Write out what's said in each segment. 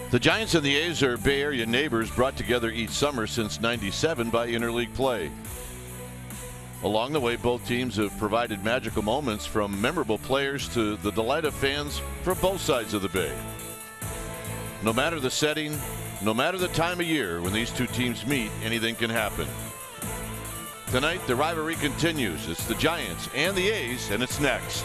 The Giants and the A's are Bay Area neighbors brought together each summer since '97 by interleague play. Along the way, both teams have provided magical moments, from memorable players to the delight of fans from both sides of the Bay. No matter the setting, no matter the time of year, when these two teams meet, anything can happen. Tonight, the rivalry continues. It's the Giants and the A's, and it's next.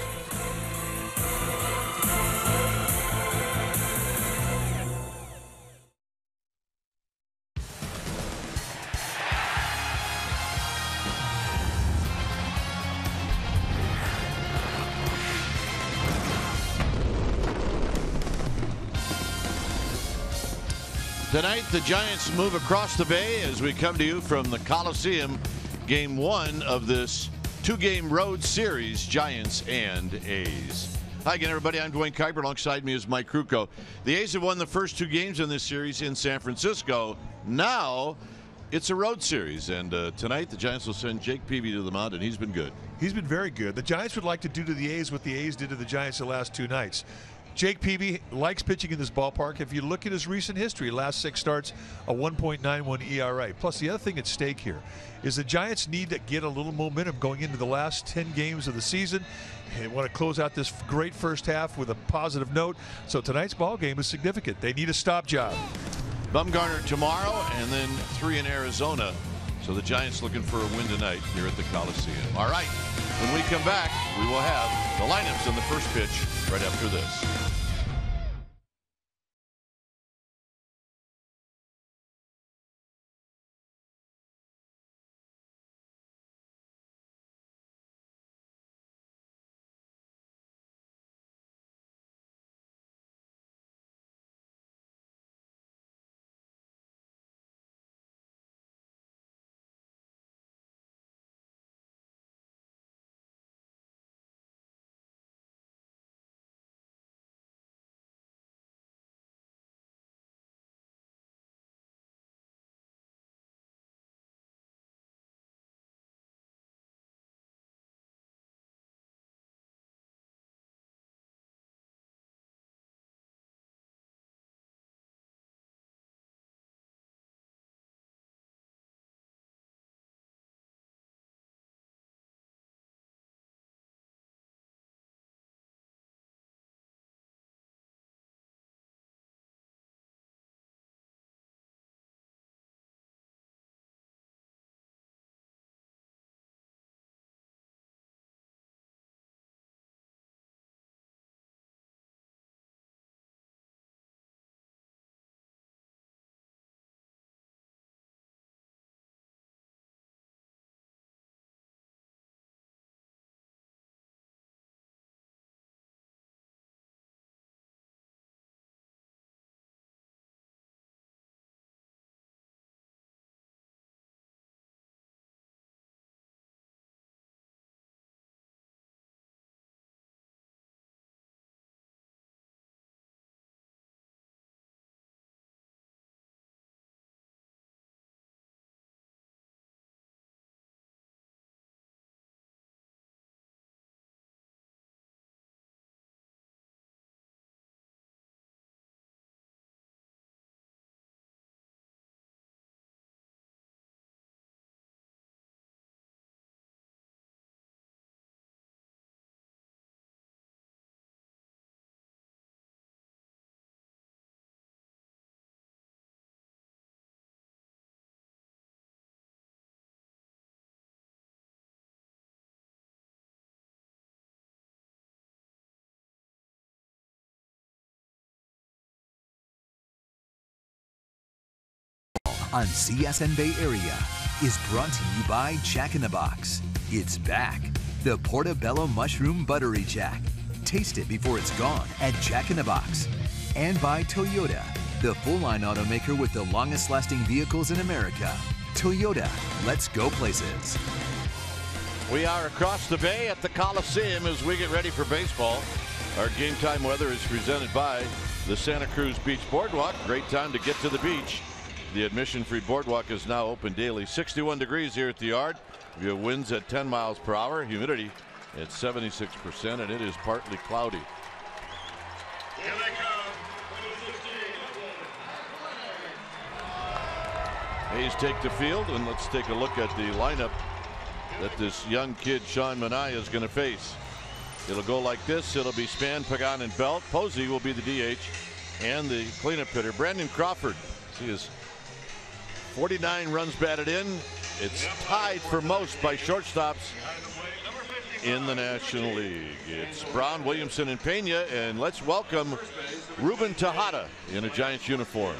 Tonight, the Giants move across the Bay as we come to you from the Coliseum. Game one of this two-game road series, Giants and A's. Hi again, everybody. I'm Dwayne Kuiper. Alongside me is Mike Krukow. The A's have won the first two games in this series in San Francisco. Now it's a road series, and tonight the Giants will send Jake Peavy to the mound, and he's been good. He's been very good. The Giants would like to do to the A's what the A's did to the Giants the last two nights. Jake Peavy likes pitching in this ballpark. If you look at his recent history, last 6 starts, a 1.91 ERA. Plus, the other thing at stake here is the Giants need to get a little momentum going into the last 10 games of the season. They want to close out this great first half with a positive note. So tonight's ball game is significant. They need a stop job. Bumgarner tomorrow, and then 3 in Arizona. So the Giants looking for a win tonight here at the Coliseum. All right, when we come back, we will have the lineups in the first pitch right after this. On CSN Bay Area is brought to you by Jack in the Box. It's back. The Portobello Mushroom Buttery Jack. Taste it before it's gone at Jack in the Box. And by Toyota, the full-line automaker with the longest-lasting vehicles in America. Toyota, let's go places. We are across the bay at the Coliseum as we get ready for baseball. Our game time weather is presented by the Santa Cruz Beach Boardwalk. Great time to get to the beach. The admission-free boardwalk is now open daily. 61 degrees here at the Yard. We have winds at 10 miles per hour. Humidity at 76%, and it is partly cloudy. Here they come. Hayes take the field, and let's take a look at the lineup that this young kid Sean Manaea is going to face. It'll go like this. It'll be Span, Pagan, and Belt. Posey will be the DH and the cleanup hitter. Brandon Crawford, see his 49 runs batted in. It's tied for most by shortstops in the National League. It's Brown, Williamson, and Pena, and let's welcome Ruben Tejada in a Giants uniform.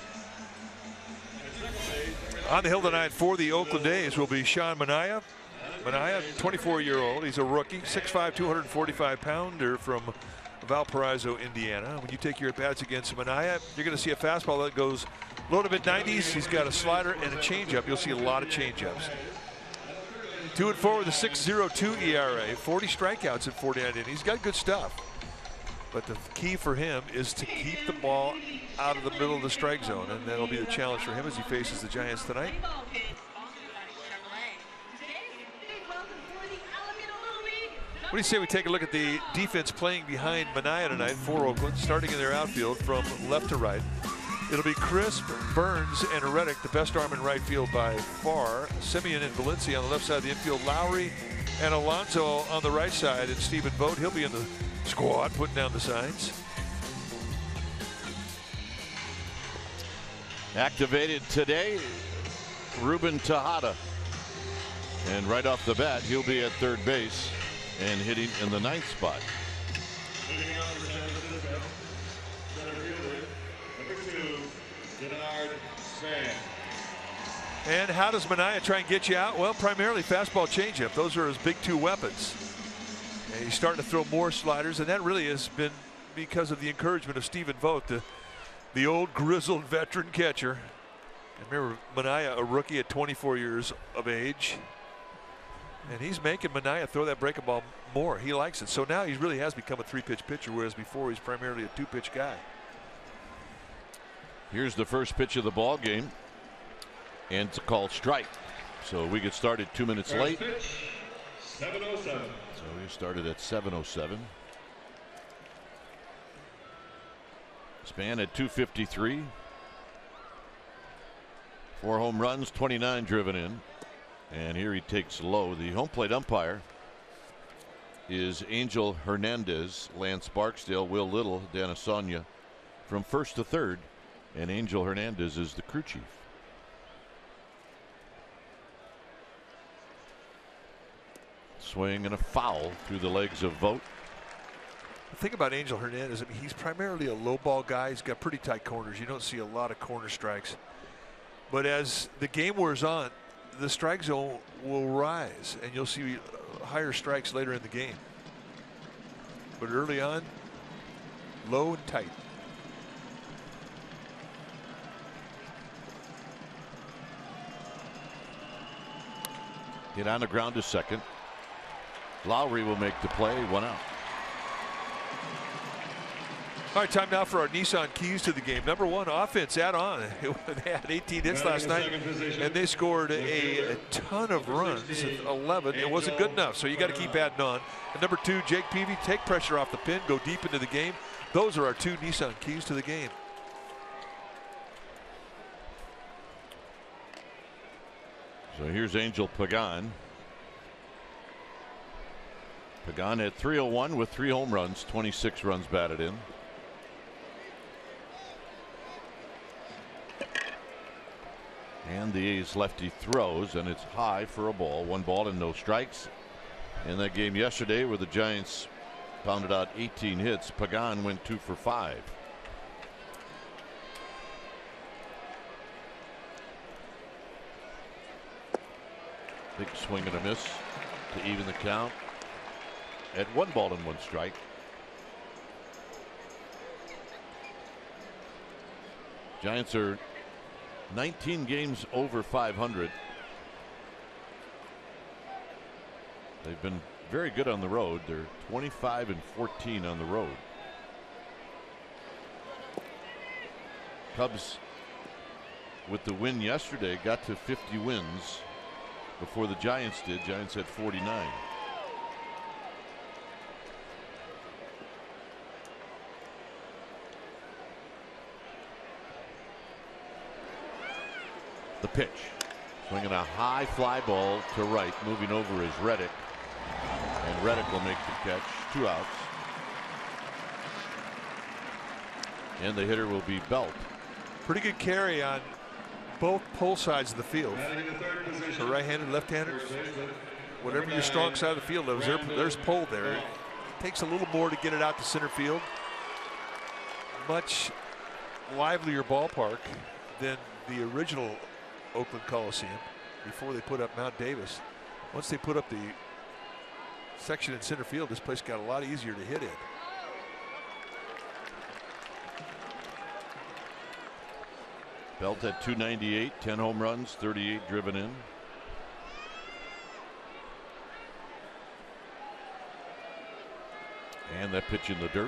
On the hill tonight for the Oakland A's will be Sean Manaea. Manaea, 24-year-old. He's a rookie, 6'5", 245-pounder from Valparaiso, Indiana. When you take your at-bats against Manaea, you're going to see a fastball that goes low to mid-90s. He's got a slider and a changeup. You'll see a lot of changeups. 2-4 with a 6.02 ERA, 40 strikeouts in 49 innings. He's got good stuff. But the key for him is to keep the ball out of the middle of the strike zone, and that'll be the challenge for him as he faces the Giants tonight. What do you say we take a look at the defense playing behind Manaea tonight for Oakland, starting in their outfield from left to right. It'll be Crisp, Burns, and Reddick, the best arm in right field by far. Simeon and Valencia on the left side of the infield. Lowry and Alonso on the right side, and Stephen Vogt, he'll be in the squad putting down the signs. Activated today, Ruben Tejada. And right off the bat, he'll be at third base and hitting in the 9th spot. And how does Manaea try and get you out? Well, primarily fastball, changeup. Those are his big two weapons. And he's starting to throw more sliders, and that really has been because of the encouragement of Stephen Vogt, the old grizzled veteran catcher. And remember, Manaea, a rookie at 24 years of age. And he's making Manaea throw that breaking ball more. He likes it. So now he really has become a 3-pitch pitcher, whereas before he's primarily a 2-pitch guy. Here's the first pitch of the ball game, and it's a called strike. So we get started 2 minutes late. Pitch, 7:07. So we started at 7:07. Span at 253. 4 home runs, 29 driven in. And here he takes low. The home plate umpire is Angel Hernandez, Lance Barksdale, Will Little, Dana Sonia from first to third. And Angel Hernandez is the crew chief. Swing and a foul through the legs of Vogt. The thing about Angel Hernandez, I mean, he's primarily a low ball guy. He's got pretty tight corners. You don't see a lot of corner strikes. But as the game wears on, the strike zone will rise, and you'll see higher strikes later in the game. But early on, low and tight. Hit on the ground to second. Lowry will make the play. 1 out. All right, time now for our Nissan keys to the game. Number 1, offense, add on. They had 18 hits last night, and they scored a ton of runs, 11. It wasn't good enough, so you got to keep adding on. And number 2, Jake Peavy, take pressure off the pin, go deep into the game. Those are our 2 Nissan keys to the game. So here's Angel Pagan. Pagan at 301 with 3 home runs, 26 runs batted in. And the A's lefty throws, and it's high for a ball. 1 ball and no strikes. In that game yesterday where the Giants pounded out 18 hits, Pagan went 2 for 5. Big swing and a miss to even the count at 1 ball and 1 strike. Giants are 19 games over 500. They've been very good on the road. They're 25 and 14 on the road. Cubs, with the win yesterday, got to 50 wins before the Giants did. Giants had 49. The pitch. Swinging a high fly ball to right. Moving over is Reddick. And Reddick will make the catch. 2 outs. And the hitter will be Belt. Pretty good carry on both pole sides of the field. For right-handed, left-handers, whatever your strong side of the field is, there's pole there. It takes a little more to get it out to center field. Much livelier ballpark than the original Oakland Coliseum before they put up Mount Davis. Once they put up the section in center field, this place got a lot easier to hit in. Belt at 298, 10 home runs, 38 driven in. And that pitch in the dirt.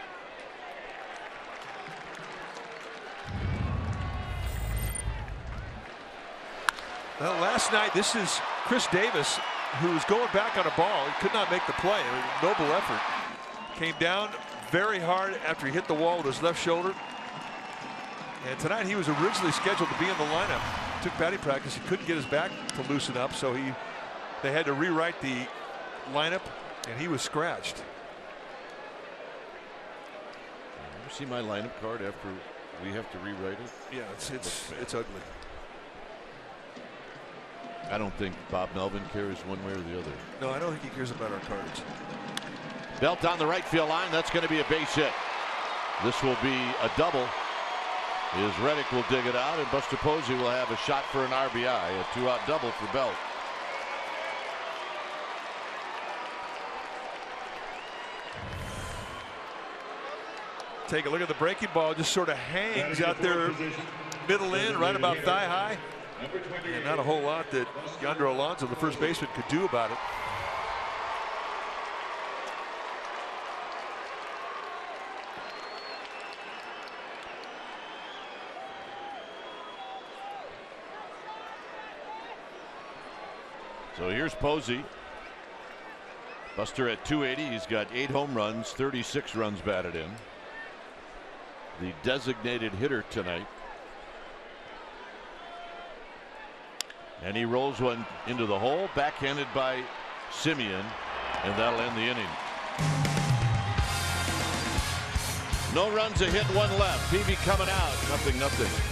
Well, last night, this is Chris Davis, who was going back on a ball. He could not make the play. A noble effort. Came down very hard after he hit the wall with his left shoulder. And tonight he was originally scheduled to be in the lineup. Took batting practice. He couldn't get his back to loosen up, so they had to rewrite the lineup, and he was scratched. You see my lineup card after we have to rewrite it? Yeah, it's ugly. I don't think Bob Melvin cares one way or the other. No, I don't think he cares about our cards. Belt on the right field line. That's going to be a base hit. This will be a double. Is Reddick will dig it out, and Buster Posey will have a shot for an RBI, a 2-out double for Belt. Take a look at the breaking ball, just sort of hangs out there middle in, right about thigh high. And not a whole lot that Yonder Alonso, the first baseman, could do about it. So here's Posey. Buster at 280. He's got 8 home runs, 36 runs batted in. The designated hitter tonight. And he rolls one into the hole, backhanded by Simeon, and that'll end the inning. No runs, a hit, 1 left. Peavy coming out, 0-0.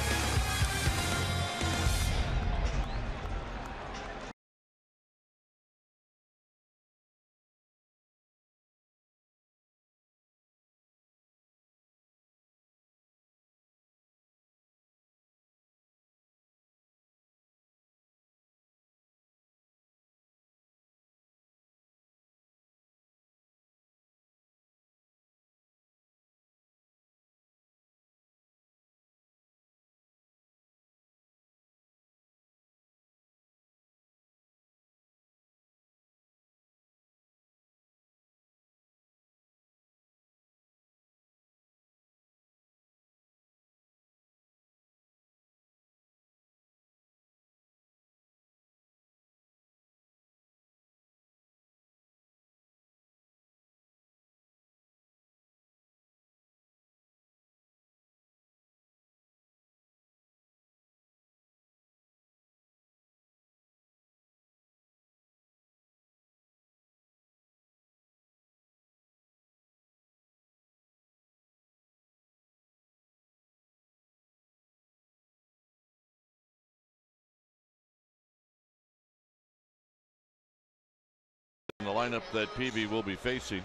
The lineup that Peavy will be facing.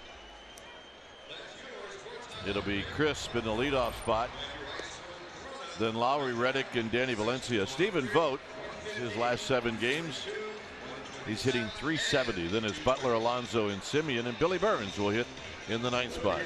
It'll be Crisp in the leadoff spot. Then Lowry, Reddick, and Danny Valencia. Stephen Vogt, his last 7 games, he's hitting .370. Then it's Butler, Alonso, and Simeon, and Billy Burns will hit in the 9th spot.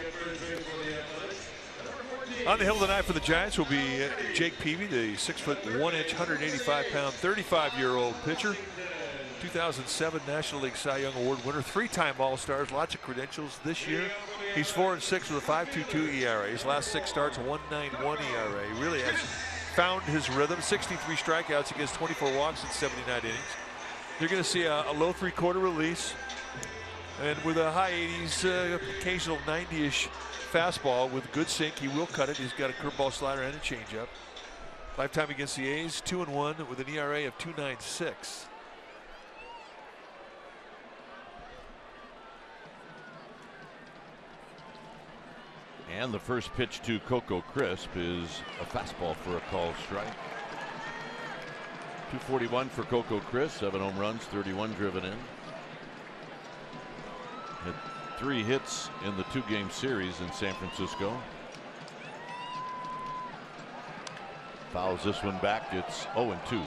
On the hill tonight for the Giants will be Jake Peavy, the 6'1", 185-pound, 35-year-old pitcher. 2007 National League Cy Young Award winner, 3-time All-Stars, lots of credentials. This year, he's 4-6 with a 5.22 ERA. His last 6 starts, 1.91 ERA. He really has found his rhythm. 63 strikeouts against 24 walks in 79 innings. You're going to see a low 3/4 release, and with a high 80s, occasional 90-ish fastball with good sink. He will cut it. He's got a curveball, slider, and a changeup. Lifetime against the A's, 2-1 with an ERA of 2.96. And the first pitch to Coco Crisp is a fastball for a called strike. 241 for Coco Crisp, 7 home runs, 31 driven in. Had 3 hits in the 2-game series in San Francisco. Fouls this one back. It's 0-2.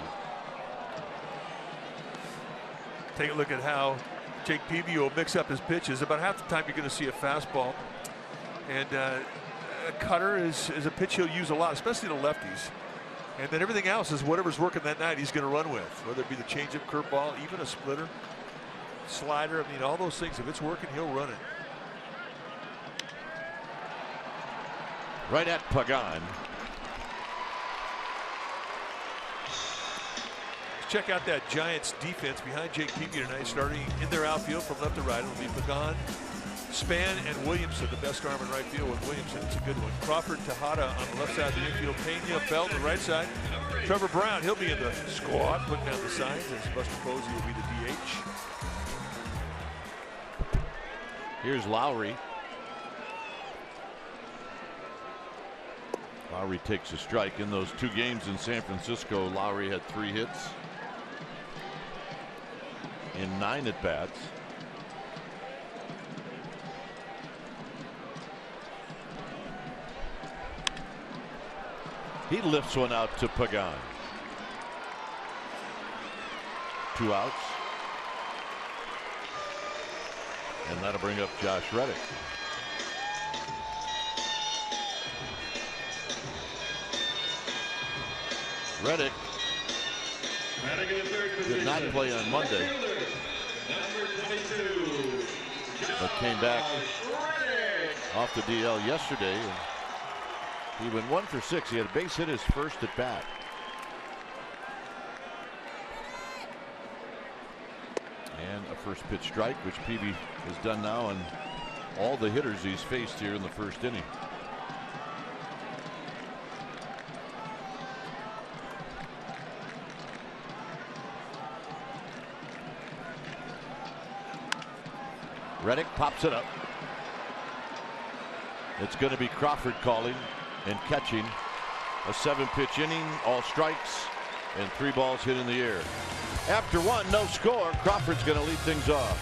Take a look at how Jake Peavy will mix up his pitches. About half the time you're going to see a fastball. And a cutter is a pitch he'll use a lot, especially the lefties. And then everything else is whatever's working that night he's going to run with, whether it be the changeup, curveball, even a splitter, slider. I mean, all those things. If it's working, he'll run it. Right at Pagan. Check out that Giants defense behind Jake Peavy tonight, starting in their outfield from left to right. It'll be Pagan, Span, and Williamson, the best arm in right field with Williamson. It's a good one. Crawford, Tejada on the left side of the infield. Pena, Belt on the right side. Trevor Brown, he'll be in the squad, putting down the signs, as Buster Posey will be the DH. Here's Lowry. Lowry takes a strike. In those 2 games in San Francisco, Lowry had 3 hits in 9 at-bats. He lifts one out to Pagan. 2 outs. And that'll bring up Josh Reddick. Reddick did not play on Monday, but came back off the DL yesterday. And he went 1 for 6. He had a base hit his first at bat. And a first pitch strike, which Peavy has done now on all the hitters he's faced here in the first inning. Reddick pops it up. It's going to be Crawford calling and catching. A 7-pitch inning, all strikes, and 3 balls hit in the air. After 1, no score. Crawford's going to lead things off.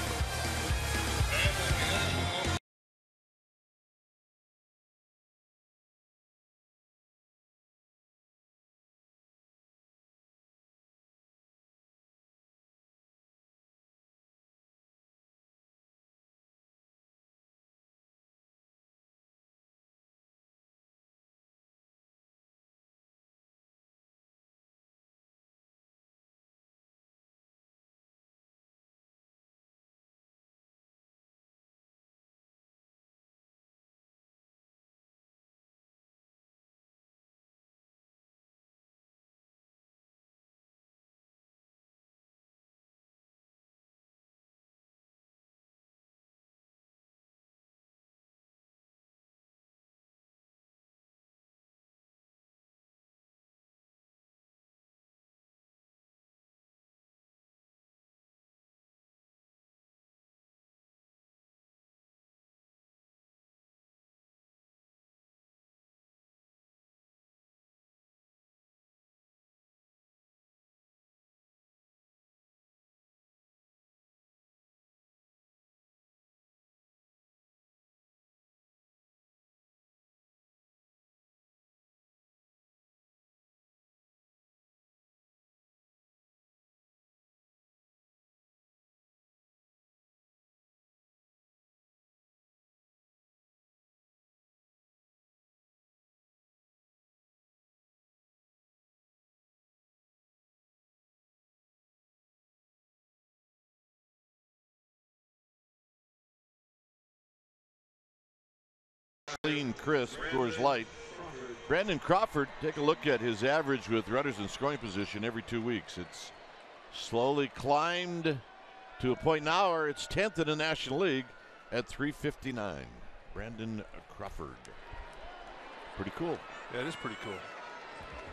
Clean, crisp, scores light. Brandon Crawford, take a look at his average with runners in scoring position every 2 weeks. It's slowly climbed to a point now where it's 10th in the National League at .359. Brandon Crawford. Pretty cool. Yeah, it is pretty cool.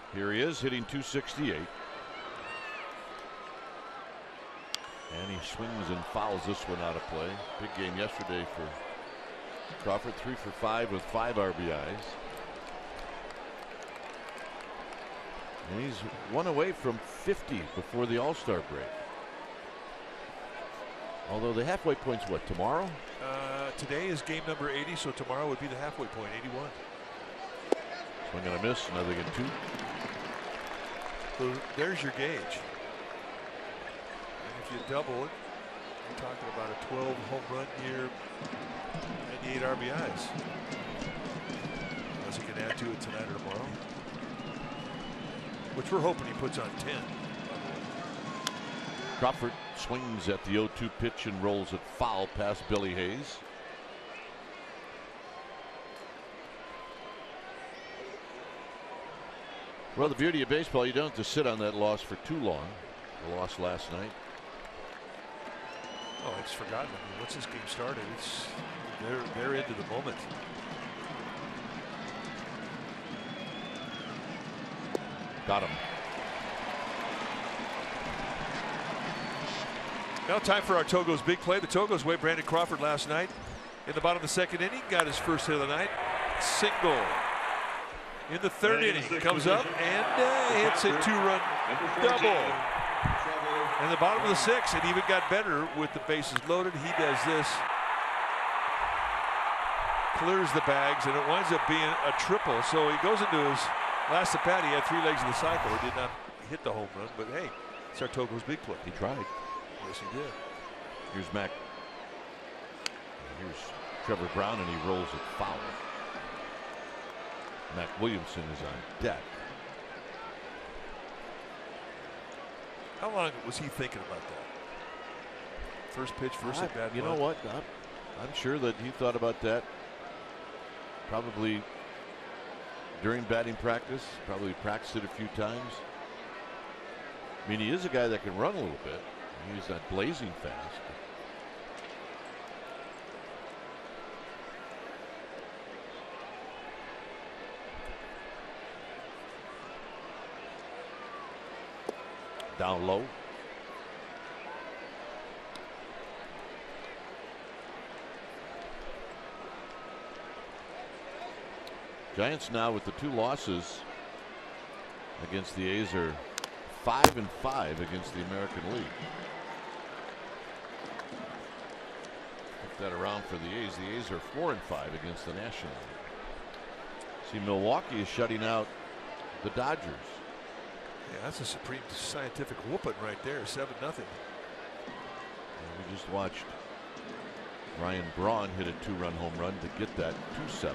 Here he is hitting .268. And he swings and fouls this one out of play. Big game yesterday for Crawford. 3 for 5 with 5 RBIs. And he's one away from 50 before the All-Star break. Although the halfway point's what, tomorrow? Today is game number 80, so tomorrow would be the halfway point, 81. Swing and a miss, another get 2. So there's your gauge. And if you double it, you're talking about a 12 home run year, 98 RBIs. Unless he can add to it tonight or tomorrow. Which we're hoping he puts on 10. Crawford swings at the 0-2 pitch and rolls it foul past Billy Hayes. Well, the beauty of baseball, you don't have to sit on that loss for too long. The loss last night. Oh, it's forgotten. I mean, once this game started, they're into the moment. Got him. Now time for our Togo's big play. The Togo's way Brandon Crawford last night in the bottom of the second inning. Got his first hit of the night. Single. In the third inning, comes up and hits a 2-run double. In the bottom of the 6th, and even got better with the bases loaded. He does this. Clears the bags, and it winds up being a triple. So he goes into his last at bat. He had 3 legs of the cycle. He did not hit the home run, but hey, it's our Togo's big play. He tried. Yes, he did. Here's Mac. Here's Trevor Brown, and he rolls it foul. Mac Williamson is on deck. How long was he thinking about that? First pitch, first at bat. You know what? I'm sure that he thought about that probably during batting practice. Probably practiced it a few times. I mean, he is a guy that can run a little bit. He's not blazing fast. Down low. Giants now with the 2 losses against the A's are 5-5 against the American League. Flip that around for the A's. The A's are 4-5 against the National League. See, Milwaukee is shutting out the Dodgers. Yeah, that's a supreme scientific whooping right there, 7-0. We just watched Ryan Braun hit a 2-run home run to get that 2-7.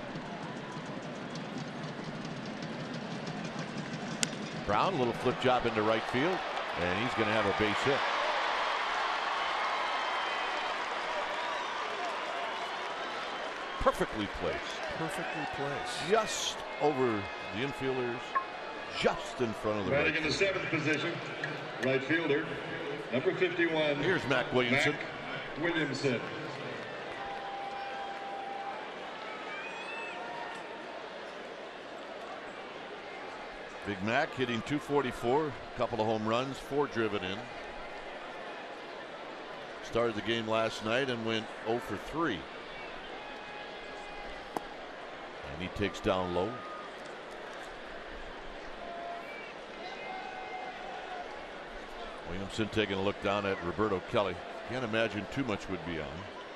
Brown, a little flip job into right field, and he's going to have a base hit. Perfectly placed. Perfectly placed. Just over the infielders, just in front of the right. Batting in the 7th position, right fielder, number 51. Here's Mac Williamson. Mac Williamson. Big Mac hitting .244, a couple of home runs, 4 driven in. Started the game last night and went 0 for 3. And he takes down low. Williamson taking a look down at Roberto Kelly. Can't imagine too much would be on.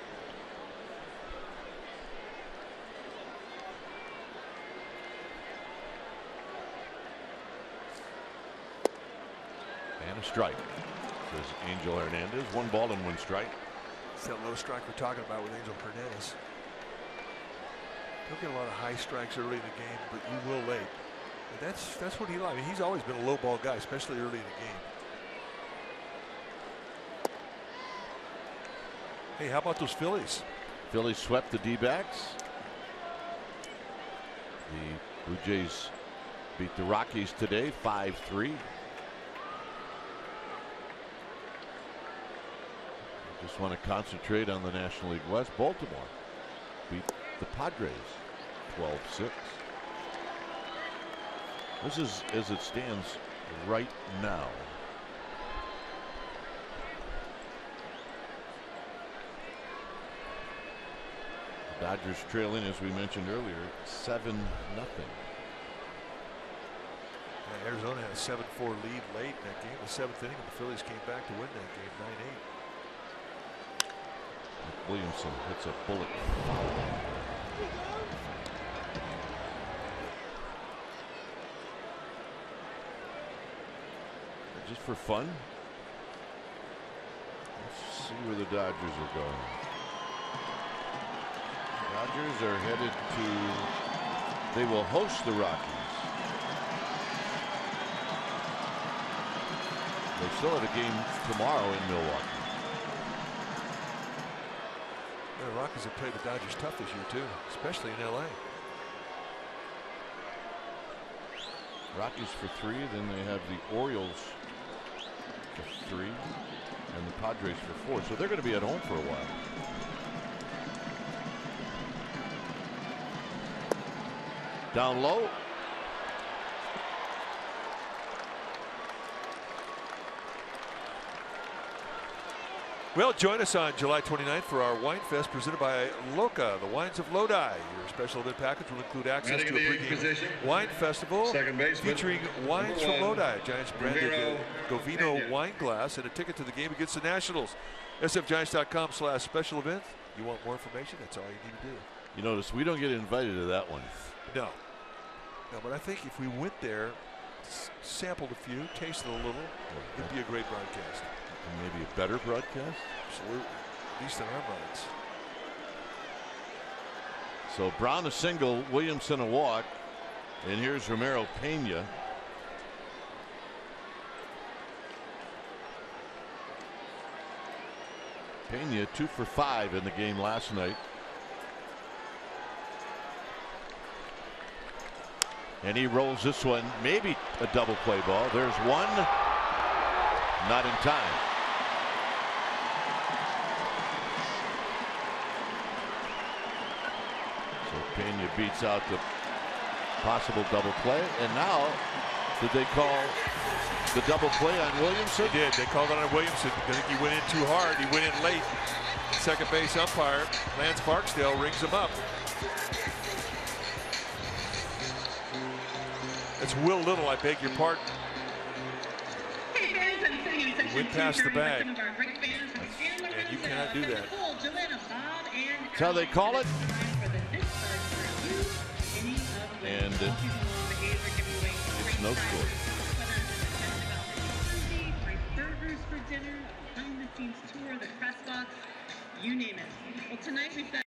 And a strike, says Angel Hernandez. 1 ball and 1 strike. It's that low strike we're talking about with Angel Hernandez. He'll get a lot of high strikes early in the game, but you will late. And that's what he likes. I mean, he's always been a low ball guy, especially early in the game. Hey, how about those Phillies? Phillies swept the D-backs. The Blue Jays beat the Rockies today 5-3. Just want to concentrate on the National League West. Baltimore beat the Padres 12-6. This is as it stands right now. The Dodgers trailing, as we mentioned earlier, 7-0. Arizona had a 7-4 lead late in that game. The 7th inning, and the Phillies came back to win that game 9-8. Williamson hits a bullet. Just for fun. Let's see where the Dodgers are going. Dodgers are headed to, they will host the Rockies. They still have a game tomorrow in Milwaukee. The Rockies have played the Dodgers tough this year too, especially in LA. Rockies for 3, then they have the Orioles for 3 and the Padres for 4. So they're going to be at home for a while. Down low. Well, join us on July 29th for our Wine Fest presented by Loca, the Wines of Lodi. Your special event package will include access to a pregame wine festival featuring wines from Lodi, Giants branded Govino wine glass, and a ticket to the game against the Nationals. sfgiants.com/special event. You want more information? That's all you need to do. You notice we don't get invited to that one. No. No, but I think if we went there, sampled a few, tasted a little, it'd be a great broadcast. And maybe a better broadcast? Absolutely. At least in our minds. So Brown a single, Williamson a walk, and here's Romero Pena. Pena 2 for 5 in the game last night. And he rolls this one, maybe a double play ball. There's one, not in time. So Pena beats out the possible double play. And now, did they call the double play on Williamson? They did. They called it on Williamson. I think he went in too hard. He went in late. Second base umpire, Lance Barksdale, rings him up. It's Will Little, I beg your pardon. He went past the bag. And you cannot do that. That's how they call it. And it's no score. Burgers for dinner, behind the scenes tour, the press box, you name it. Well, tonight we've got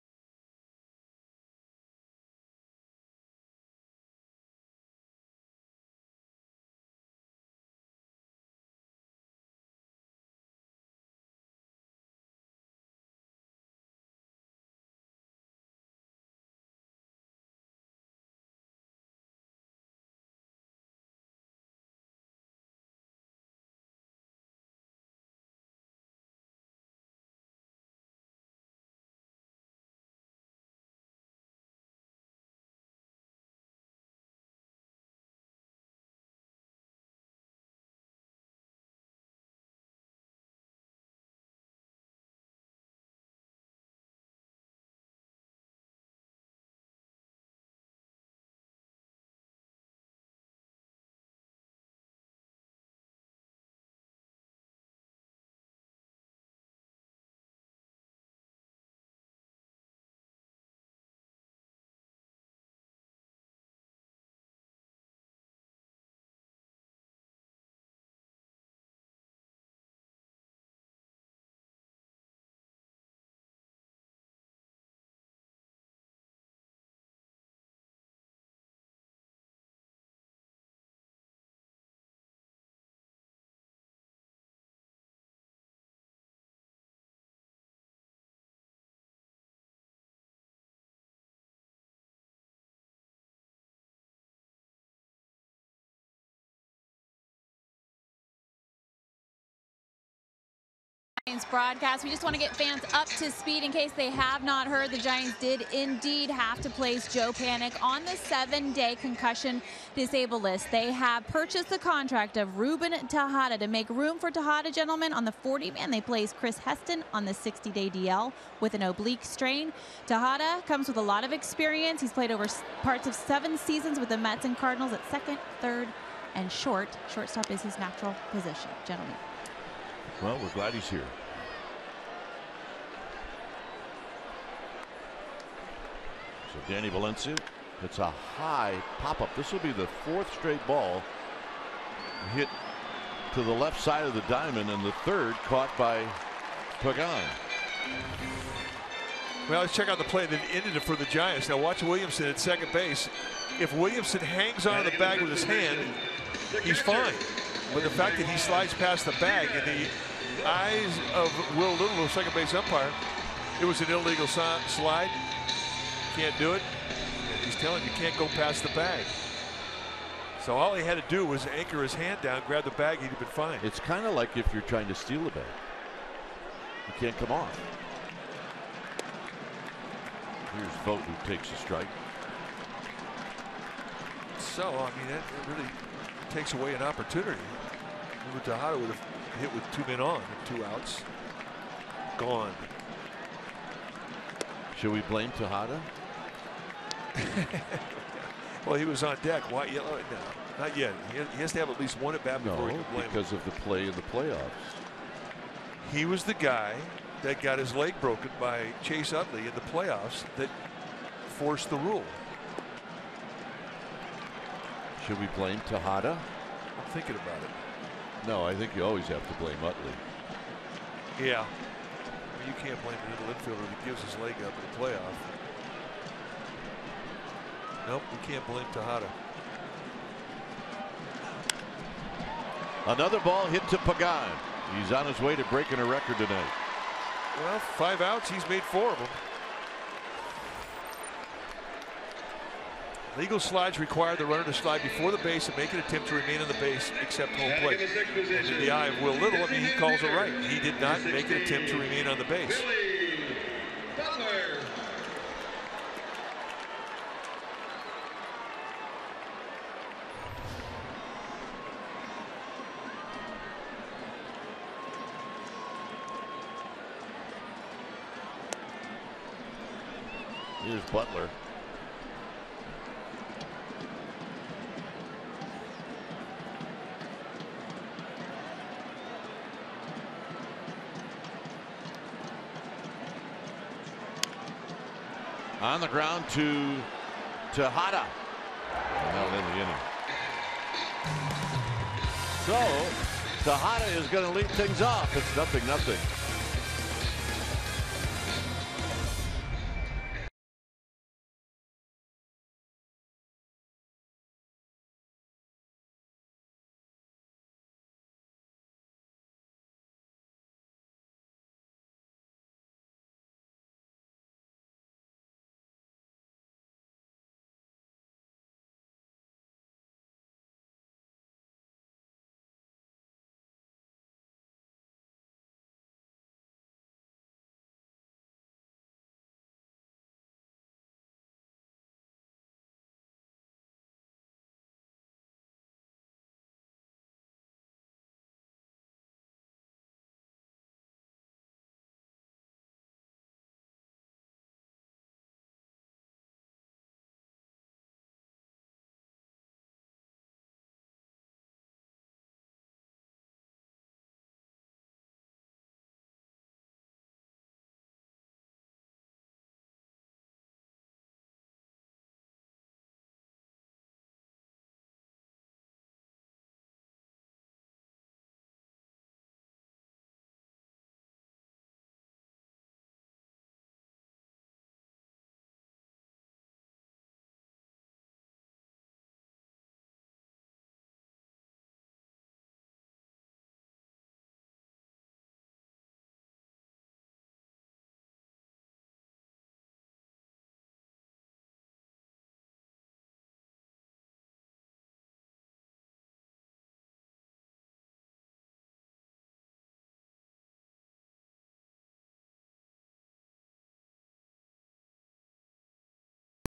Giants broadcast. We just want to get fans up to speed in case they have not heard. The Giants did indeed have to place Joe Panik on the 7-day concussion disabled list. They have purchased the contract of Ruben Tejada to make room for Tejada, gentlemen. On the 40-man, they placed Chris Heston on the 60-day DL with an oblique strain. Tejada comes with a lot of experience. He's played over parts of 7 seasons with the Mets and Cardinals at second, third, and shortstop is his natural position, gentlemen. Well, we're glad he's here. So Danny Valencia, it's a high pop-up. This will be the 4th straight ball hit to the left side of the diamond, and the 3rd caught by Pagan. Well, let's check out the play that ended it for the Giants. Now watch Williamson at second base. If Williamson hangs on to the bag with his hand, he's fine. But the fact that he slides past the bag in the eyes of Will Little, the second base umpire, it was an illegal slide. Can't do it. And he's telling you can't go past the bag. So all he had to do was anchor his hand down, grab the bag, he'd have been fine. It's kind of like if you're trying to steal a bag. You can't come off. Here's Vogt, who takes a strike. So, I mean, that really takes away an opportunity. Tejada would have hit with 2 men on and 2 outs. Gone. Should we blame Tejada? Well, he was on deck. Why? No, not yet. He has to have at least one at bat before he can blame because of the play in the playoffs. He was the guy that got his leg broken by Chase Utley in the playoffs that forced the rule. Should we blame Tejada? I'm thinking about it. No, I think you always have to blame Utley. Yeah. You can't blame the middle infielder that gives his leg up in the playoff. Nope, we can't blame Tejada. Another ball hit to Pagan. He's on his way to breaking a record tonight. Well, 5 outs, he's made 4 of them. Legal slides require the runner to slide before the base and make an attempt to remain on the base except home plate. And in the eye of Will Little, I mean, he calls it right. He did not make an attempt to remain on the base. Here's Butler. On the ground to Tejada. Now in the inning. So Tejada is going to lead things off. It's 0-0.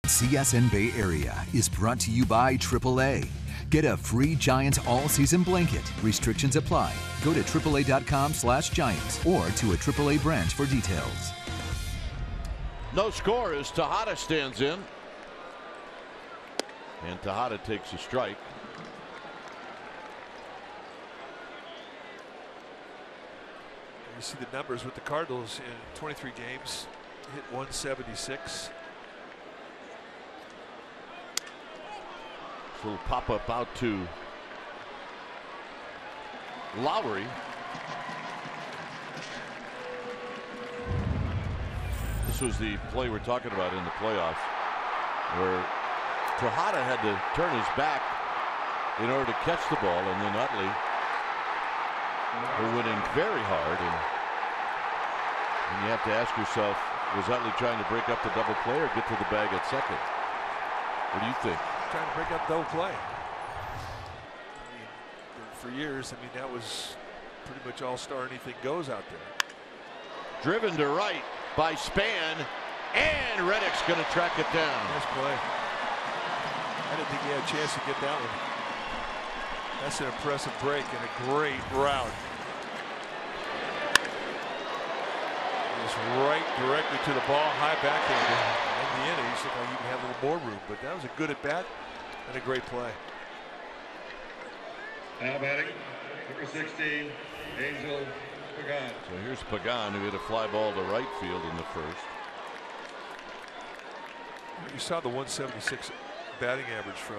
CSN Bay Area is brought to you by AAA. Get a free Giants all-season blanket. Restrictions apply. Go to AAA.com/Giants or to a AAA branch for details. No score as Tejada stands in. And Tejada takes a strike. You see the numbers with the Cardinals in 23 games. Hit 176. Little pop-up out to Lowry. This was the play we're talking about in the playoffs, where Tejada had to turn his back in order to catch the ball, and then Utley went in very hard, and you have to ask yourself, was Utley trying to break up the double play or get to the bag at second? What do you think? Trying to break up double play. I mean, for years, I mean, that was pretty much all-star anything goes out there. Driven to right by Span, and Reddick's going to track it down. Nice play. I didn't think he had a chance to get that one. That's an impressive break and a great route. Just right directly to the ball, high backhand. In the inning, he looked like he had a little more room, but that was a good at bat and a great play. Now batting, number 16, Angel Pagan. So here's Pagan, who hit a fly ball to right field in the first. You saw the 176 batting average from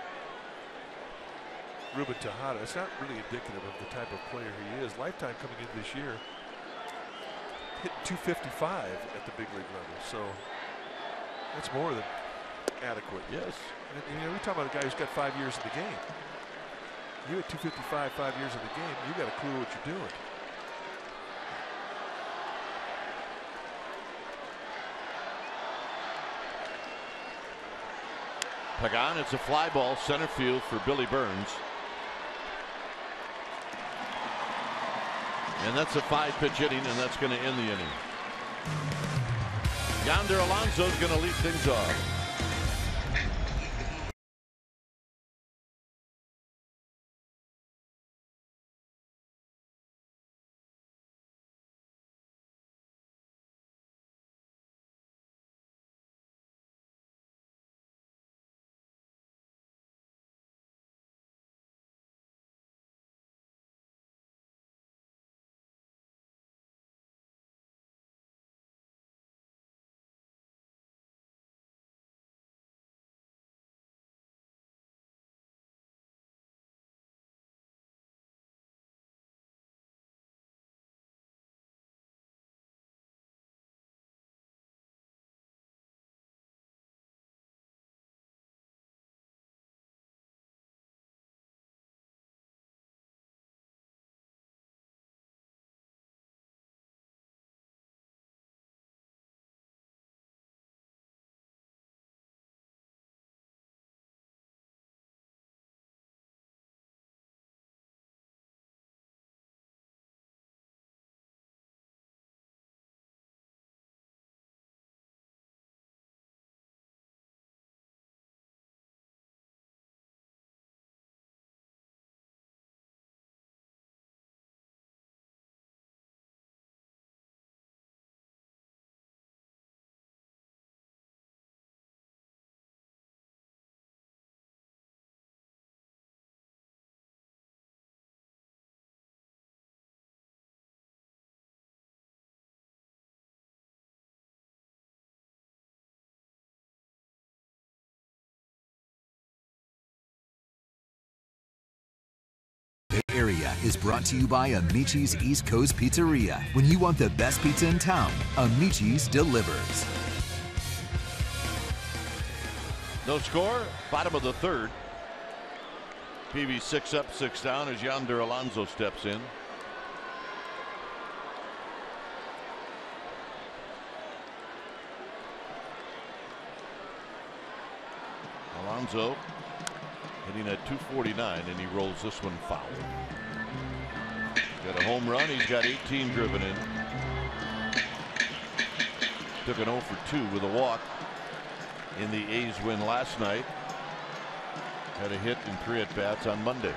Ruben Tejada. It's not really indicative of the type of player he is. Lifetime coming into this year, hit 255 at the big league level. So that's more than adequate. Yes. And, you know, we're talking about a guy who's got 5 years in the game. You at 255, 5 years in the game, you got a clue what you're doing. Pagan, it's a fly ball, center field for Billy Burns. And that's a 5-pitch inning, and that's going to end the inning. Yonder Alonso's going to lead things off. Area is brought to you by Amici's East Coast Pizzeria. When you want the best pizza in town, Amici's delivers. No score, bottom of the third. PV 6 up, 6 down as Yonder Alonso steps in. Alonso hitting at 249, and he rolls this one foul. Got a home run. He's got 18 driven in. Took an 0 for 2 with a walk. in the A's win last night. Had a hit in 3 at-bats on Monday.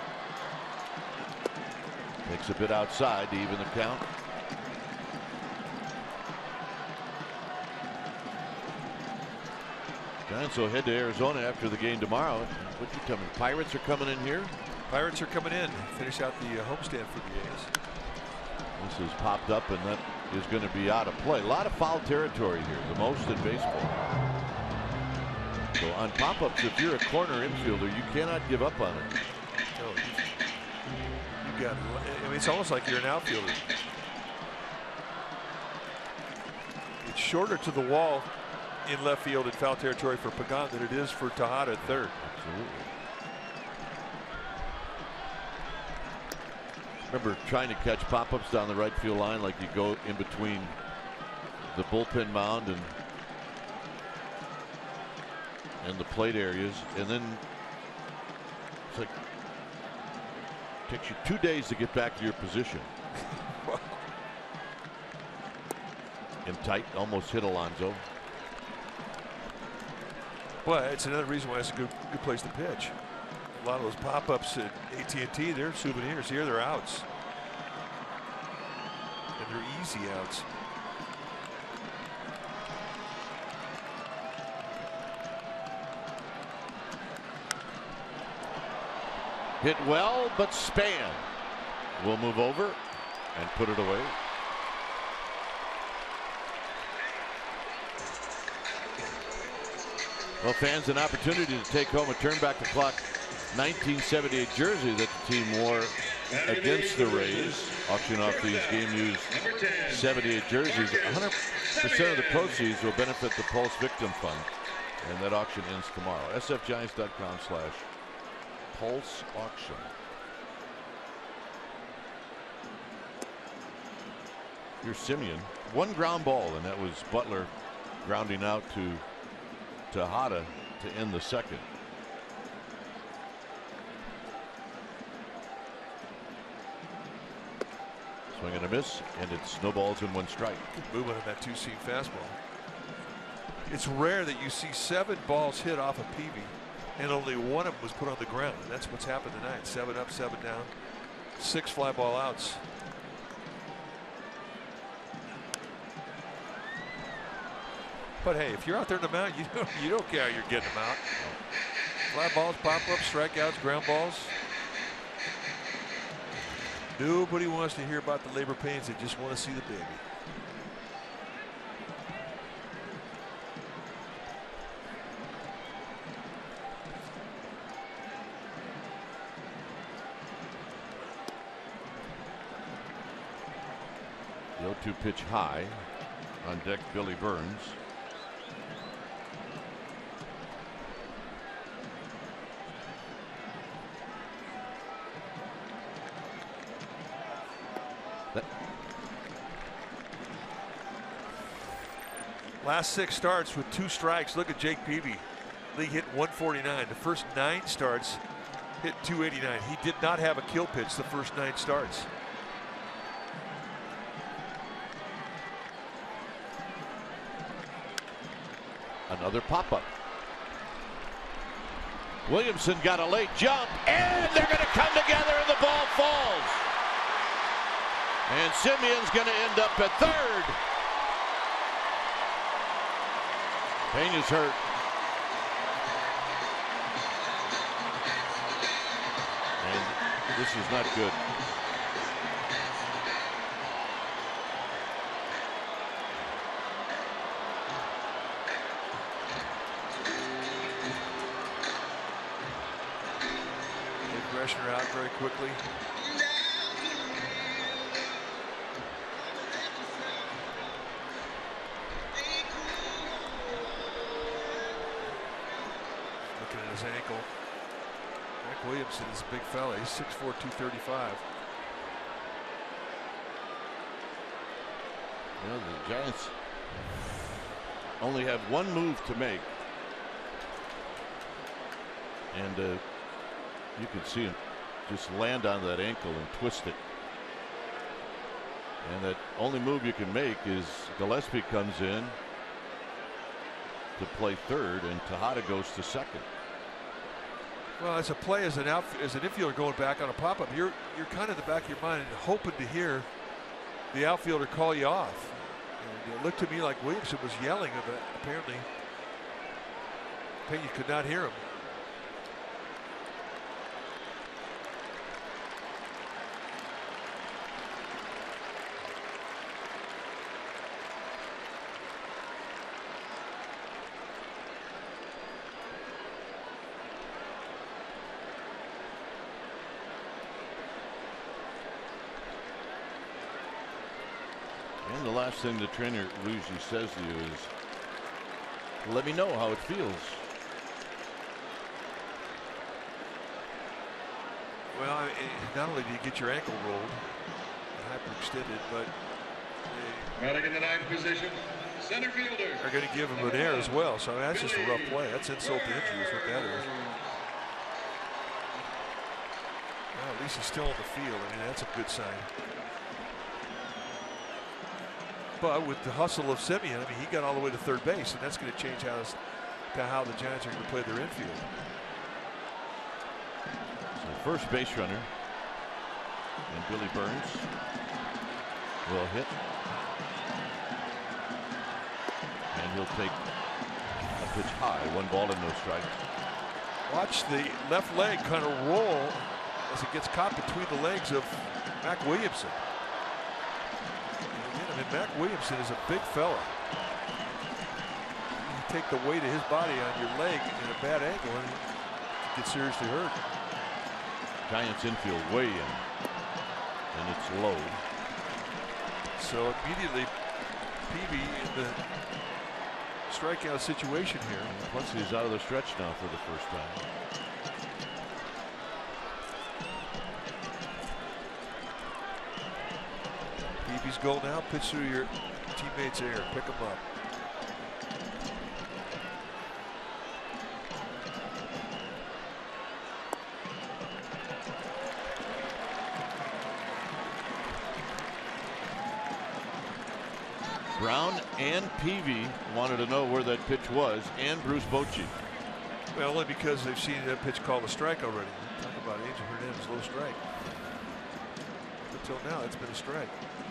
Takes a bit outside to even the count. Giants will head to Arizona after the game tomorrow. What you coming? Pirates are coming in here. Pirates are coming in. Finish out the homestand for the A's. This has popped up, and that is going to be out of play. A lot of foul territory here, the most in baseball. So on pop-ups, if you're a corner infielder, you cannot give up on it. No, you got. I mean, it's almost like you're an outfielder. It's shorter to the wall in left field in foul territory for Pagan than it is for Tejada at third. Absolutely. Remember trying to catch pop-ups down the right field line, like you go in between the bullpen mound and the plate areas, and then it's like it takes you 2 days to get back to your position. And tight, almost hit Alonso. Well, it's another reason why it's a good place to pitch. A lot of those pop-ups at AT&T, they're souvenirs. Here they're outs, and they're easy outs. Hit well, but Span will move over and put it away. Well, fans, an opportunity to take home a turn back the clock 1978 jersey that the team wore against the Rays. Auction off these game used 78 jerseys. 100% of the proceeds will benefit the Pulse Victim Fund, and that auction ends tomorrow. sfgiants.com/Pulse auction. Here's Simeon. One ground ball, and that was Butler grounding out to Tejada to end the second. Swing and a miss, and it's no balls and 1 strike. Good movement on that 2-seam fastball. It's rare that you see 7 balls hit off of Peavy, and only 1 of them was put on the ground. And that's what's happened tonight. 7 up, 7 down, 6 fly ball outs. But hey, if you're out there in the mound, you don't care how you're getting them out. Fly balls, pop-ups, strikeouts, ground balls. Nobody wants to hear about the labor pains. They just want to see the baby. The 0-2 pitch high. On deck, Billy Burns. Last 6 starts with 2 strikes. Look at Jake Peavy. League hit 149. The first 9 starts hit 289. He did not have a kill pitch the first 9 starts. Another pop-up. Williamson got a late jump, and they're going to come together, and the ball falls. And Simeon's going to end up at third. Peña's hurt. And this is not good. Greshner out very quickly. Looking at his ankle. Jack Williamson is a big fella. He's 6'4", 235. Well, the Giants only have 1 move to make. And you can see him just land on that ankle and twist it. And that only move you can make is Gillespie comes in to play third, and Tejada goes to second. Well, as a play as an infielder going back on a pop-up, you're kind of in the back of your mind hoping to hear the outfielder call you off. And it looked to me like Williamson was yelling, but apparently Pena could not hear him. And the last thing the trainer usually says to you is, let me know how it feels. Well, not only do you get your ankle rolled, hyperextended, but Batting in the ninth position, center fielder. they're going to give him an air as well. So that's just a rough play. That's insult to injury is what that is. Well, at least he's still on the field. I mean, that's a good sign. But with the hustle of Semien, I mean, he got all the way to third base, and that's going to change how the Giants are going to play their infield. So first base runner, and Billy Burns will hit, and he'll take a pitch high, 1 ball and no strike. Watch the left leg kind of roll as it gets caught between the legs of Mac Williamson. And Mac Williamson is a big fella. You take the weight of his body on your leg in a bad angle and you get seriously hurt. Giants infield way in, and it's low. So immediately Peavy in the strikeout situation here. Plus he's out of the stretch now for the first time. Peavy's goal now, pitch through your teammates' air, pick them up. Brown and Peavy wanted to know where that pitch was, and Bruce Bochy. Well, only because they've seen that pitch called a strike already. Talk about Angel Hernandez, low strike. Until now, it's been a strike.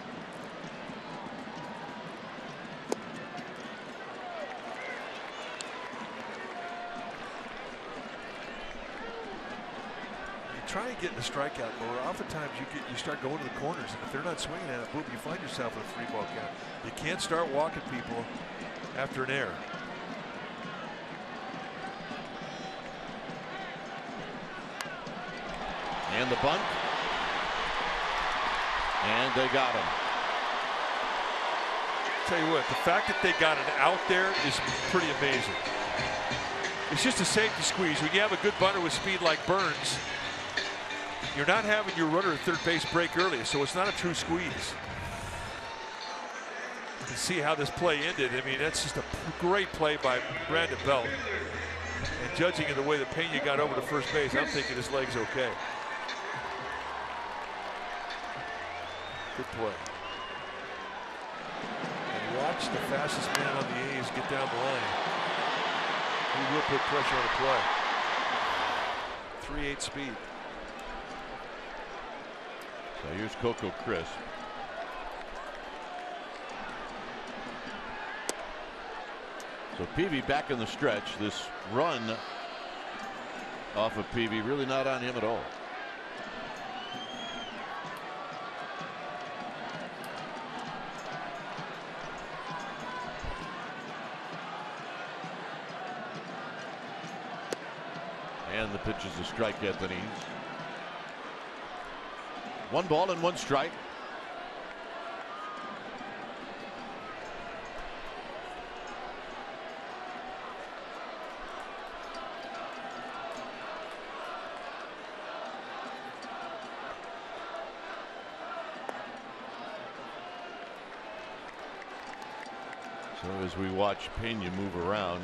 Try and get in the strikeout mode. Oftentimes you start going to the corners, and if they're not swinging at it, boom, you find yourself in a 3-ball count. You can't start walking people after an error. And the bunt, and they got him. Tell you what, the fact that they got it out there is pretty amazing. It's just a safety squeeze. When you have a good bunter with speed like Burns, you're not having your runner at third base break early, so it's not a true squeeze. You can see how this play ended. I mean, that's just a great play by Brandon Belt. And judging in the way that Pena got over to first base, I'm thinking his leg's okay. Good play. And watch the fastest man on the A's get down the line. He will put pressure on the play. 3.8 speed. So here's Coco Crisp. So Peavy back in the stretch. This run off of Peavy really not on him at all. And the pitch is a strike at the knees. 1 ball and 1 strike. So as we watch Pena move around,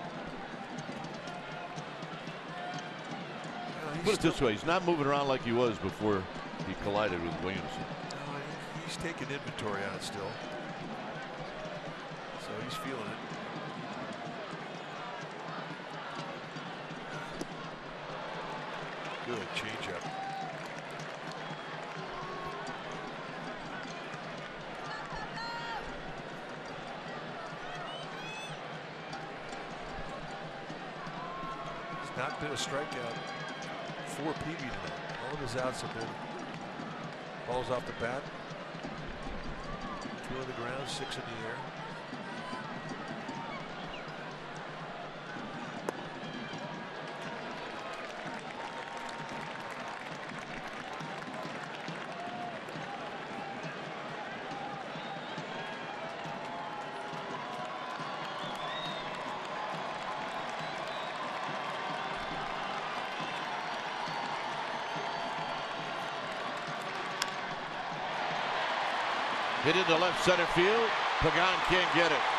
put it this way, he's not moving around like he was before he collided with Williamson. No, he's taking inventory on it still. So he's feeling it. Good changeup. It's not been a strikeout for PB tonight. All of his outs have been balls off the bat. 2 on the ground, 6 in the air. Hit into left center field. Pagan can't get it.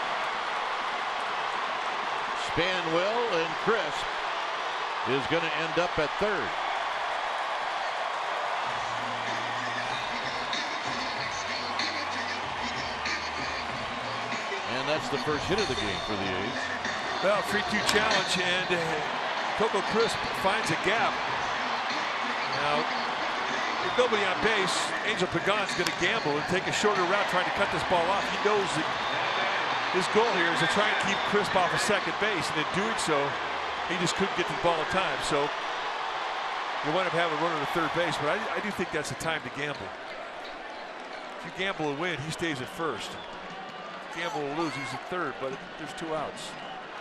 Span will, and Crisp is going to end up at third. And that's the first hit of the game for the A's. Well, 3-2 challenge, and Coco Crisp finds a gap. Now, with nobody on base, Angel Pagan's going to gamble and take a shorter route trying to cut this ball off. He knows that his goal here is to try and keep Crisp off of second base, and in doing so, he just couldn't get to the ball in time. So you wind up having a runner to third base, but I do think that's a time to gamble. If you gamble and win, he stays at first. Gamble or lose, he's at third, but there's 2 outs.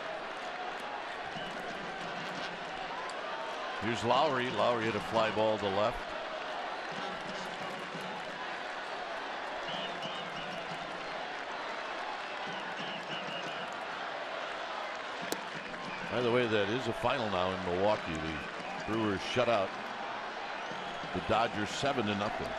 Here's Lowry. Lowry hit a fly ball to left. By the way, that is a final now in Milwaukee. The Brewers shut out the Dodgers 7-0.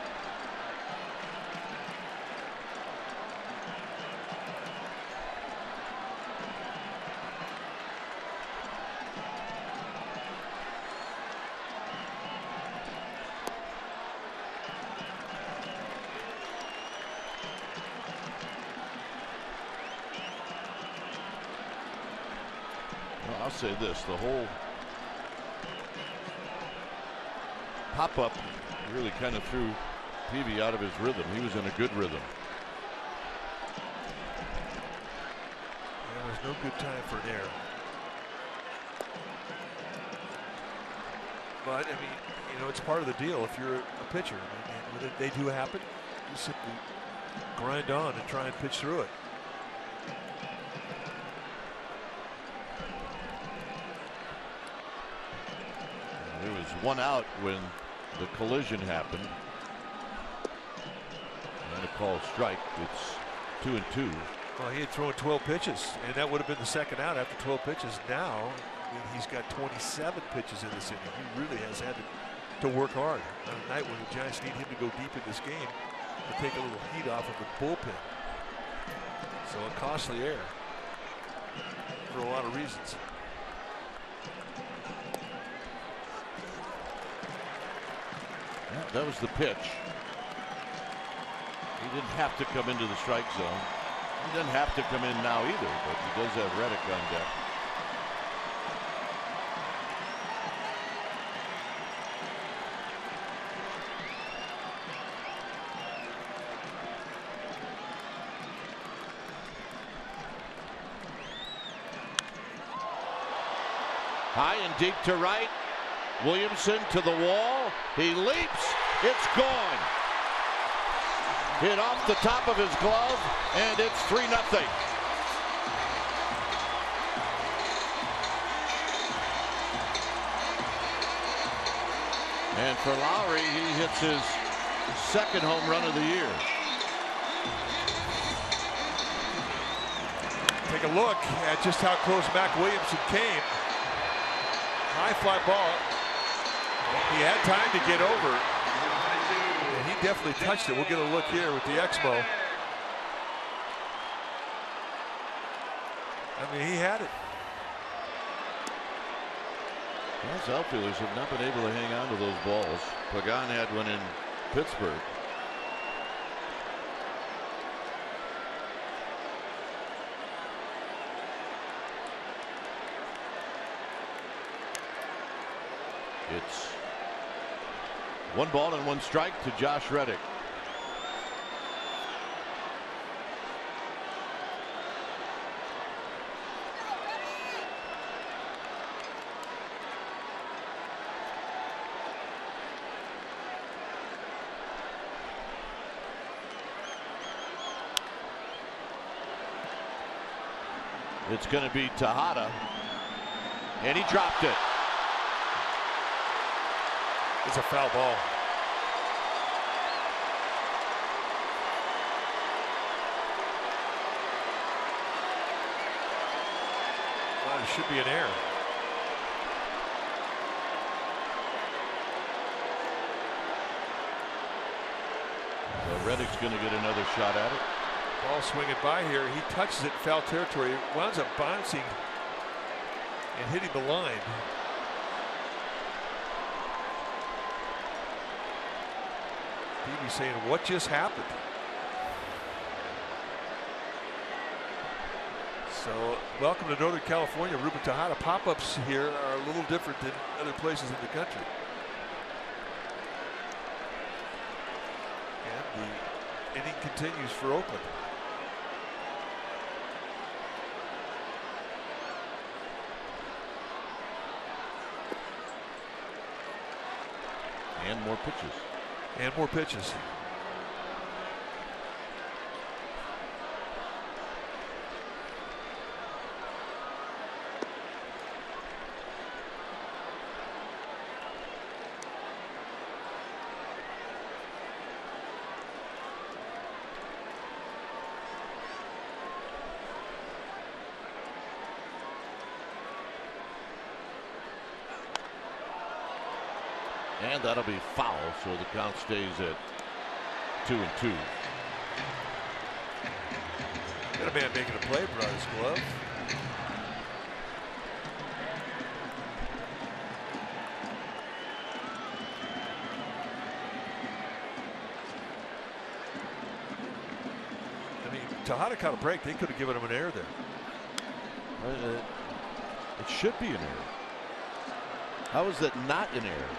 I'll say this, the whole pop-up really kind of threw Peavy out of his rhythm. He was in a good rhythm. Yeah, there's no good time for an error. But, I mean, you know, it's part of the deal if you're a pitcher. I mean, they do happen. You simply grind on and try and pitch through it. There was 1 out when the collision happened. And a called strike. It's 2-2. Well, he had thrown 12 pitches, and that would have been the second out after 12 pitches. Now, I mean, he's got 27 pitches in this inning. He really has had to work hard on a night when the Giants need him to go deep in this game to take a little heat off of the bullpen. So a costly error for a lot of reasons. Yeah, that was the pitch. He didn't have to come into the strike zone. He doesn't have to come in now either, but he does have Reddick on deck. High and deep to right. Williamson to the wall. He leaps. It's gone. Hit off the top of his glove, and it's 3-0. And for Lowry, he hits his second home run of the year. Take a look at just how close Mac Williamson came. High fly ball. He had time to get over. And he definitely touched it. We'll get a look here with the Exmo. I mean, he had it. Those outfielders have not been able to hang on to those balls. Pagan had one in Pittsburgh. It's 1 ball and 1 strike to Josh Reddick. It's going to be Tejada, and he dropped it. It's a foul ball. Well, it should be an error. So Reddick's going to get another shot at it. Ball swinging by here. He touches it in foul territory. Winds up bouncing and hitting the line. Stevie saying, what just happened? So, welcome to Northern California. Ruben Tejada. Pop-ups here are a little different than other places in the country. And the inning continues for Oakland. And more pitches. And more pitches. And that'll be foul, so the count stays at 2-2. Got a man making a play, brought his glove. I mean, Tejada caught a break. They could have given him an error there. It should be an error. How is that not an error?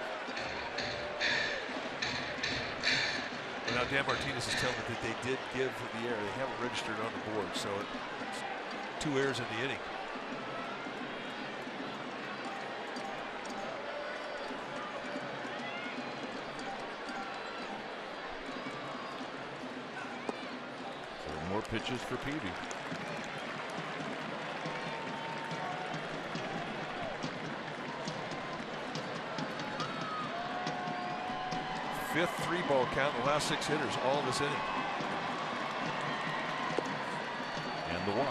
Well, now Dan Martinez is telling me that they did give the error. They haven't registered on the board, so it's 2 errors in the inning. So more pitches for Petey. Fifth 3-ball count, the last 6 hitters, all in this inning. And the walk.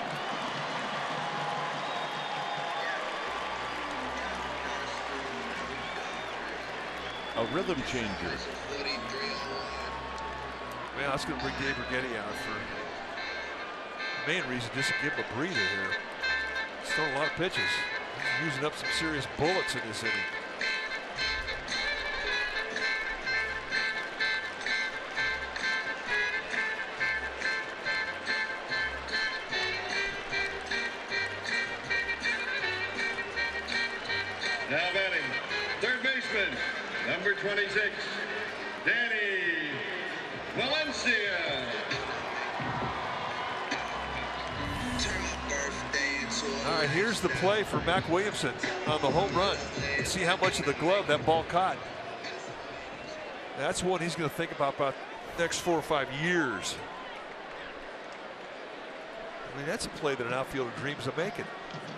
A rhythm changer. Well, that's going to bring Dave Righetti out for the main reason, just to give him a breather here. He's throwing a lot of pitches. He's using up some serious bullets in this inning. Now batting, third baseman, number 26, Danny Valencia. All right, here's the play for Mac Williamson on the home run. Let's see how much of the glove that ball caught. That's one he's going to think about the next 4 or 5 years. I mean, that's a play that an outfielder dreams of making.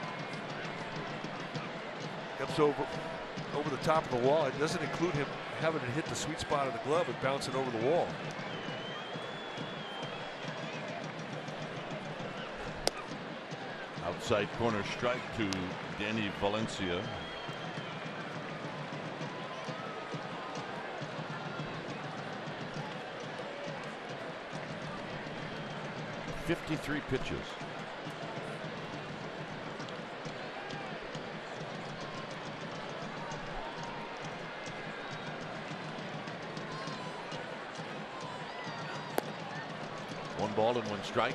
Comes over the top of the wall. It doesn't include him having to hit the sweet spot of the glove and bouncing over the wall. Outside corner strike to Danny Valencia. .53 pitches. One ball and one strike.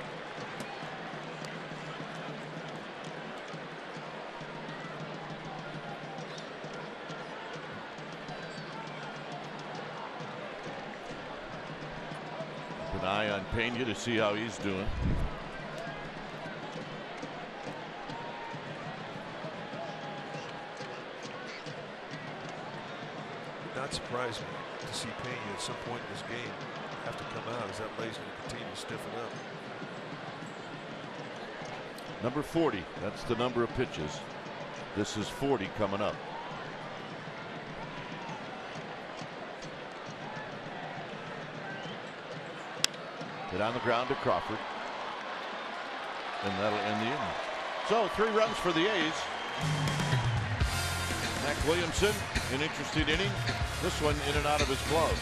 An eye on Pena to see how he's doing. Not surprise me to see Pena at some point in this game have to come out as that leg's going to continue to stiffen up. Number 40. That's the number of pitches. This is 40 coming up. Hit on the ground to Crawford. And that'll end the inning. So 3 runs for the A's. Mac Williamson, an interesting inning. This one in and out of his glove.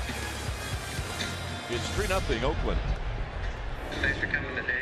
It's 3-0 Oakland. Thanks for coming today.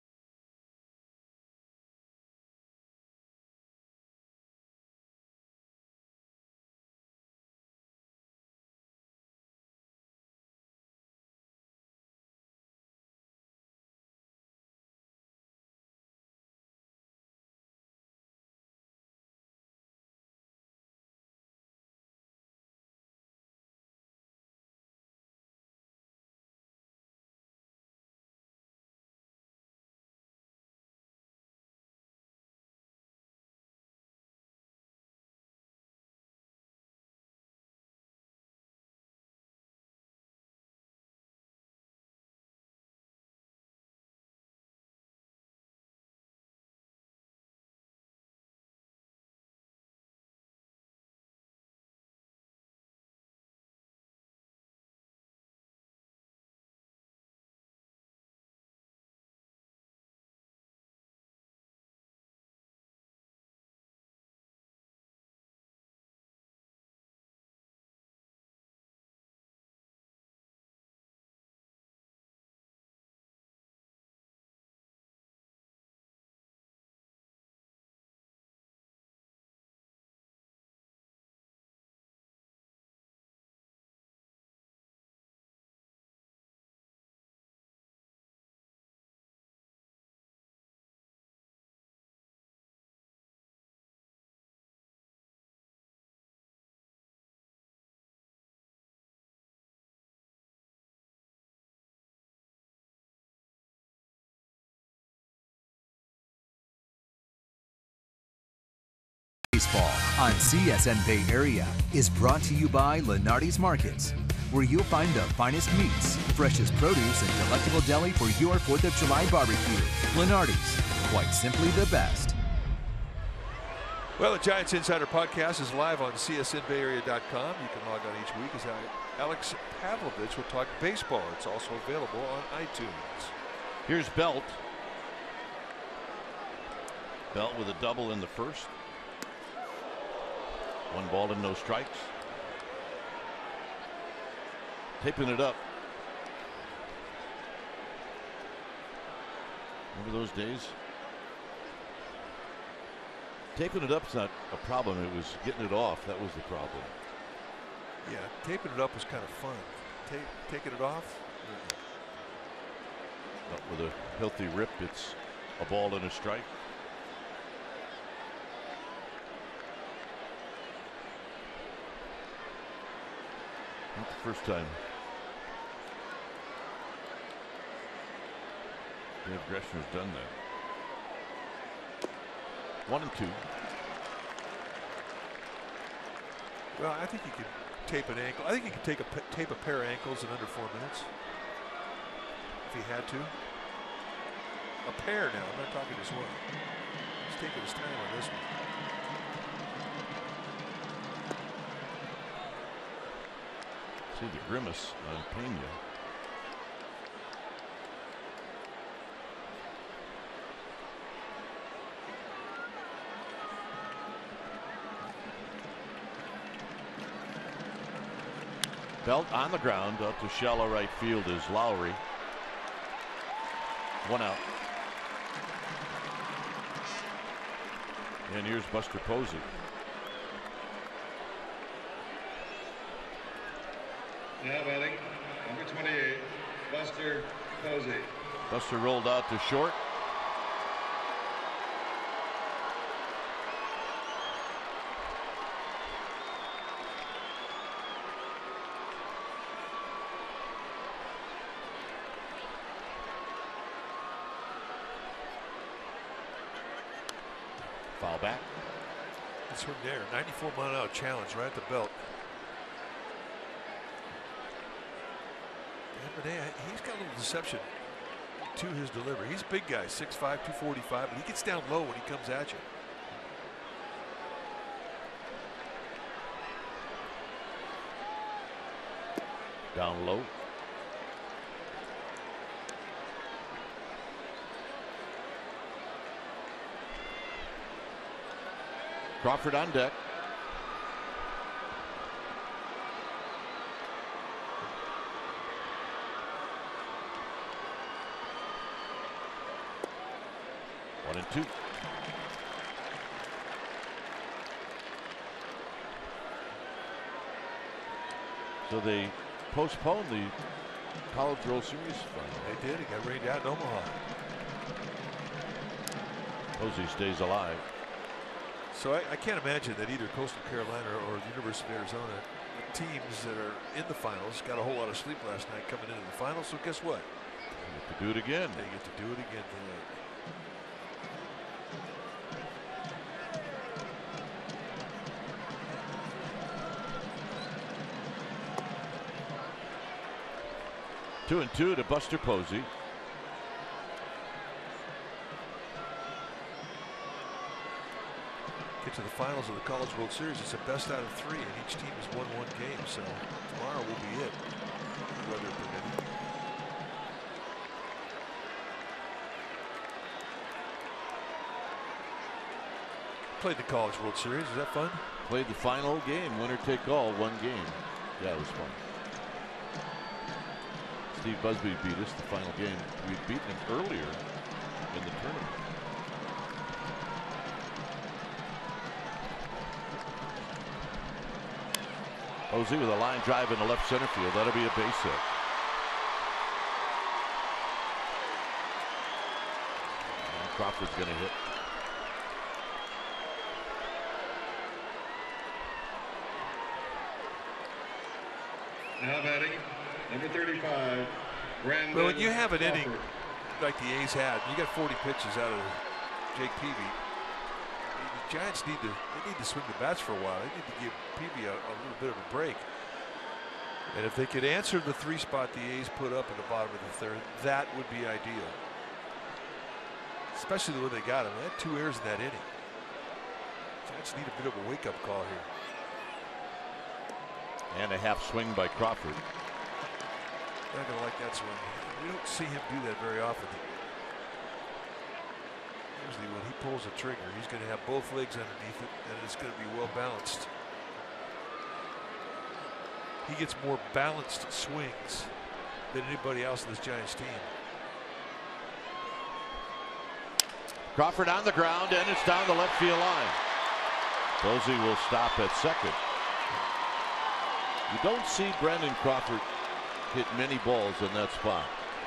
Baseball on CSN Bay Area is brought to you by Lenardi's Markets, where you'll find the finest meats, freshest produce, and delectable deli for your 4th of July barbecue. Lenardi's, quite simply the best. Well, the Giants Insider Podcast is live on csnbayarea.com. You can log on each week as Alex Pavlovich will talk baseball. It's also available on iTunes. Here's Belt. Belt with a double in the first. 1 ball and no strikes. Taping it up. Remember those days? Taping it up's not a problem. It was getting it off. That was the problem. Yeah, taping it up was kind of fun. Taking it off? But with a healthy rip, it's a ball and a strike. Not the first time Dave Greshner's done that. 1 and 2. Well, I think you could tape an ankle. I think you could tape a pair of ankles in under 4 minutes if he had to. A pair now. I'm not talking just one. He's taking his time on this one. See the grimace on Pena. Belt on the ground up to shallow right field is Lowry. 1 out. And here's Buster Posey. Now batting, number 28, Buster Posey. Buster rolled out to short. Foul back. This one there, 94-mile-an-hour challenge right at the belt. He's got a little deception to his delivery. He's a big guy, 6'5", 245, but he gets down low when he comes at you. Down low. Crawford on deck. One and two. So they postponed the College World Series final. They did. It got rained out in Omaha. Posey stays alive. So I can't imagine that either Coastal Carolina or the University of Arizona, the teams that are in the finals, got a whole lot of sleep last night coming into the finals. So guess what? They get to do it again. They get to do it again tonight. Two and two to Buster Posey. Get to the finals of the College World Series. It's a best out of three, and each team has won one game. So tomorrow will be it, weather permitting. Played the College World Series. Is that fun? Played the final game, winner take all, one game. Yeah, it was fun. Steve Busby beat us the final game. We'd beaten him earlier in the tournament. Posey with a line drive in the left center field. That'll be a base hit. And Crawford's going to hit. Now batting, number 35, Brandon. Well, when you have an Crawford. inning like the A's had, you got 40 pitches out of Jake Peavy. The Giants need to swing the bats for a while. They need to give Peavy a little bit of a break. And if they could answer the 3 spot the A's put up in the bottom of the third, that would be ideal. Especially the way they got him. They had 2 errors in that inning. Giants need a bit of a wake-up call here. And a half swing by Crawford. Not gonna like that swing. We don't see him do that very often. Usually when he pulls a trigger, he's going to have both legs underneath it, and it's going to be well balanced. He gets more balanced swings than anybody else in this Giants team. Crawford on the ground, and it's down the left field line. Posey will stop at second. You don't see Brandon Crawford hit many balls in that spot.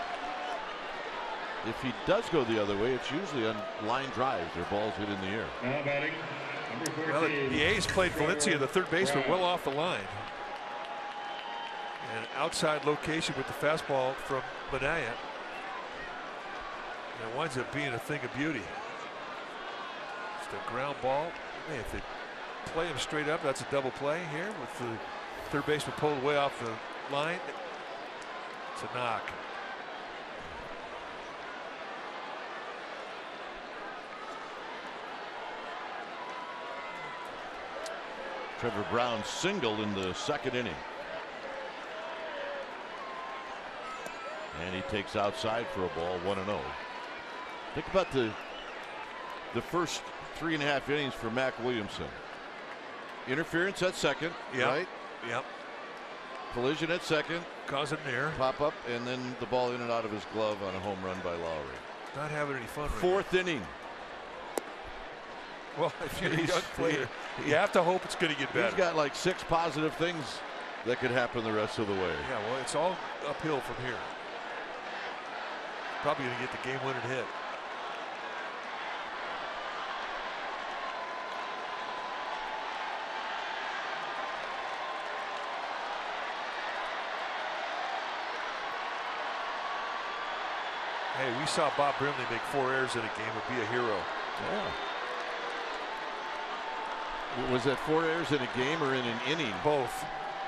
If he does go the other way, it's usually on line drives or balls hit in the air. Now batting, number 14. Well, the A's played Valencia, the third baseman, well off the line. And outside location with the fastball from Manaya. And it winds up being a thing of beauty. Just a ground ball. Hey, if they play him straight up, that's a double play here with the third baseman pulled way off the line. It's a knock. Trevor Brown singled in the second inning. And he takes outside for a ball, 1-0. Think about the first 3.5 innings for Mac Williamson. Interference at second, right? Yep. Collision at second. Causing an error. Pop up, and then the ball in and out of his glove on a home run by Lowry. Not having any fun. Fourth inning. Well, if you're a young player, you have to hope it's going to get better. He's got like 6 positive things that could happen the rest of the way. Yeah, well, it's all uphill from here. Probably going to get the game-winning hit. Hey, we saw Bob Brimley make 4 errors in a game and be a hero. Yeah. Was that 4 errors in a game or in an inning? Both.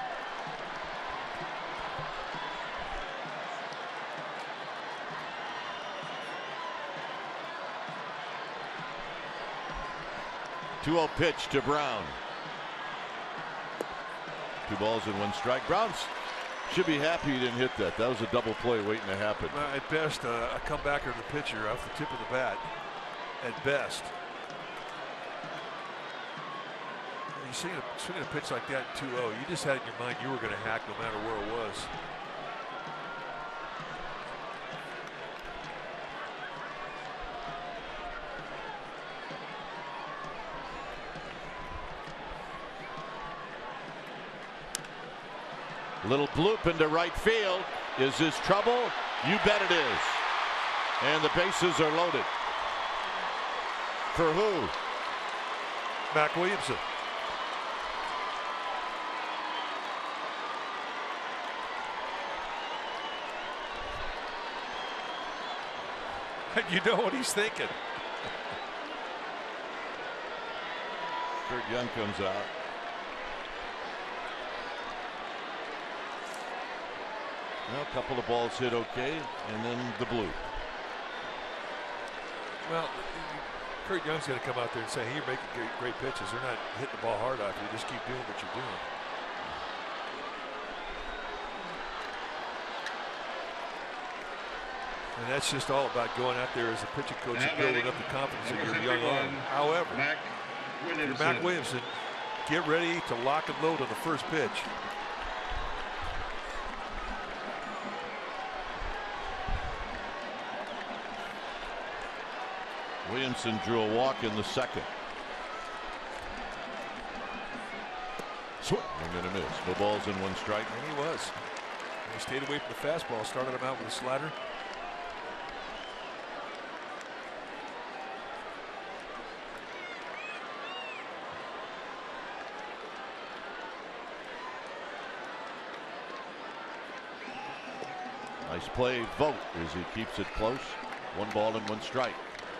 Two-0 pitch to Brown. 2 balls and 1 strike. Brown's should be happy he didn't hit that. That was a double play waiting to happen. At best, a comebacker to the pitcher off the tip of the bat. At best. You swinging a pitch like that in 2-0, you just had in your mind you were going to hack no matter where it was. Little bloop into right field. Is this trouble? You bet it is. And the bases are loaded. For who? Mac Williamson. You know what he's thinking. Kurt Young comes out. Well, a couple of balls hit okay, and then the blue. Well, Kurt Young's going to come out there and say, hey, you're making great pitches. They're not hitting the ball hard off you. Just keep doing what you're doing. And that's just all about going out there as a pitching coach and building up the confidence of your young arm. However, Mac Williamson, get ready to lock and load on the first pitch. Williamson drew a walk in the second. Swing and a miss. No balls and 1 strike. And he was. He stayed away from the fastball. Started him out with a slider. Nice play, Vogt, as he keeps it close. 1 ball and 1 strike.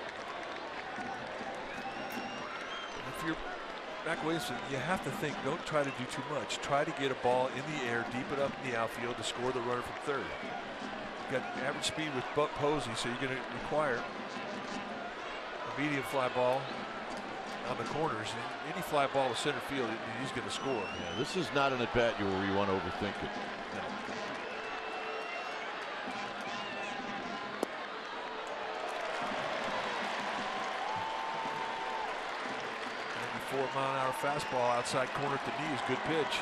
If you're Mac Williamson, you have to think, don't try to do too much. Try to get a ball in the air, deep it up in the outfield to score the runner from third. You've got average speed with Buck Posey, so you're going to require a medium fly ball on the corners. And any fly ball to center field, he's going to score. Yeah, this is not an at-bat where you want to overthink it. No. 4-mile-an-hour fastball outside corner at the knee is good pitch.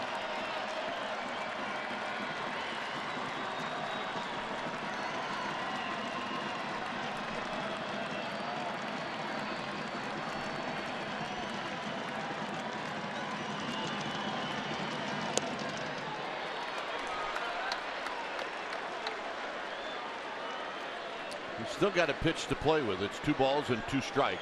He's still got a pitch to play with. It's 2 balls and 2 strikes.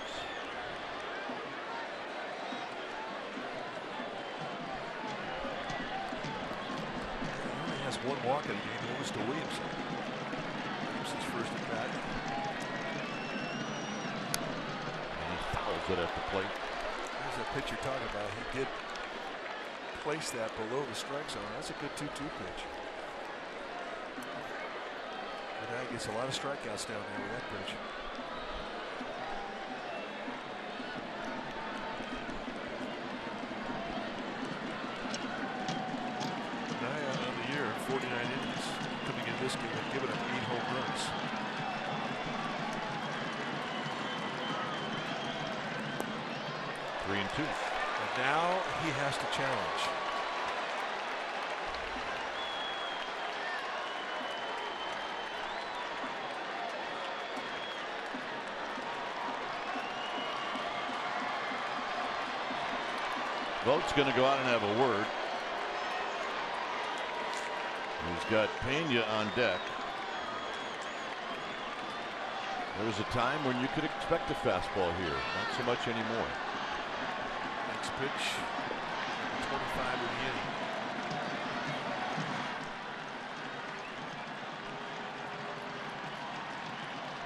One walk in the game, it was to Williamson. Williamson's first at bat. And he fouls it at the plate. There's that pitch you're talking about. He did place that below the strike zone. That's a good 2-2 pitch. And now he gets a lot of strikeouts down there with that pitch. This game and given up 8 home runs. Three and 2. And now he has to challenge. Vogt's going to go out and have a word. He's got Pena on deck. There was a time when you could expect a fastball here. Not so much anymore. Next pitch, 25 in the inning.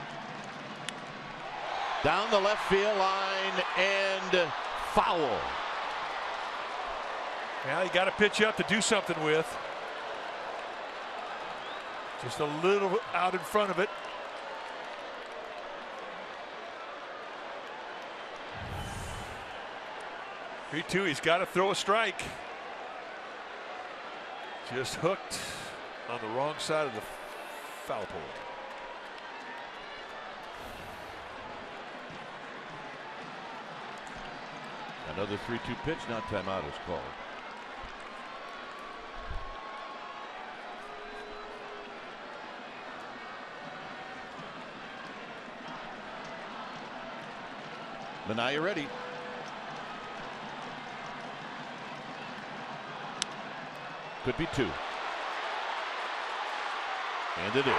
Down the left field line and foul. Yeah, you got to pitch up to do something with. Just a little out in front of it. 3-2, he's got to throw a strike. Just hooked on the wrong side of the foul pole. Another 3-2 pitch, now timeout is called. Minaya ready. Could be 2. And it is.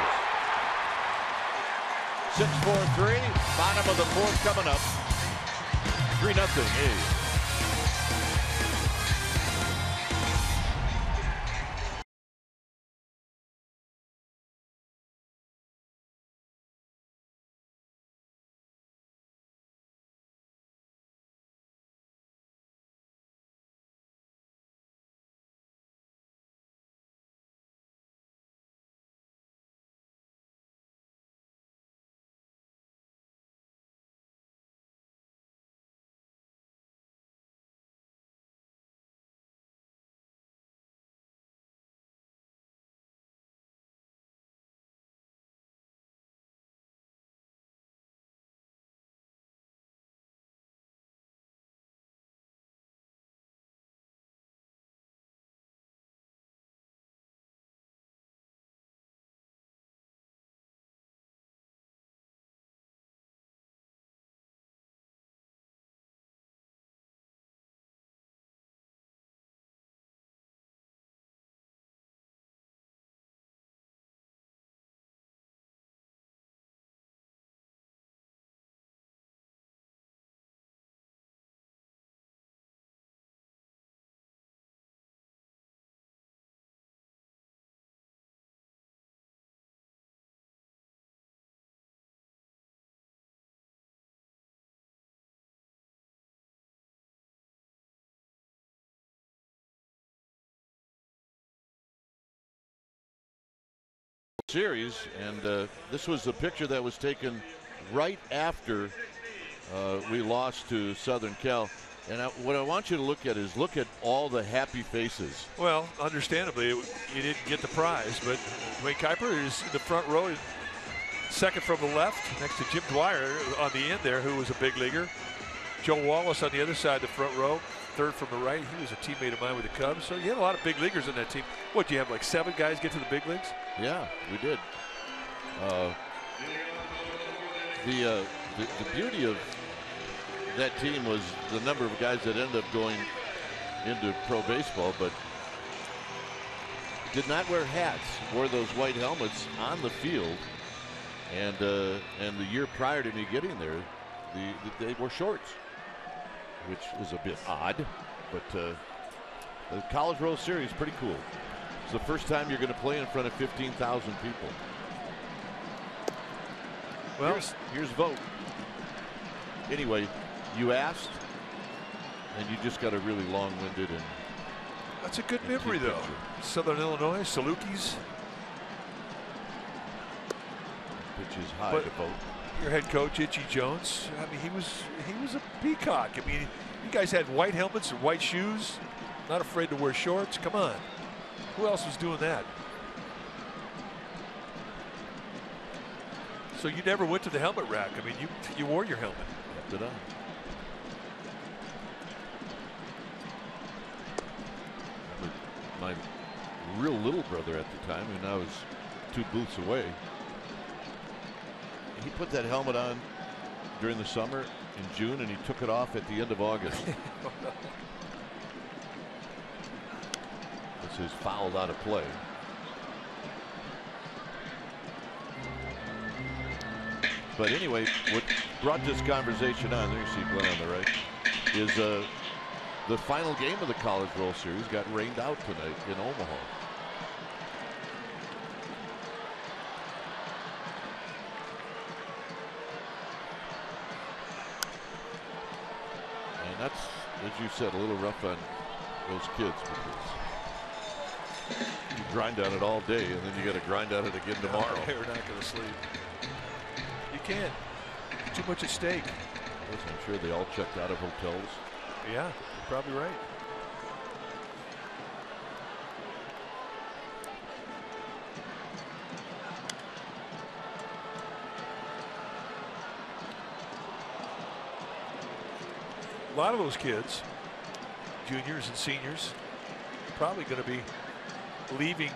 6-4-3. Bottom of the 4th coming up. 3-0 A's. Series, and this was the picture that was taken right after we lost to Southern Cal. And what I want you to look at is look at all the happy faces. Well, understandably, you didn't get the prize, but Dwayne Kuiper is in the front row, second from the left, next to Jim Dwyer on the end there, who was a big leaguer. Joe Wallace on the other side, the front row, third from the right. He was a teammate of mine with the Cubs. So you had a lot of big leaguers in that team. What, do you have like 7 guys get to the big leagues? Yeah, we did. The beauty of that team was the number of guys that ended up going into pro baseball, but did not wear hats, wore those white helmets on the field. And the year prior to me getting there, they wore shorts, which is a bit odd, but the College World Series is pretty cool. It's the first time you're going to play in front of 15,000 people. Well, here's vote. Anyway, you asked, and you just got a really long-winded and that's a good memory, though. Southern Illinois, Salukis. Pitch is high to vote. Your head coach, Itchy Jones. I mean, he was a peacock. I mean, you guys had white helmets and white shoes. Not afraid to wear shorts. Come on. Who else was doing that? So you never went to the helmet rack. I mean, you wore your helmet. Did I? My real little brother at the time, and I was 2 booths away. He put that helmet on during the summer in June, and he took it off at the end of August. This is fouled out of play. But anyway, what brought this conversation on, there you see Glenn on the right, is the final game of the College World Series got rained out tonight in Omaha. And that's, as you said, a little rough on those kids, because you grind on it all day and then you got to grind on it again tomorrow. They're not going to sleep. You can't. Too much at stake. Yes, I'm sure they all checked out of hotels. Yeah, you're probably right. A lot of those kids, juniors and seniors, probably going to be leaving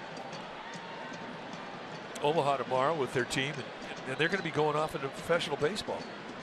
Omaha tomorrow with their team, and they're going to be going off into professional baseball.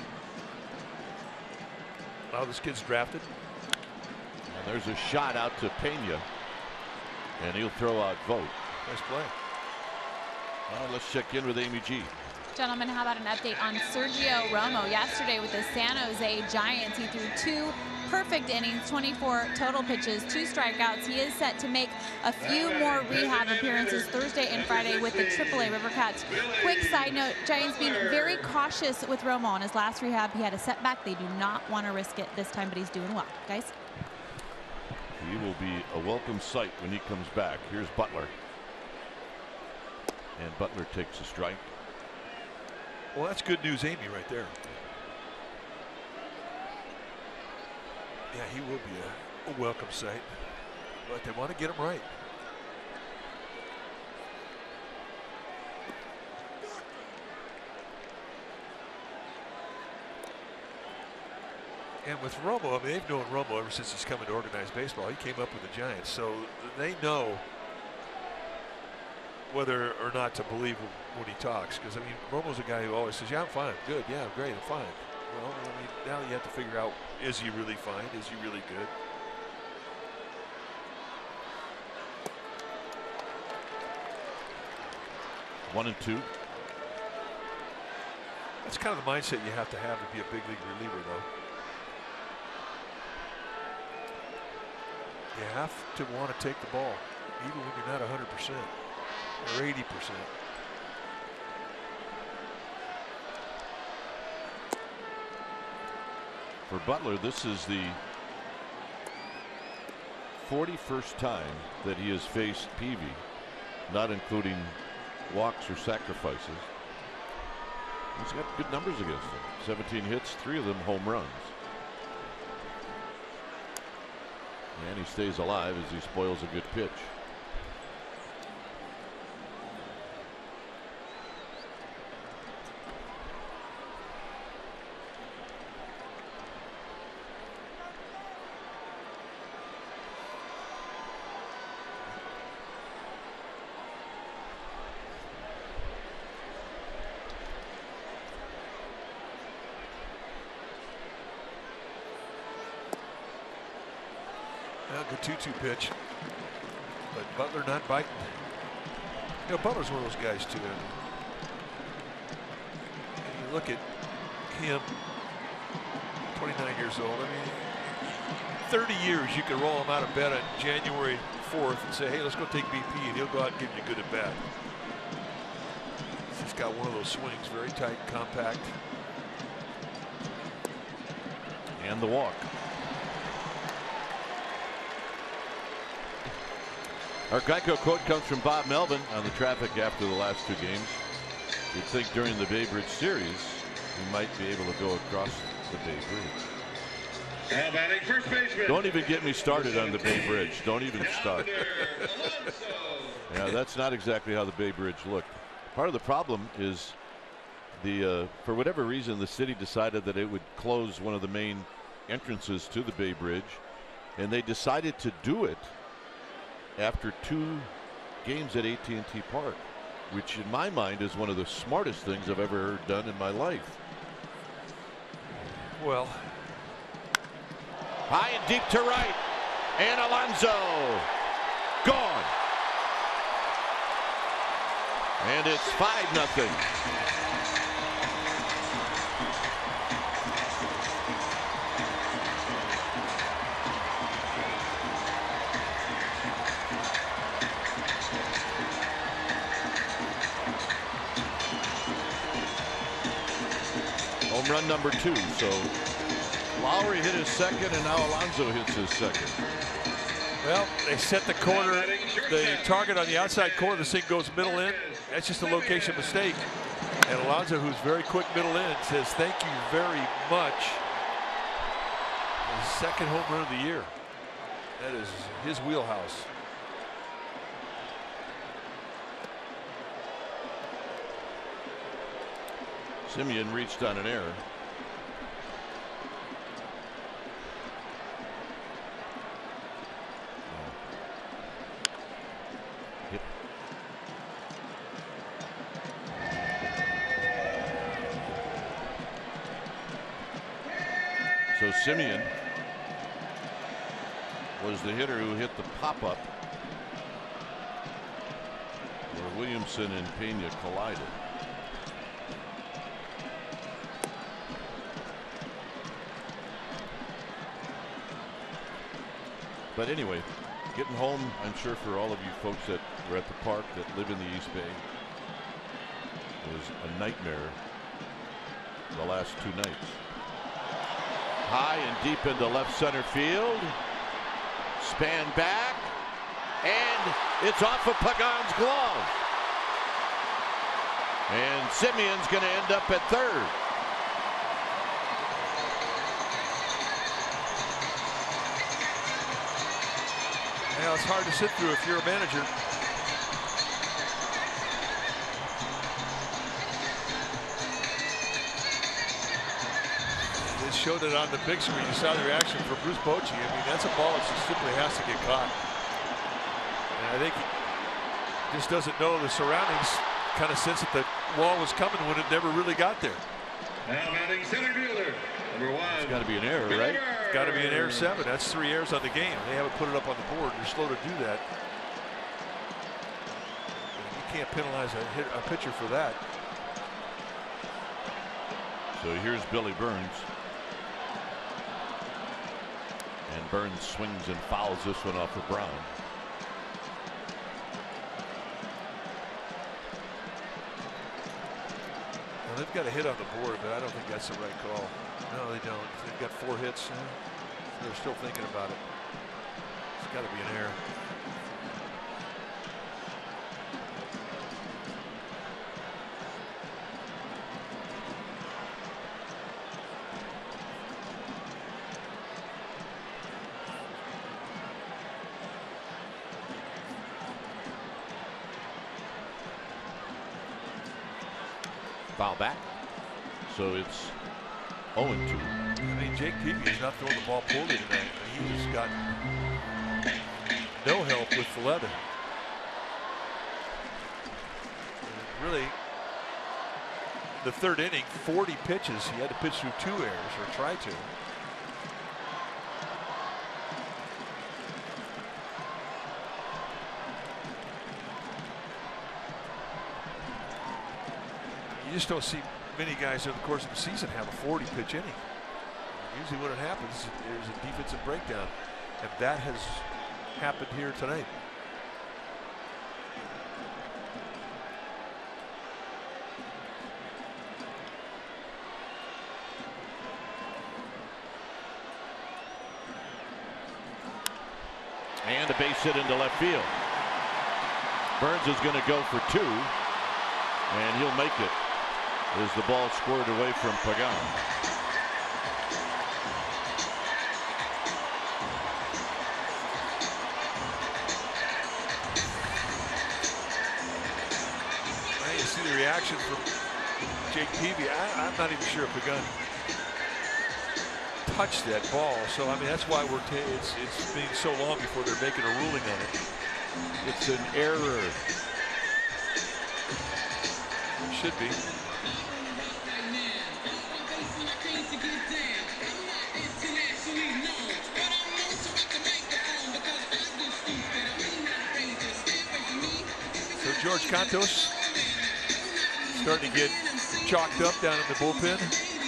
A lot of those kids drafted. And there's a shot out to Pena, and he'll throw out Vogt. Nice play. Well, let's check in with Amy G. Gentlemen, how about an update on Sergio Romo? Yesterday with the San Jose Giants, he threw 2 perfect innings, 24 total pitches, 2 strikeouts. He is set to make a few more rehab appearances Thursday and Friday with the AAA Rivercats. Quick side note, Giants being very cautious with Romo. On his last rehab, he had a setback. They do not want to risk it this time, but he's doing well. Guys? He will be a welcome sight when he comes back. Here's Butler. And Butler takes a strike. Well, that's good news, Amy, right there. Yeah, he will be a welcome sight, but they want to get him right. And with Romo, I mean, they've known Romo ever since he's come into organized baseball. He came up with the Giants, so they know whether or not to believe when he talks. Because, I mean, Romo's a guy who always says, yeah, I'm fine, good, yeah, I'm great, I'm fine. Well, I mean, now you have to figure out, is he really fine? Is he really good? One and two. That's kind of the mindset you have to be a big league reliever, though. You have to want to take the ball, even when you're not 100% or 80%. For Butler, this is the 41st time that he has faced Peavy, not including walks or sacrifices. He's got good numbers against him. 17 hits, 3 of them home runs. And he stays alive as he spoils a good pitch. Good 2-2 pitch, but Butler not biting. You know, Butler's one of those guys too. And you look at him, 29 years old. I mean, 30 years you could roll him out of bed on January 4th and say, hey, let's go take BP, and he'll go out and give you a good at bat. He's got one of those swings, very tight, compact. And the walk. Our Geico quote comes from Bob Melvin on the traffic after the last 2 games. You'd think during the Bay Bridge series, we might be able to go across the Bay Bridge. Now batting first baseman. Don't even get me started on the Bay Bridge. Don't even start. Yeah, that's not exactly how the Bay Bridge looked. Part of the problem is for whatever reason, the city decided that it would close one of the main entrances to the Bay Bridge, and they decided to do it after 2 games at AT&T Park, which in my mind is one of the smartest things I've ever heard done in my life. Well, high and deep to right, and Alonso gone, and it's 5-0. Home run number 2. So Lowry hit his second, and now Alonso hits his second. Well, they set the corner, the target on the outside corner. This thing goes middle in. That's just a location mistake. And Alonso, who's very quick middle in, says thank you very much. His second home run of the year. That is his wheelhouse. Simeon reached on an error. So Simeon was the hitter who hit the pop-up where Williamson and Pena collided. But anyway, getting home, I'm sure for all of you folks that were at the park that live in the East Bay, was a nightmare the last 2 nights. High and deep into left center field. Span back. And it's off of Pagan's glove. And Simeon's going to end up at third. Yeah, it's hard to sit through if you're a manager. They showed it on the big screen. You saw the reaction from Bruce Bochy. I mean, that's a ball that just simply has to get caught. And I think he just doesn't know the surroundings. Kind of sense that the wall was coming when it never really got there. Now batting center fielder, number 1. It's got to be an error, right? Got to be an error 7. That's 3 errors on the game. They haven't put it up on the board. They're slow to do that. You can't penalize a pitcher for that. So here's Billy Burns. And Burns swings and fouls this one off of Brown. Well, they've got a hit on the board, but I don't think that's the right call. No, they don't. They've got 4 hits. They're still thinking about it. It's got to be an error. Foul back. So it's 0-2. I mean, Jake Peavy is not throwing the ball poorly tonight. He's got no help with the leather. And really, the 3rd inning, 40 pitches. He had to pitch through 2 errors, or try to. You just don't see many guys over the course of the season have a 40-pitch inning. Usually when it happens, there's a defensive breakdown, and that has happened here tonight. And a base hit into left field. Burns is going to go for 2, and he'll make it as the ball squared away from Pagan. You see the reaction from Jake Peavy. I'm not even sure if Pagan touched that ball. So I mean, that's why it's being so long before they're making a ruling on it. It's an error. It should be. So George Cantos starting to get chalked up down in the bullpen.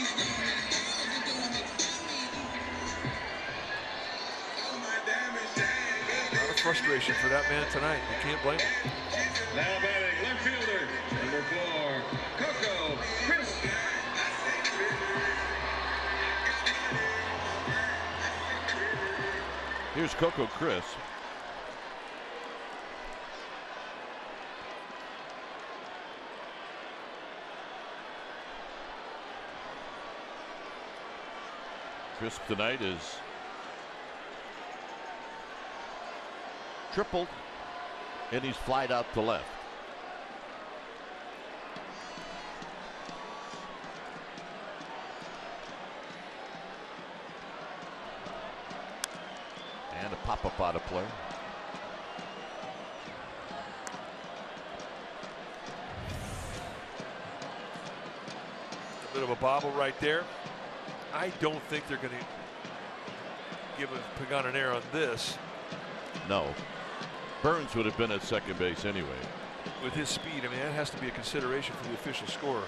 A lot of frustration for that man tonight. You can't blame him. Now batting left fielder, number 4, Coco Chris. Here's Coco Chris. Crisp tonight is tripled, and he's flied out to left. And a pop-up out of play. A bit of a bobble right there. I don't think they're going to give Pagan an error on this. No. Burns would have been at second base anyway. With his speed, I mean, that has to be a consideration for the official scorer.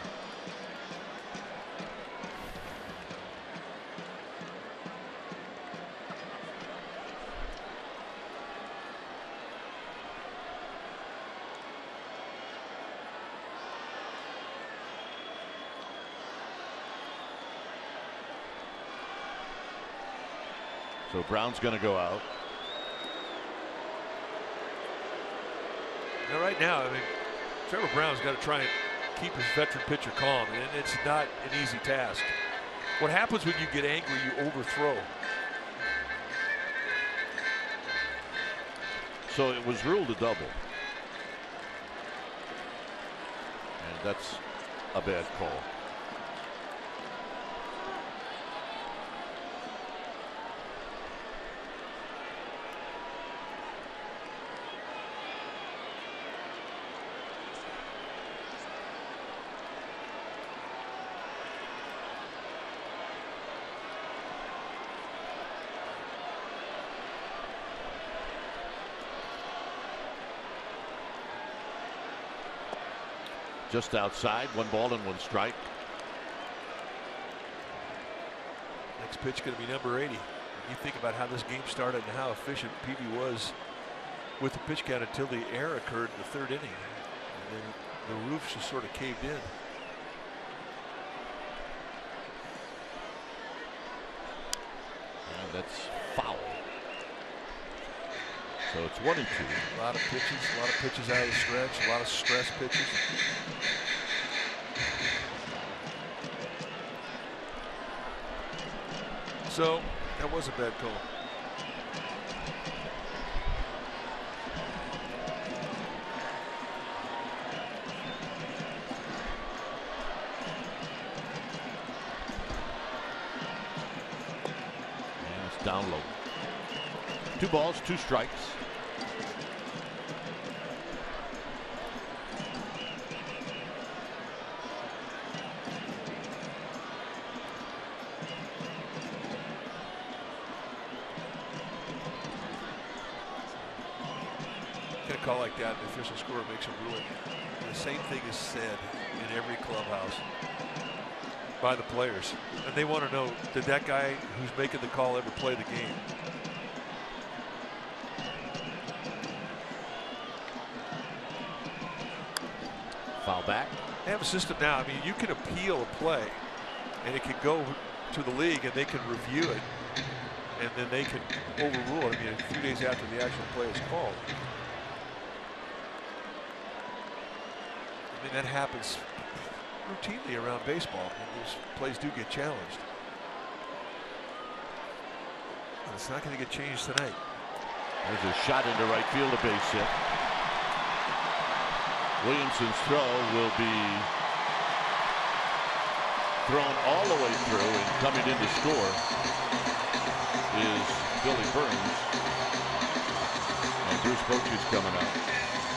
So Brown's going to go out. Now, right now, I mean, Trevor Brown's got to try and keep his veteran pitcher calm, and it's not an easy task. What happens when you get angry, you overthrow. So it was ruled a double. And that's a bad call. Just outside, 1 ball and 1 strike. Next pitch going to be number 80. When you think about how this game started and how efficient PV was with the pitch count until the error occurred in the 3rd inning. And then the roof just sort of caved in. And that's foul. So it's 1-2. A lot of pitches out of the stretch, a lot of stress pitches. So that was a bad call. And it's down low. 2 balls, 2 strikes. Call like that, the official scorer makes a ruling. The same thing is said in every clubhouse by the players, and they want to know, did that guy who's making the call ever play the game? Foul back. They have a system now. I mean, you can appeal a play, and it can go to the league, and they can review it, and then they can overrule it. I mean, a few days after the actual play is called. I mean, that happens routinely around baseball, and these plays do get challenged. And it's not going to get changed tonight. There's a shot into right field, a base hit. Williamson's throw will be thrown all the way through, and coming in to score is Billy Burns. And Bruce Bochy's coming out.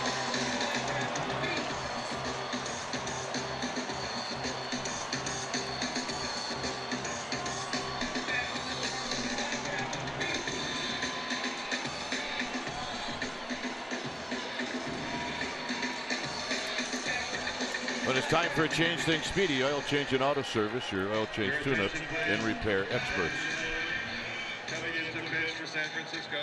When it's time for a change, think Speedy Oil Change and Auto Service, your oil change tune-up and repair experts. Coming into pitch for San Francisco.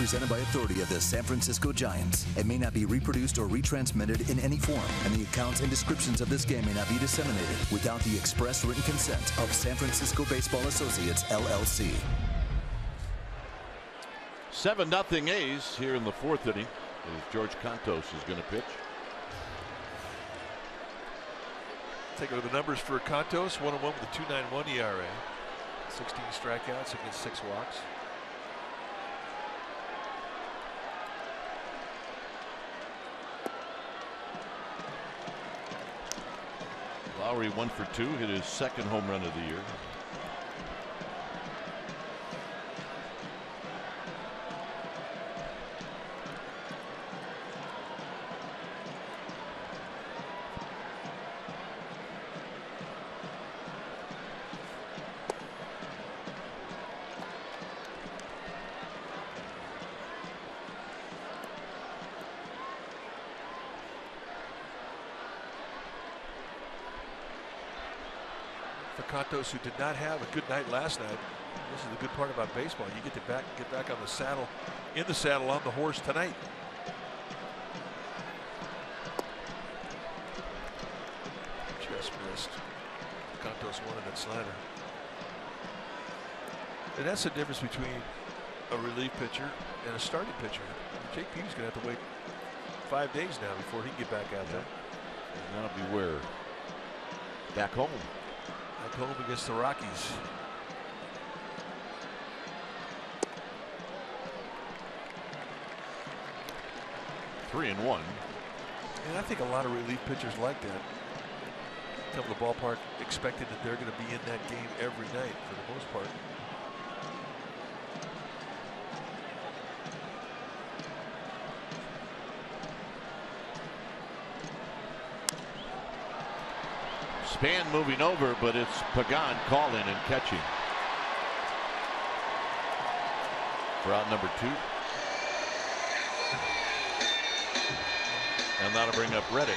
presented by authority of the San Francisco Giants and may not be reproduced or retransmitted in any form, and the accounts and descriptions of this game may not be disseminated without the express written consent of San Francisco Baseball Associates, LLC. 7-0 A's here in the fourth inning as George Cantos is going to pitch. Take a look at the numbers for Cantos. 1-1 with a 2.91 ERA. 16 strikeouts against 6 walks. Lowry 1 for 2, hit his second home run of the year. For Cantos, who did not have a good night last night, this is the good part about baseball. You get back on the saddle, in the saddle on the horse tonight. Just missed. Cantos wanted that slider. And that's the difference between a relief pitcher and a starting pitcher. JP's going to have to wait 5 days now before he can get back out there. And that'll be where? Back home. Back home against the Rockies. Three and one. And I think a lot of relief pitchers like that. Come to the ballpark expecting that they're going to be in that game every night for the most part. Span moving over, but it's Pagan calling and catching for out number 2. And that'll bring up Reddick.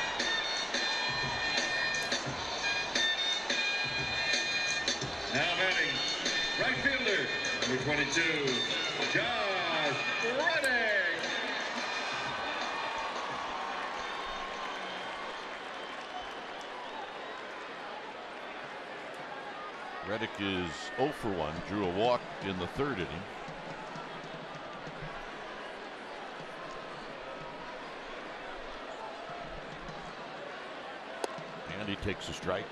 Now batting, right fielder, number 22, Josh Reddick. Reddick is 0 for 1, drew a walk in the 3rd inning. And he takes a strike.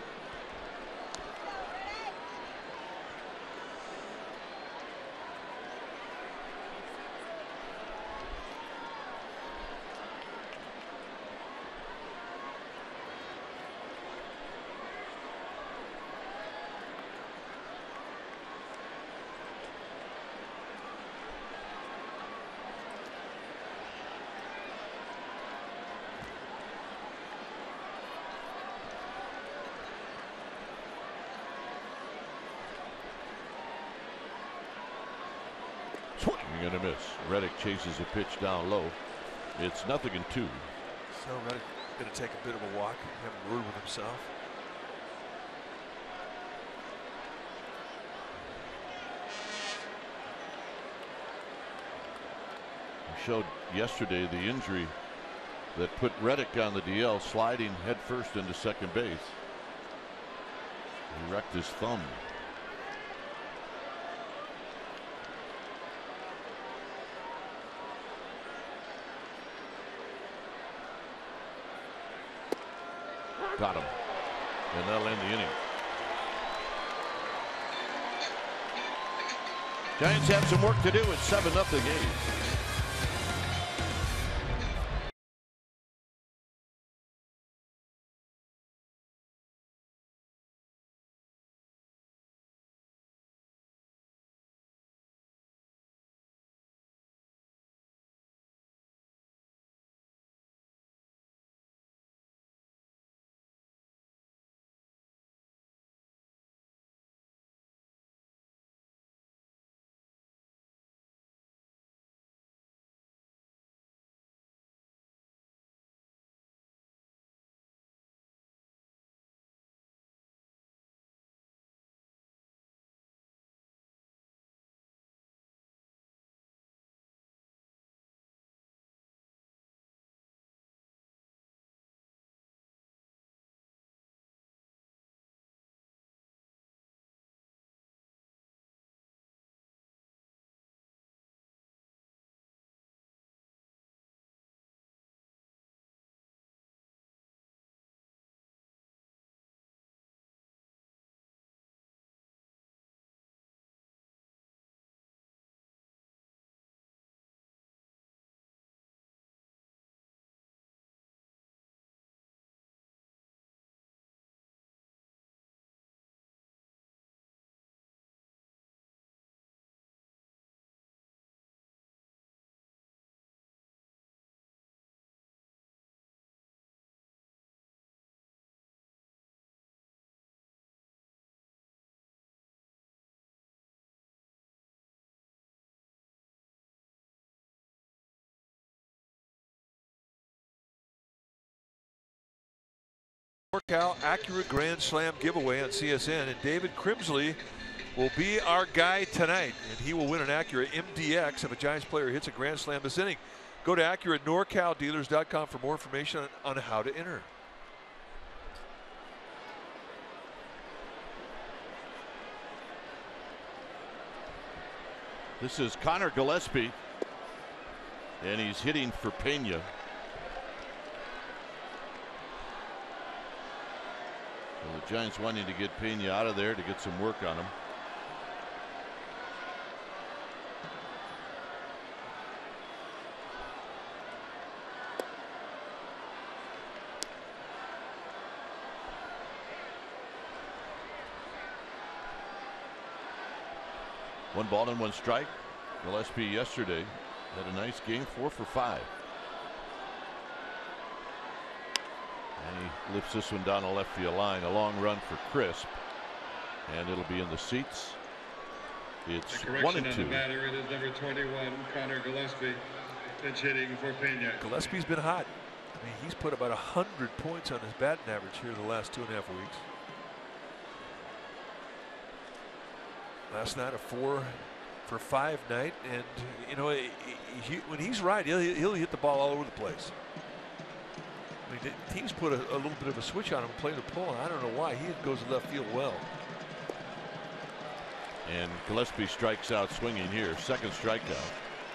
Swing and a miss. Reddick chases a pitch down low. It's 0-2. So Reddick going to take a bit of a walk, have a word with himself. We showed yesterday the injury that put Reddick on the DL, sliding headfirst into second base. He wrecked his thumb. Got him. And that'll end the inning. Giants have some work to do. It's 7-0 A's. NorCal Acura Grand Slam giveaway on CSN, and David Crimsley will be our guy tonight, and he will win an Acura MDX if a Giants player hits a Grand Slam this inning. Go to AcuraNorCalDealers.com for more information on how to enter. This is Connor Gillespie, and he's hitting for Pena. So the Giants wanting to get Pena out of there to get some work on him. One ball and one strike. Gillespie yesterday had a nice game, 4 for 5. And he lifts this one down the left field line. A long run for Crisp, and it'll be in the seats. It's 1-2. The batter, it is number 21, Connor Gillespie. Pitch hitting for Pena. Gillespie's been hot. I mean, he's put about 100 points on his batting average here the last 2.5 weeks. Last night a 4 for 5 night, and you know when he's right, he'll hit the ball all over the place. I mean, the teams put a little bit of a switch on him playing the pull. I don't know why. He goes to left field well. And Gillespie strikes out swinging here. Second strikeout.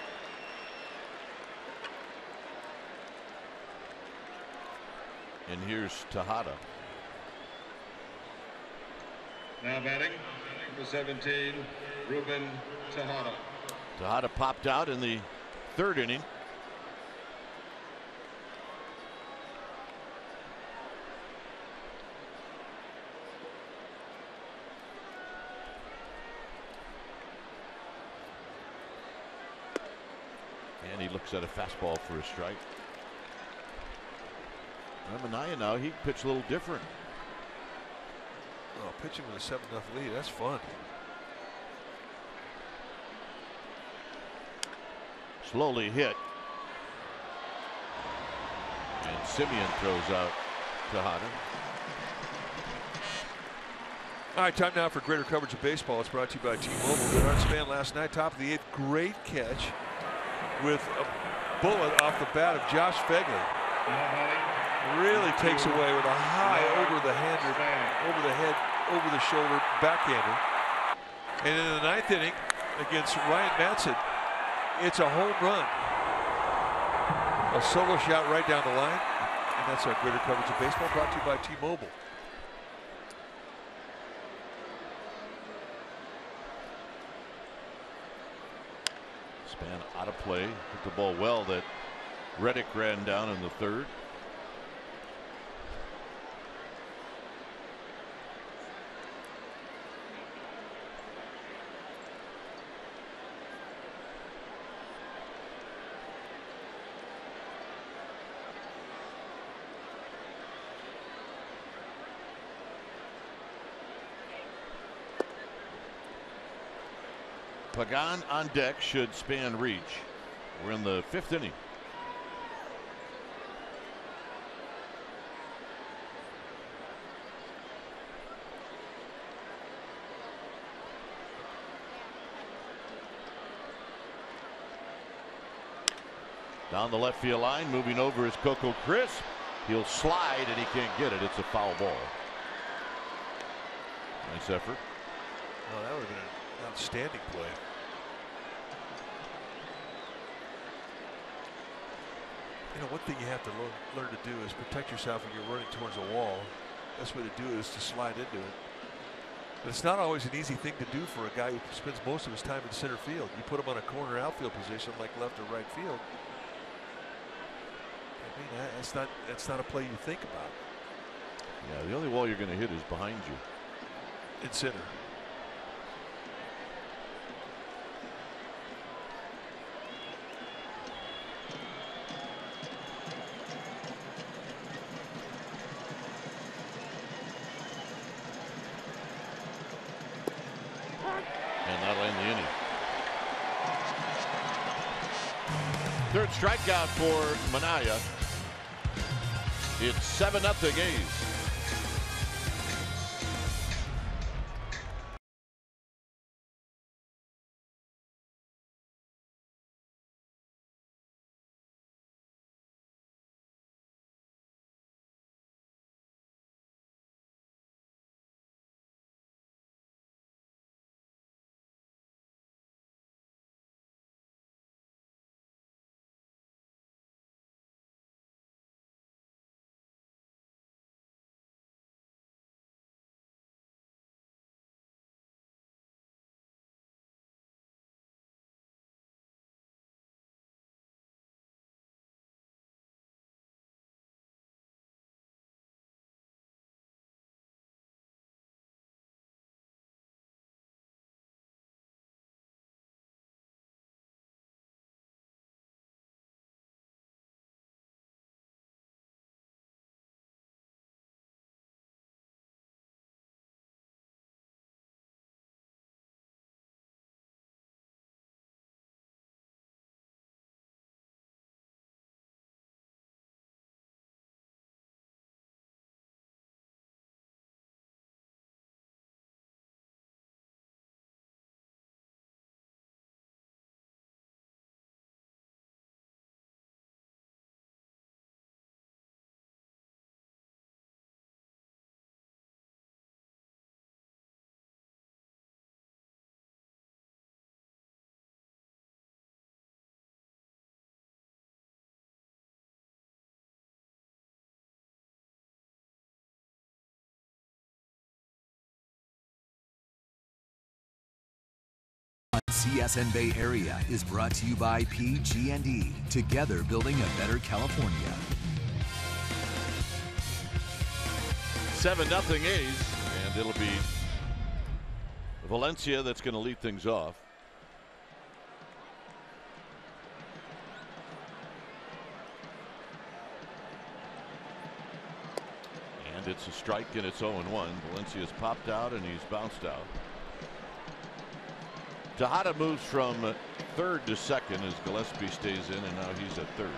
And here's Tejada. Now batting, number 17, Ruben Tejada. Tejada popped out in the 3rd inning. And he looks at a fastball for a strike. Manaya now, he pitched a little different. Oh, pitching with a 7-0 lead, that's fun. Slowly hit. And Simeon throws out Tejada. All right, time now for greater coverage of baseball. It's brought to you by T-Mobile. Bernard Span last night, top of the 8th, great catch with a bullet off the bat of Josh Fegley. Really takes away with a high over the head, over the shoulder backhander. And in the 9th inning against Ryan Madsen, it's a home run. A solo shot right down the line. And that's our greater coverage of baseball, brought to you by T-Mobile. Span out of play. Hit the ball well that Reddick ran down in the 3rd. Pagan on deck should Span reach. We're in the 5th inning. Down the left field line, moving over is Coco Crisp. He'll slide and he can't get it. It's a foul ball. Nice effort. Oh, that would have been an outstanding play. You know, one thing you have to learn to do is protect yourself when you're running towards a wall. Best way to do it is to slide into it. But it's not always an easy thing to do for a guy who spends most of his time in center field. You put him on a corner outfield position like left or right field. I mean, that's not a play you think about. Yeah, the only wall you're going to hit is behind you. In center. And that'll end the inning. 3rd strikeout for Manaya. It's 7-0 A's. on CSN Bay Area is brought to you by PG&E, together building a better California. 7-0 A's, and it'll be Valencia that's going to lead things off. And it's a strike, and it's 0-1. Valencia's popped out, and he's bounced out. Tejada moves from third to second as Gillespie stays in, and now he's at third.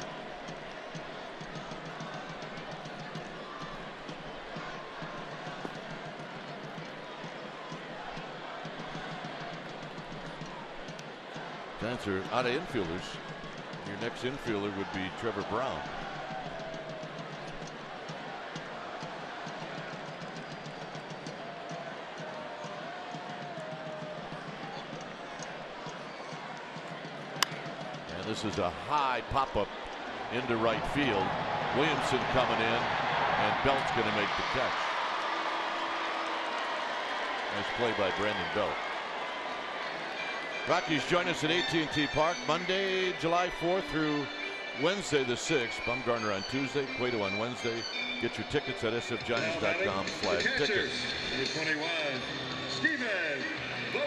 Giants are out of infielders. Your next infielder would be Trevor Brown. And this is a high pop-up into right field. Williamson coming in, and Belt's going to make the catch. Nice play by Brandon Belt. Rockies join us at AT&T Park Monday, July 4th through Wednesday the 6th. Bumgarner on Tuesday, Cueto on Wednesday. Get your tickets at sfgiants.com/tickets. Number 21, Steven Vogt.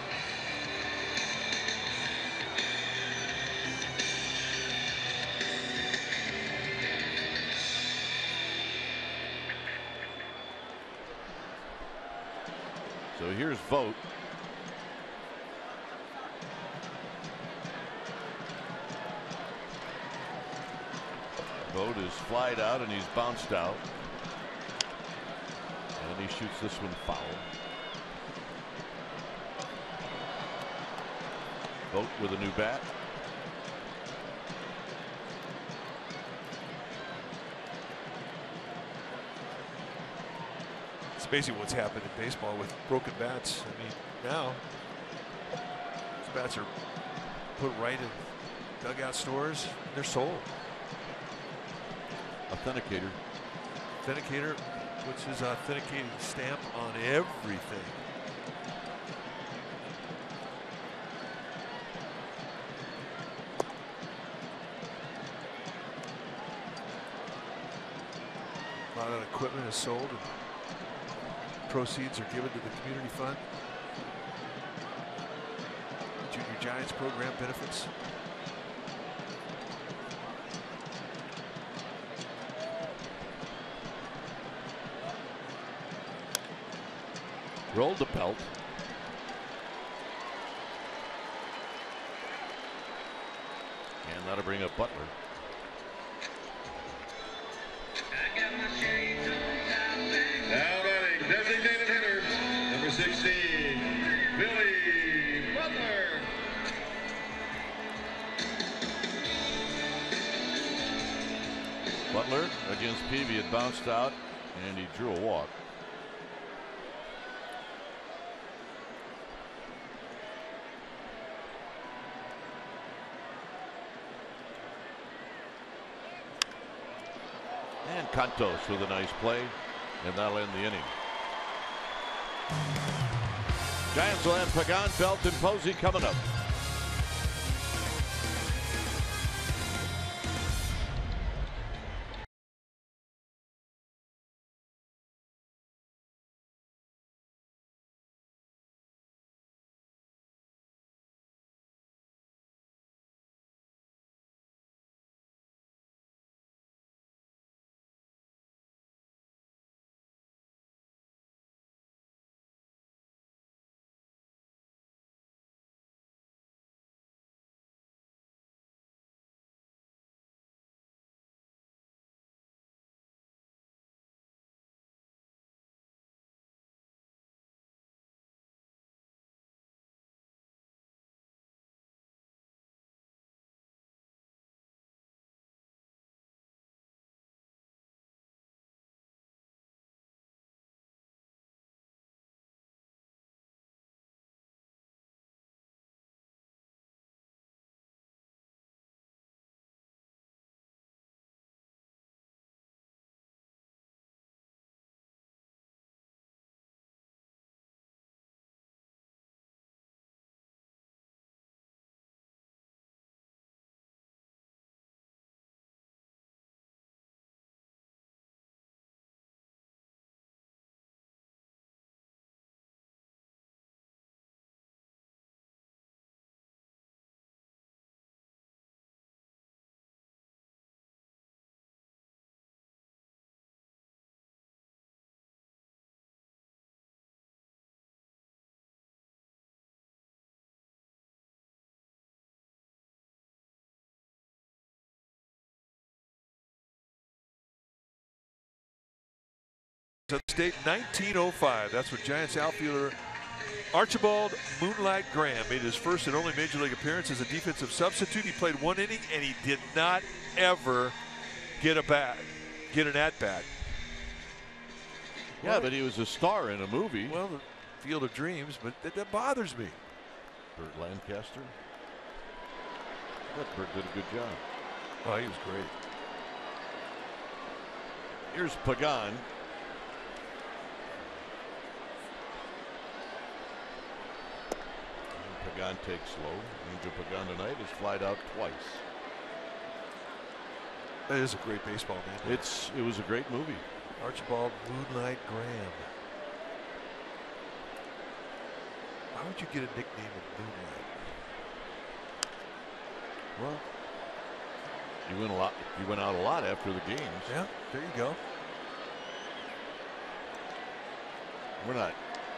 So here's Vogt. Vogt is flied out, and he's bounced out. And he shoots this one foul. Vogt with a new bat. It's amazing what's happened in baseball with broken bats. I mean, now these bats are put right in dugout stores. They're sold. Authenticator. Authenticator puts his authenticating stamp on everything. A lot of equipment is sold, and proceeds are given to the community fund. Junior Giants program benefits. Rolled the Belt. And that'll bring up Butler. Now batting, designated hitter, number 16, Billy Butler. Butler against Peavy had bounced out, and he drew a walk. And Cantos with a nice play, and that'll end the inning. Giants will have Pagan, Belt, and Posey coming up. State 1905. That's when Giants outfielder Archibald Moonlight Graham made his first and only major league appearance as a defensive substitute. He played 1 inning and he did not ever get an at-bat. Yeah, but he was a star in a movie. Well, the Field of Dreams, but that bothers me. Burt Lancaster. I thought Burt did a good job. Oh, he was great. Here's Pagan. Pagan takes low. Angel Pagan tonight has flied out twice. That is a great baseball name. It was a great movie. Archibald Moonlight Graham. Why would you get a nickname of Moonlight? Well, you went out a lot after the games. Yeah, there you go. We're not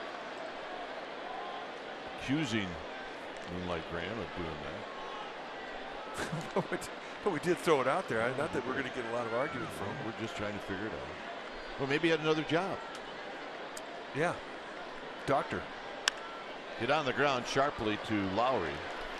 accusing Moonlight Graham of doing that. But we did throw it out there. Not that we're going to get a lot of argument from. We're just trying to figure it out. Well, maybe he had another job. Yeah. Doctor. Hit on the ground sharply to Lowry.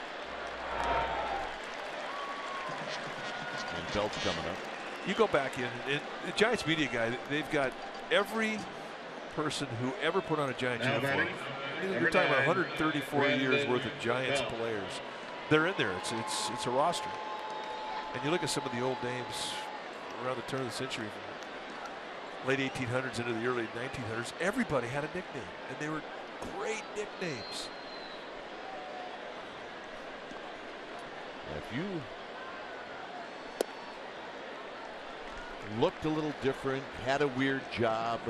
And Belt's coming up. You go back in, and the Giants media guy, they've got every person who ever put on a Giants uniform. You're talking about 134 years worth of Giants players. They're in there. It's a roster. And you look at some of the old names around the turn of the century, from the late 1800s into the early 1900s. Everybody had a nickname, and they were great nicknames. If you looked a little different, had a weird job,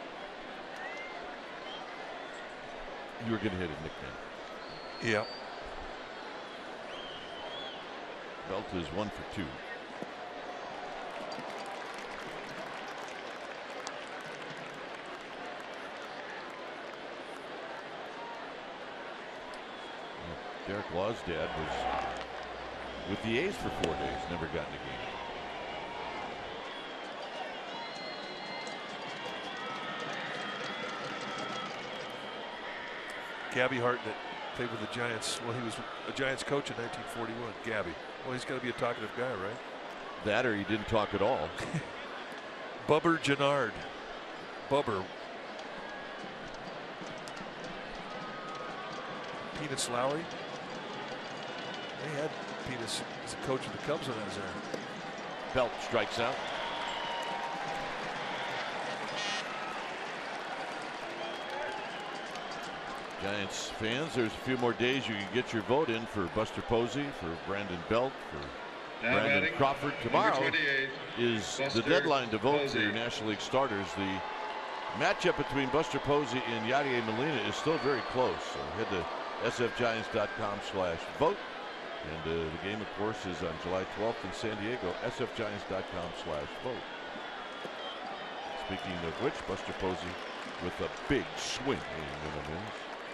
you were going to hit a nickname. Yeah. Belt is 1 for 2. Derek Law's dad was with the A's for 4 days, never got in a game. Gabby Hart, that played with the Giants. Well, he was a Giants coach in 1941. Gabby. Well, he's got to be a talkative guy, right? That or he didn't talk at all. Bubber Gennard. Bubber. Peanuts Lowry. They had Peanuts as a coach of the Cubs when I was there. Belt strikes out. Giants fans, there's a few more days you can get your vote in for Buster Posey, for Brandon Belt, for Brandon Crawford. Tomorrow is the deadline to vote for your National League starters. The matchup between Buster Posey and Yadier Molina is still very close. So head to sfgiants.com/vote. And the game, of course, is on July 12th in San Diego. sfgiants.com/vote. Speaking of which, Buster Posey with a big swing in the wins.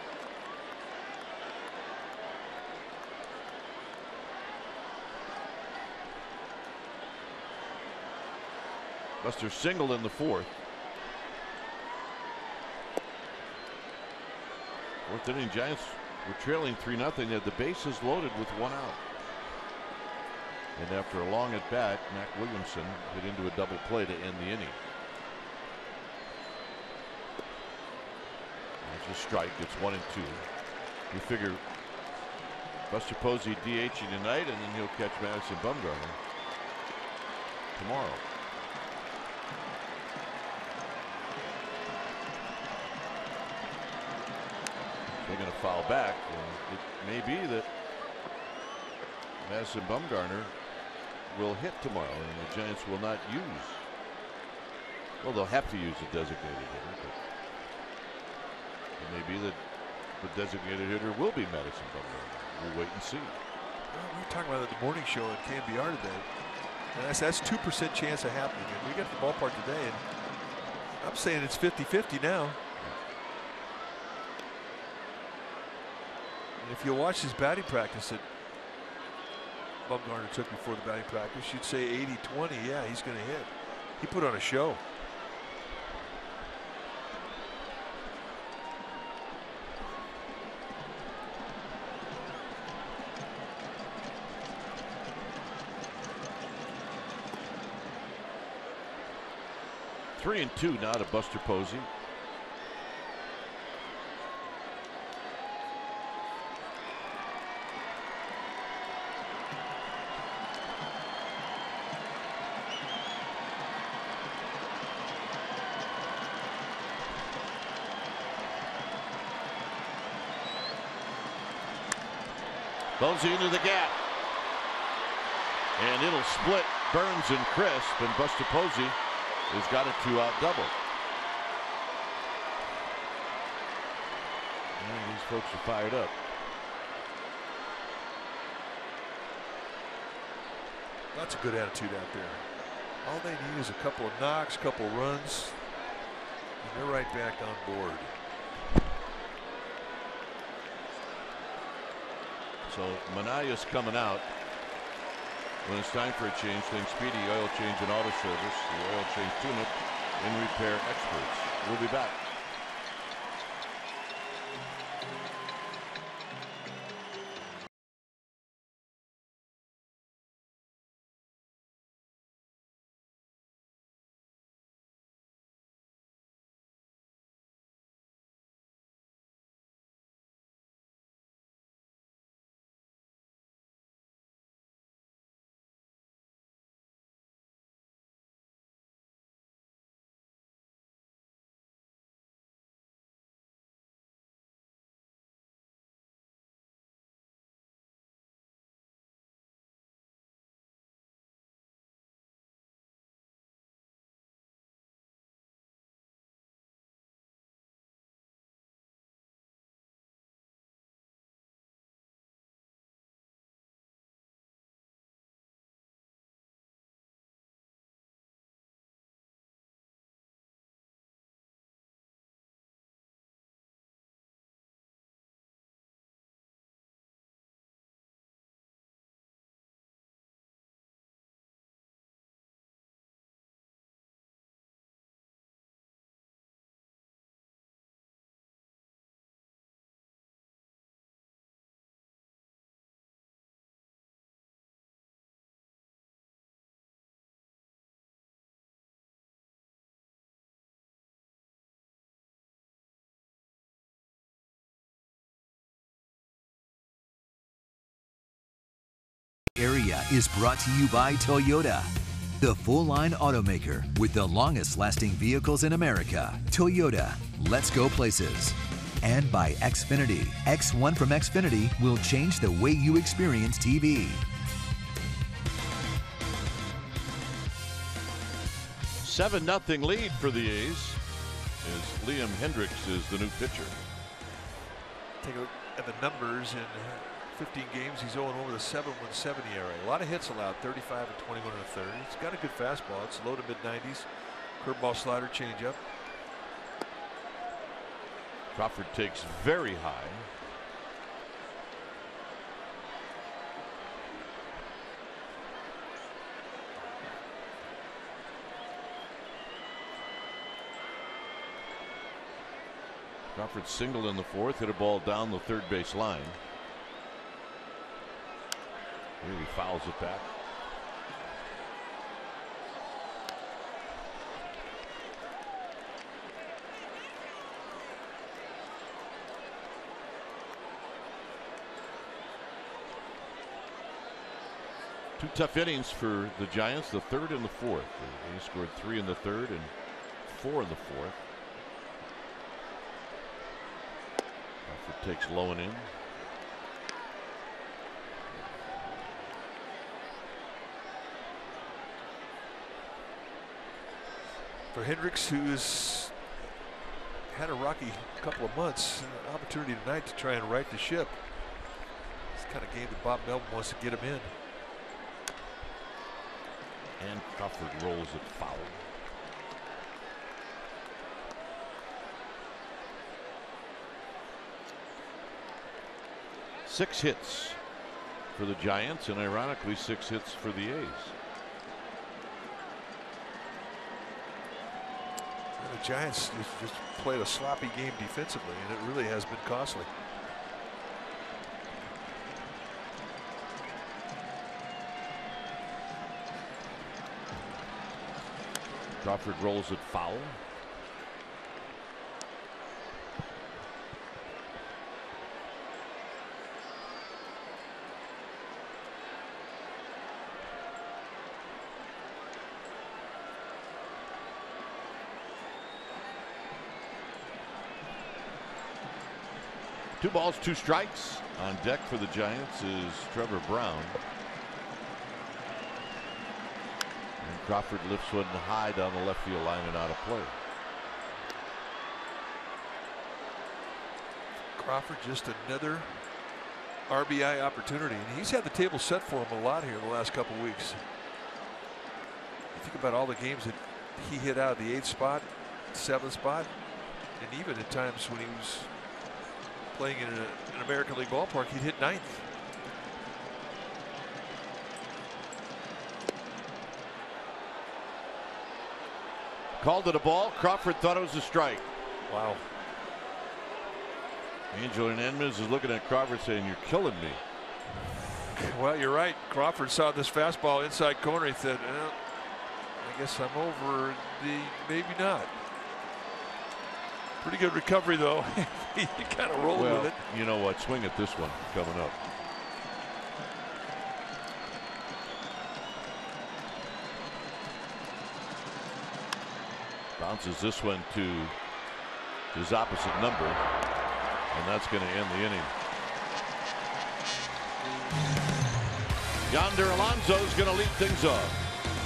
Buster singled in the 4th. 4th inning, Giants were trailing 3-0. They had the bases loaded with 1 out. And after a long at bat, Mac Williamson hit into a double play to end the inning. That's a strike. It's 1-2. You figure Buster Posey DHing tonight, and then he'll catch Madison Bumgarner tomorrow. They're going to foul back, and it may be that Madison Bumgarner will hit tomorrow, and the Giants will not use. Well, they'll have to use a designated hitter, but it may be that the designated hitter will be Madison Bumgarner. We'll wait and see. Well, we were talking about it at the morning show at KNBR today, and that's 2% chance of happening. And we got to the ballpark today, and I'm saying it's 50-50 now. If you watch his batting practice that Bumgarner took before the batting practice, you'd say 80-20. Yeah, he's going to hit. He put on a show. 3-2 now to Buster Posey. Posey into the gap. And it'll split Burns and Crisp, and Buster Posey has got a 2-out double. And these folks are fired up. That's a good attitude out there. All they need is a couple of knocks, couple runs, and they're right back on board. So Manaya's coming out. When it's time for a change, think Speedy Oil Change and Auto Service, the oil change tune-up and repair experts. We'll be back. Area is brought to you by Toyota, the full-line automaker with the longest-lasting vehicles in America. Toyota, let's go places. And by Xfinity. X1 from Xfinity will change the way you experience TV. 7-0 lead for the A's as Liam Hendricks is the new pitcher. Take a look at the numbers in 15 games. He's 0-1 with a 7.17 ERA. A lot of hits allowed, 35 and 21 and a third. He's got a good fastball. It's low to mid-90s. Curveball, slider, changeup. Crawford takes very high. Crawford singled in the fourth, hit a ball down the third base line. Really fouls it back. Two tough innings for the Giants, the third and the fourth. They scored 3 in the third and 4 in the fourth. Crawford takes low and in. For Hendricks, who's had a rocky couple of months, an opportunity tonight to try and right the ship. It's the kind of game that Bob Melvin wants to get him in. And Crawford rolls it foul. Six hits for the Giants, and ironically 6 hits for the A's. And the Giants just played a sloppy game defensively, and it really has been costly. Crawford rolls it foul. Two balls, two strikes. On deck for the Giants is Trevor Brown. And Crawford lifts one high down the left field line and out of play. Crawford just another RBI opportunity, and he's had the table set for him a lot here the last couple weeks. You think about all the games that he hit out of the 8th spot, 7th spot, and even at times when he was playing in an American League ballpark, he'd hit 9th. Called it a ball. Crawford thought it was a strike. Wow. Angel Hernandez is looking at Crawford saying, "You're killing me." Well, you're right. Crawford saw this fastball inside corner. He said, I guess I'm over the maybe not. Pretty good recovery, though. He kind of rolled with it. You know what? Swing at this one coming up. Bounces this one to his opposite number, and that's going to end the inning. Yonder Alonso is going to lead things off.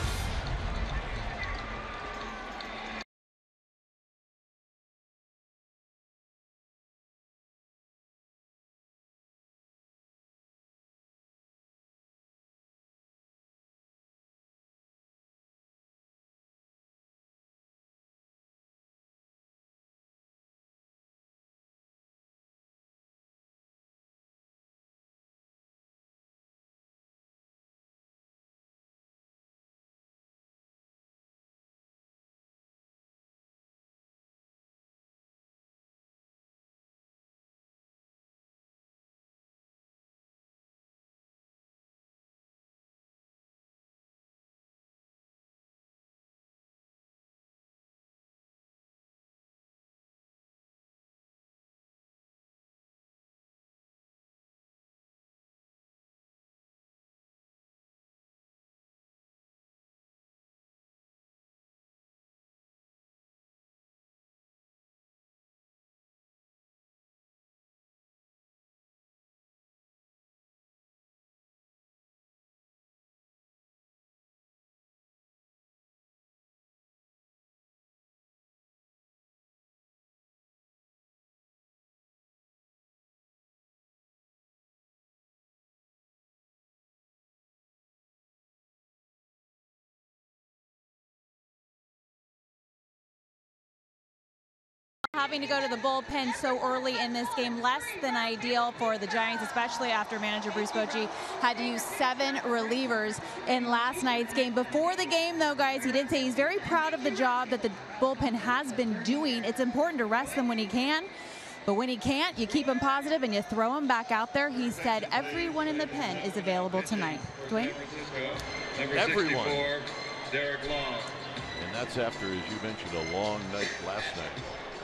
Having to go to the bullpen so early in this game, less than ideal for the Giants, especially after manager Bruce Bochy had to use 7 relievers in last night's game. Before the game, though, guys, he did say he's very proud of the job that the bullpen has been doing. It's important to rest them when he can, but when he can't, you keep him positive and you throw him back out there. He said everyone in the pen is available tonight. Dwayne? Everyone. And that's after, as you mentioned, a long night last night.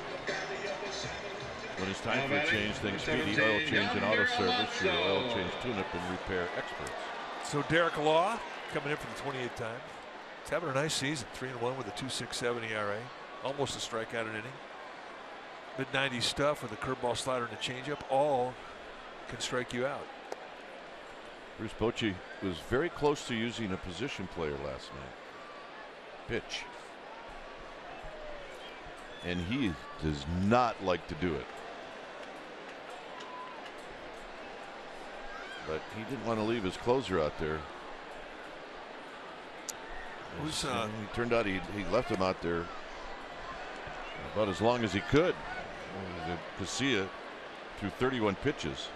When it's time for a change, things speedy oil change and auto service, your oil change tune-up and repair experts. So Derek Law coming in for the 28th time. He's having a nice season, 3-1 with a 2.67 ERA, almost a strikeout an inning. Mid-90s stuff with a curveball, slider, and a changeup, all can strike you out. Bruce Bochy was very close to using a position player last night. Pitch. And he does not like to do it. But he didn't want to leave his closer out there. He turned out he left him out there about as long as he could. Casilla threw 31 pitches.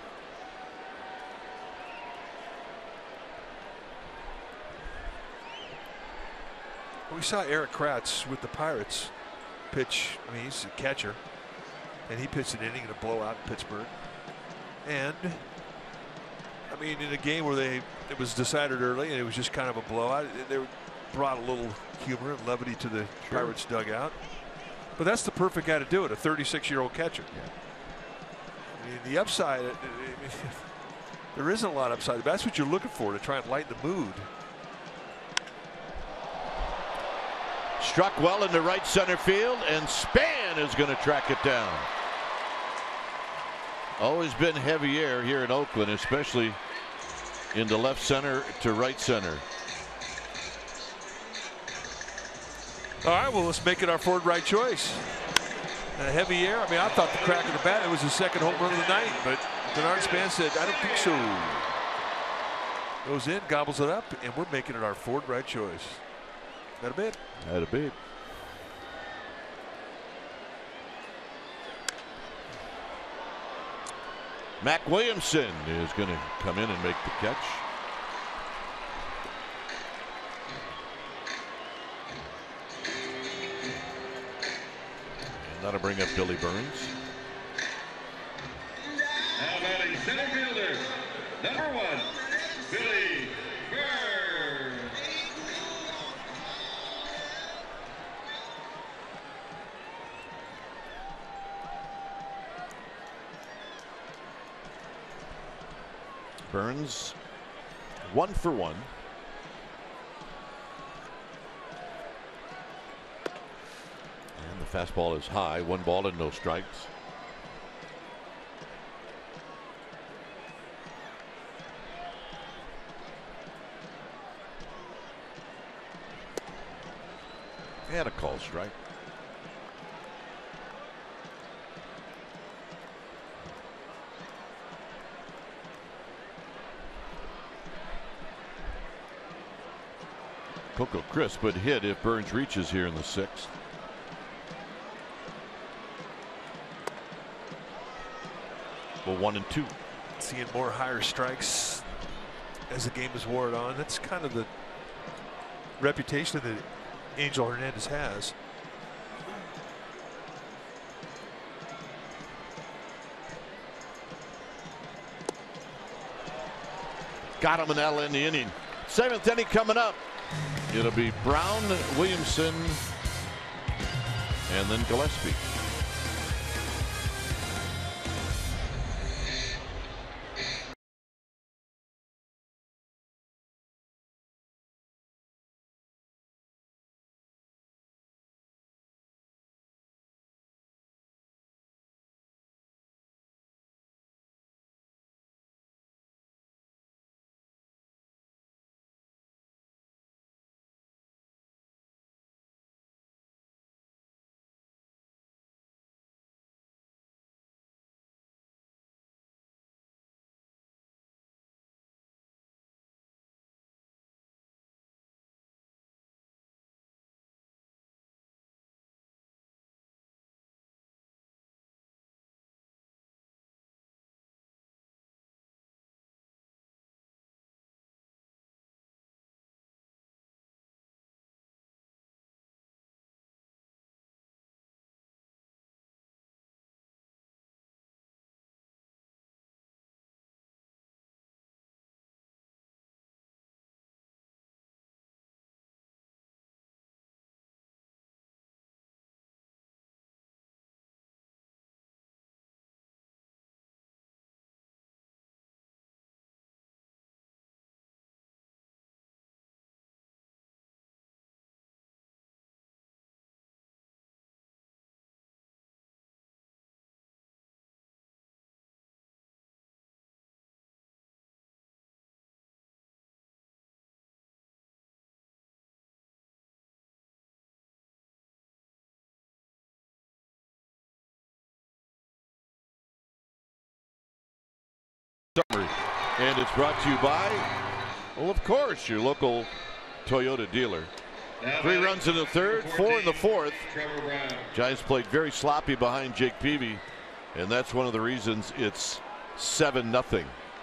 We saw Eric Kratz with the Pirates pitch. I mean, he's a catcher, and he pitched an inning in a blowout in Pittsburgh. And I mean, in a game where it was decided early and it was just kind of a blowout, brought a little humor and levity to the Pirates dugout. But that's the perfect guy to do it, a 36-year-old catcher. Yeah. I mean, the upside, there isn't a lot of upside. But that's what you're looking for to try and lighten the mood. Struck well into right center field, and Span is going to track it down. Always been heavy air here in Oakland, especially into left center to right center. All right, well, let's make it our forward right choice. Heavy air. I mean, I thought the crack of the bat, it was the second home run of the night, but Bernard Span said, I don't think so. Goes in, gobbles it up, and we're making it our forward right choice. That a bit? That a bit. Mac Williamson is going to come in and make the catch. And that'll bring up Billy Burns. Now batting center fielder, number 1, Billy Burns. Burns 1 for 1. And the fastball is high. 1 ball and no strikes. And a call strike. Coco Crisp would hit if Burns reaches here in the 6th. Well, 1 and 2. Seeing more higher strikes as the game is wore on. That's kind of the reputation that Angel Hernandez has. Got him, and that'll end the inning. 7th inning coming up. It'll be Brown, Williamson, and then Gillespie. Summary. And it's brought to you by, well, of course, your local Toyota dealer. 3 runs in the 3rd, 4 in the 4th. Giants played very sloppy behind Jake Peavy, and that's one of the reasons it's 7-0.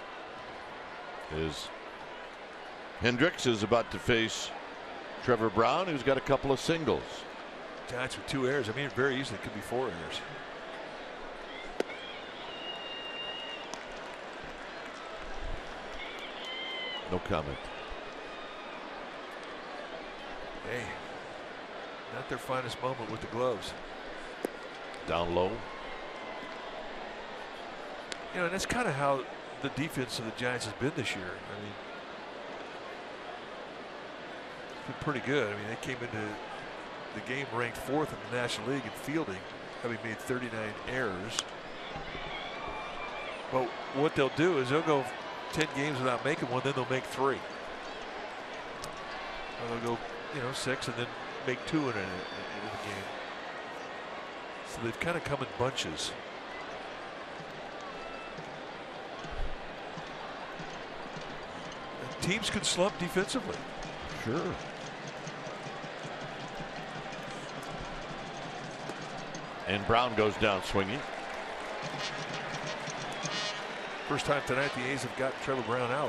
As Hendricks is about to face Trevor Brown, who's got a couple of singles. Giants with 2 errors. I mean, very easily it could be 4 errors. No comment. Hey, not their finest moment with the gloves. Down low. You know, and that's kind of how the defense of the Giants has been this year. I mean, it's been pretty good. I mean, they came into the game ranked 4th in the National League in fielding, having made 39 errors. But what they'll do is they'll go 10 games without making one, then they'll make 3. Or they'll go, you know, 6 and then make 2 in a game. So they've kind of come in bunches. And teams can slump defensively. Sure. And Brown goes down swinging. First time tonight the A's have gotten Trevor Brown out.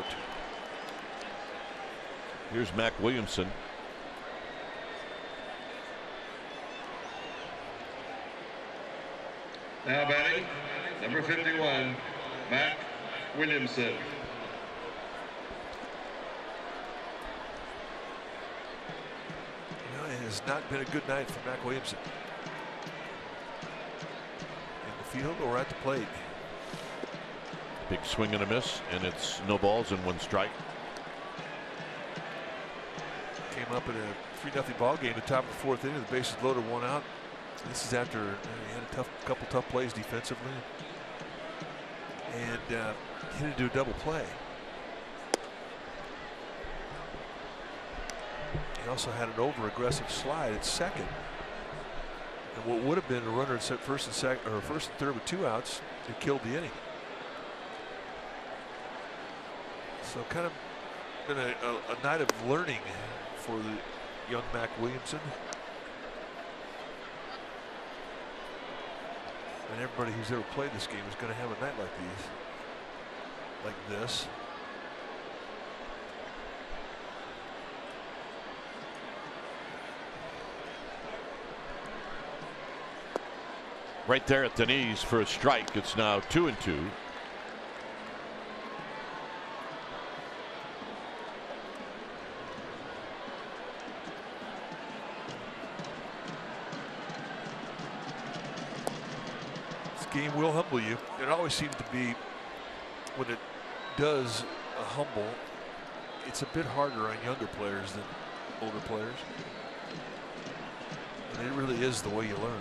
Here's Mac Williamson. Now batting, number 51, Mac Williamson. You know, it has not been a good night for Mac Williamson. In the field or at the plate. Big swing and a miss, and it's no balls and 1 strike. Came up in a 3-0 ball game, the top of the 4th inning, the bases loaded, 1 out. This is after he had a couple tough plays defensively, and hit into a double play. He also had an over-aggressive slide at second, and what would have been a runner at first and third with 2 outs, it killed the inning. So kind of been a night of learning for the young Mac Williamson. And everybody who's ever played this game is going to have a night like this. Right there at the knees for a strike. It's now 2-2. Game will humble you. It always seems to be, when it does humble, it's a bit harder on younger players than older players. And it really is the way you learn.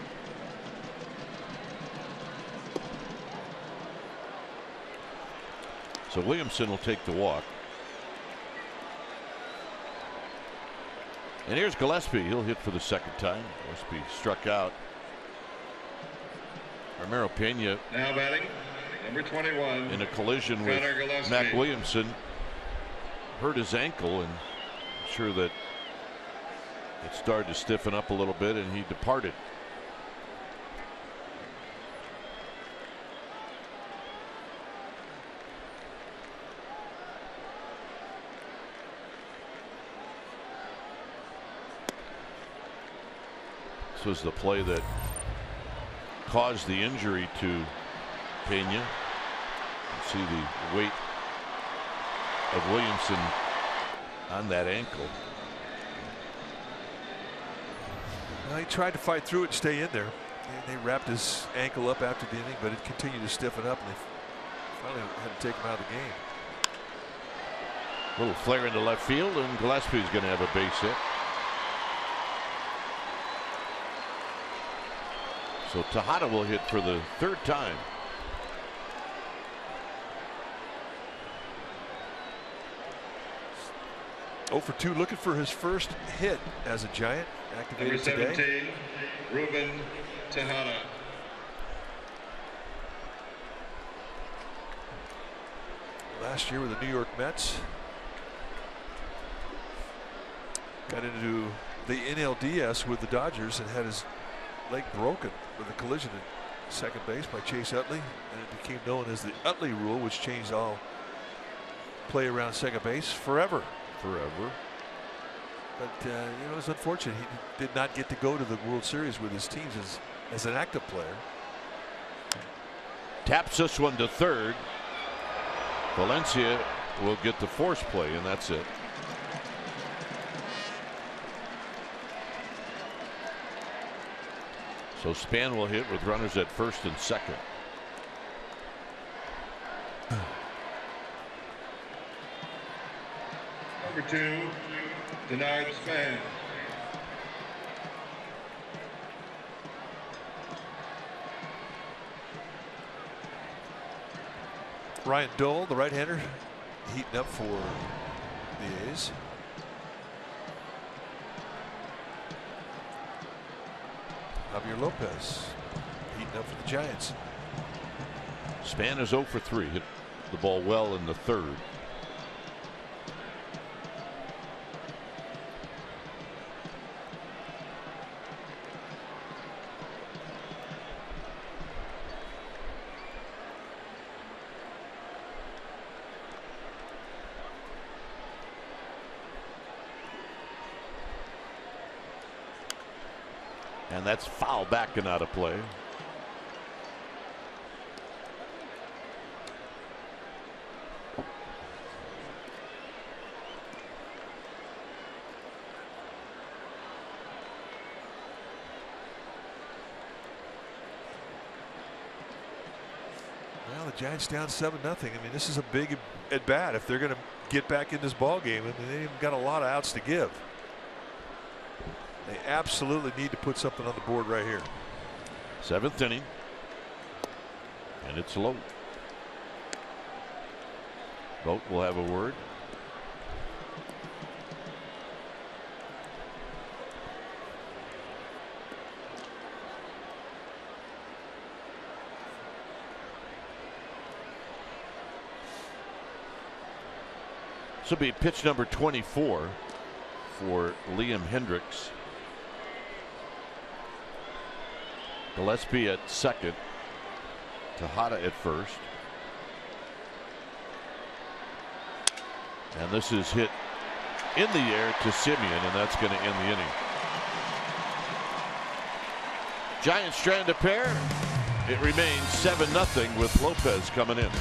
So Williamson will take the walk. And here's Gillespie. He'll hit for the 2nd time. Gillespie struck out. Ramiro Pena Now batting, number 21, in a collision with Mac Williamson, hurt his ankle, and I'm sure that it started to stiffen up a little bit, and he departed. This was the play that caused the injury to Pena. You see the weight of Williamson on that ankle. Well, he tried to fight through it and stay in there. They wrapped his ankle up after the inning, but it continued to stiffen up, and they finally had to take him out of the game. A little flare into left field, and Gillespie's going to have a base hit. So Tejada will hit for the 3rd time. Oh for 2, looking for his first hit as a Giant, activated number 17, today. Ruben Tejada. Last year with the New York Mets. Got into the NLDS with the Dodgers and had his leg broken with a collision at second base by Chase Utley, and it became known as the Utley rule, which changed all play around second base forever. But you know, it was unfortunate he did not get to go to the World Series with his teams as an active player. Taps this one to 3rd. Valencia will get the force play, and that's it. So Span will hit with runners at first and second. Number 2, denied Span. Ryan Dole, the right-hander, heating up for the A's. Javier Lopez heating up for the Giants. Span is 0 for 3. Hit the ball well in the third. And that's foul back and out of play. Well, the Giants down 7-0. I mean, this is a big at bat if they're going to get back in this ball game. I mean, they've got a lot of outs to give. They absolutely need to put something on the board right here. 7th inning. And it's low. Vogt will have a word. This will be pitch number 24 for Liam Hendricks. Gillespie at second. Tejada at first. And this is hit in the air to Simeon, and that's going to end the inning. Giants trying to pair. It remains 7-0 with Lopez coming in.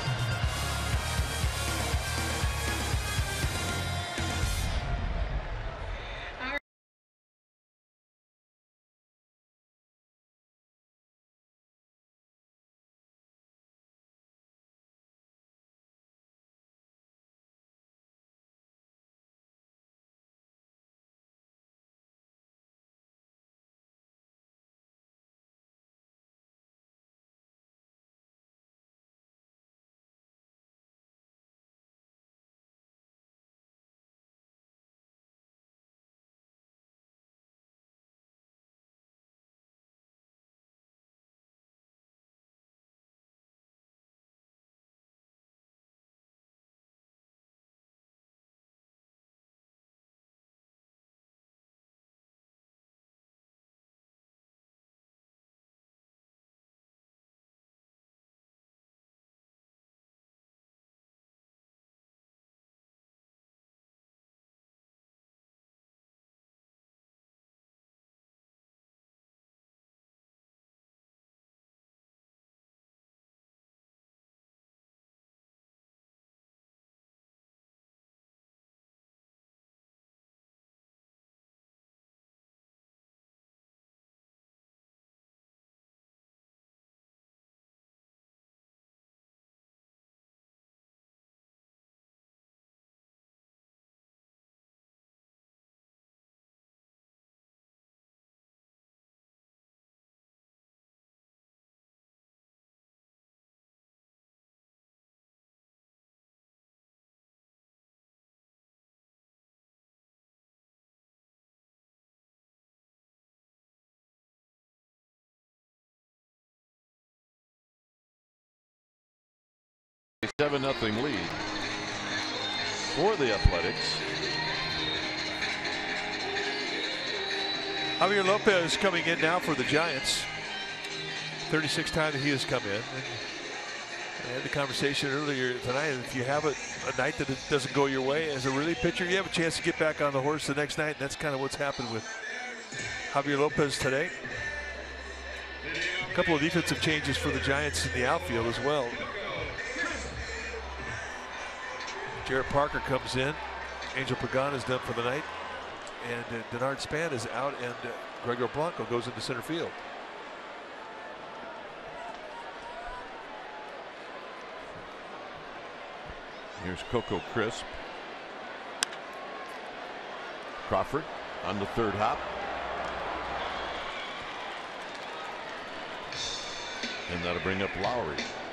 A 7-0 lead for the Athletics. Javier Lopez coming in now for the Giants. 36th time that he has come in. And I had the conversation earlier tonight. If you have a night that it doesn't go your way as a relief pitcher, you have a chance to get back on the horse the next night. And that's kind of what's happened with Javier Lopez today. A couple of defensive changes for the Giants in the outfield as well. Jarrett Parker comes in. Angel Pagan is done for the night. And Denard Span is out, and Gregor Blanco goes into center field. Here's Coco Crisp. Crawford on the third hop. And that'll bring up Lowry.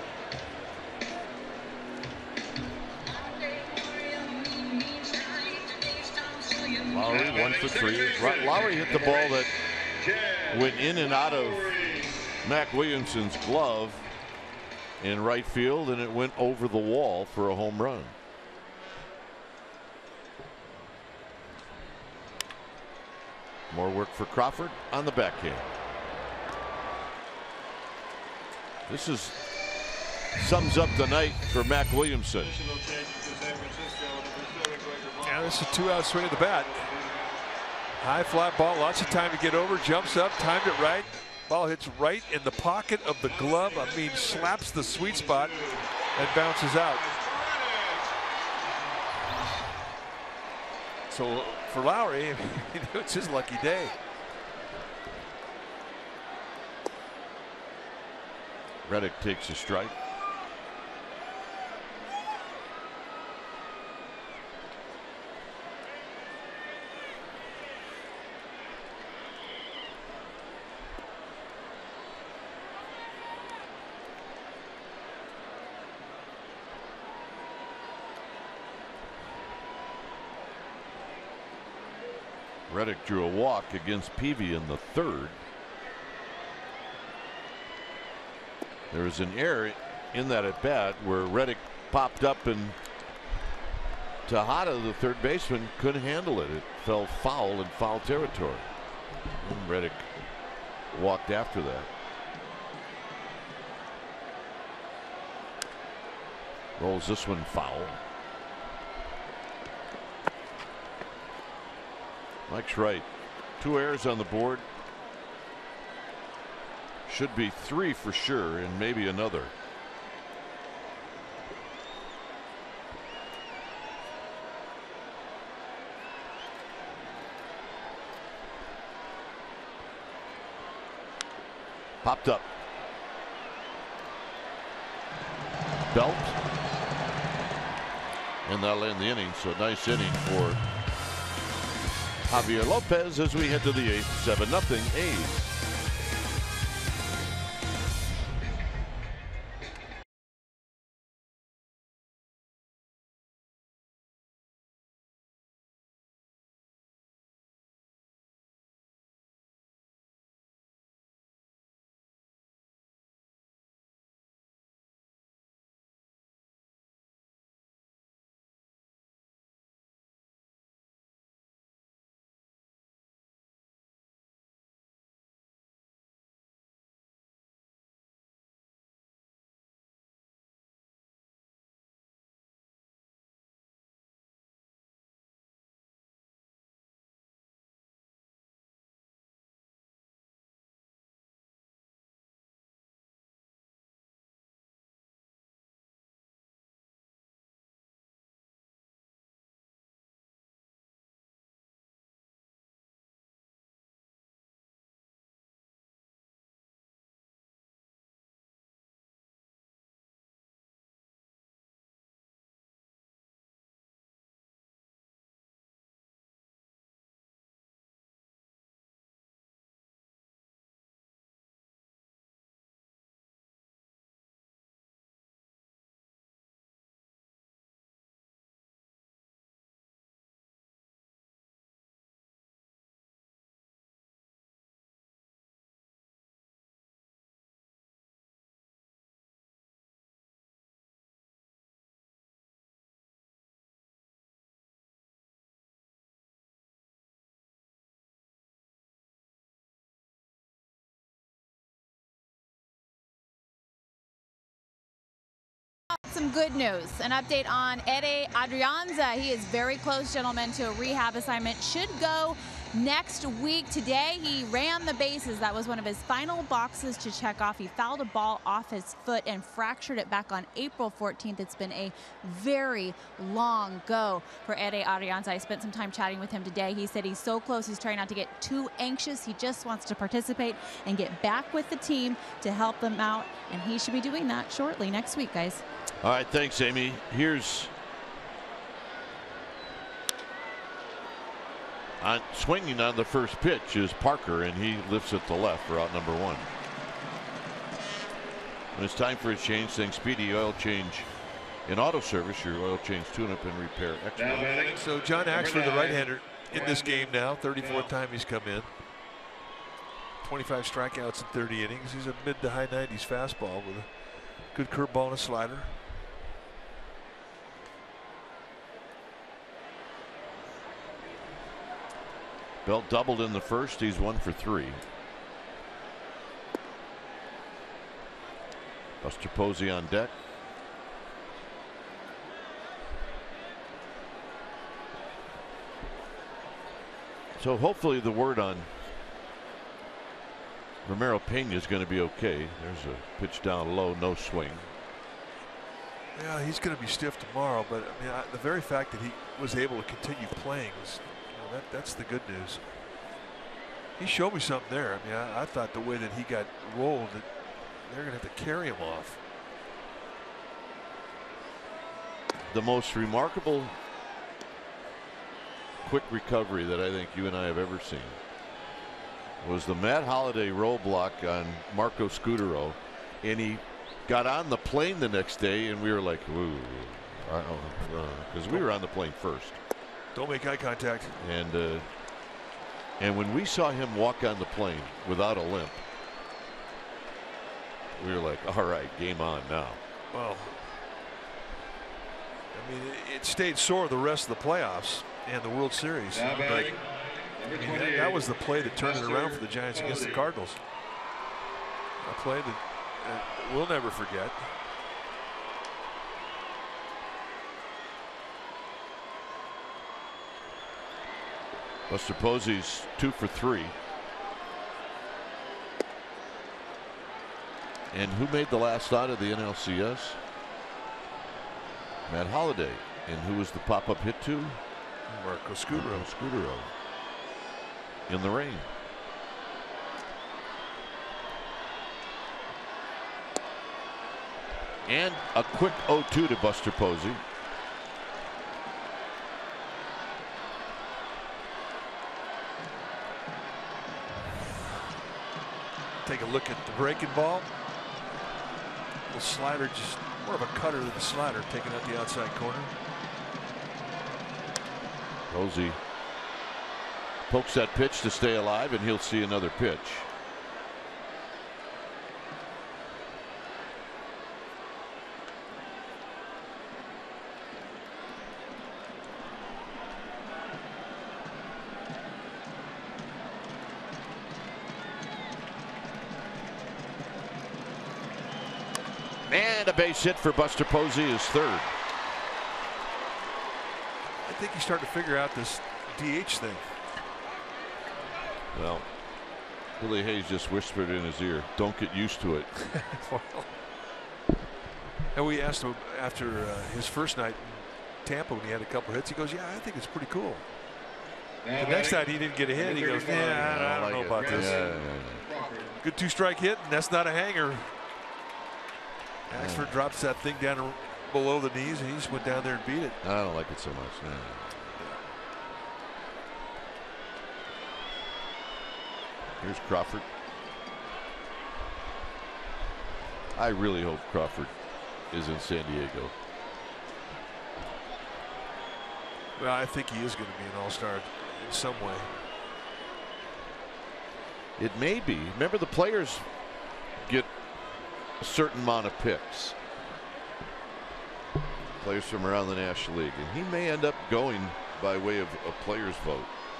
Lowry 1 for 3. Lowry hit the ball that went in and out of Mac Williamson's glove in right field, and it went over the wall for a home run. More work for Crawford on the backhand. This sums up the night for Mac Williamson. Yeah, this is a 2-out swing of the bat. High flat ball, lots of time to get over, jumps up, timed it right. Ball hits right in the pocket of the glove. I mean, slaps the sweet spot and bounces out. So for Lowry, it's his lucky day. Reddick takes a strike. Reddick drew a walk against Peavy in the third. There was an error in that at bat where Reddick popped up and Tejada, the third baseman, couldn't handle it. It fell foul in foul territory. And Reddick walked after that. Rolls this one foul. Mike's right. 2 errors on the board. Should be 3 for sure, and maybe another. Popped up. Belt. And that'll end the inning. So nice inning for Javier Lopez as we head to the 8th. 7-0 A's. Some good news. An update on Ede Adrianza. He is very close, gentlemen, to a rehab assignment. Should go next week. Today, he ran the bases. That was one of his final boxes to check off. He fouled a ball off his foot and fractured it back on April 14th. It's been a very long go for Ede Adrianza. I spent some time chatting with him today. He said he's so close. He's trying not to get too anxious. He just wants to participate and get back with the team to help them out. And he should be doing that shortly next week, guys. All right, thanks, Amy. Here's Swinging on the first pitch is Parker, and he lifts it to left for out number 1. When it's time for a change, saying Speedy Oil Change in auto service, your oil change tune-up and repair expert. So John Axford, the right-hander, in this game now, 34th time he's come in. 25 strikeouts in 30 innings. He's a mid to high 90s fastball with a good curveball and a slider. Belt doubled in the first. He's 1 for 3. Buster Posey on deck. So hopefully the word on Romero Pena is going to be okay. There's a pitch down low, no swing. Yeah, he's going to be stiff tomorrow, but I mean, the very fact that he was able to continue playing was, that's the good news. He showed me something there. I mean, I thought the way that he got rolled, that they're going to have to carry him off. The most remarkable quick recovery that I think you and I have ever seen was the Matt Holliday roadblock on Marco Scutaro, and he got on the plane the next day, and we were like, ooh, because we were on the plane first. Don't make eye contact. And when we saw him walk on the plane without a limp, we were like, all right, game on now. Well, I mean, it stayed sore the rest of the playoffs and the World Series. But I mean, that was the play that turned it around for the Giants against the Cardinals. A play that we'll never forget. Buster Posey's 2 for 3. And who made the last out of the NLCS? Matt Holliday. And who was the pop-up hit to? Marco Scutaro. Scutaro. In the rain. And a quick 0-2 to Buster Posey. Take a look at the breaking ball. The slider, just more of a cutter than a slider, taking out the outside corner. Posey pokes that pitch to stay alive, and he'll see another pitch. And a base hit for Buster Posey, his 3rd. I think he's starting to figure out this DH thing. Well, Billy Hayes just whispered in his ear, don't get used to it. Well, and we asked him after his first night in Tampa when he had a couple hits. He goes, yeah, I think it's pretty cool. The next night he didn't get a hit. He goes, yeah, I don't know about this. Yeah. Good 2-strike hit, and that's not a hanger. Axford drops that thing down below the knees, and he just went down there and beat it. I don't like it so much. No. Here's Crawford. I really hope Crawford is in San Diego. Well, I think he is going to be an all-star in some way. It may be. Remember, the players get a certain amount of picks. Players from around the National League, and he may end up going by way of a players vote.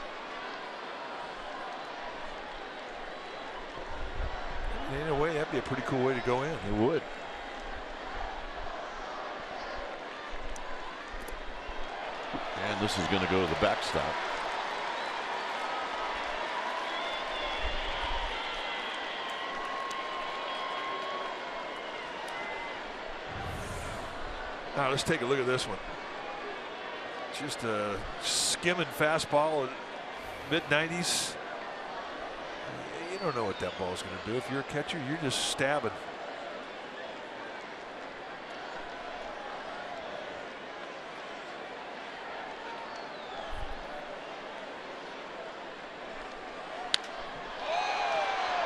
In a way, that'd be a pretty cool way to go in. It would. And this is going to go to the backstop. Now let's take a look at this one. Just a skimming fastball at mid-90s. You don't know what that ball is going to do. If you're a catcher, you're just stabbing.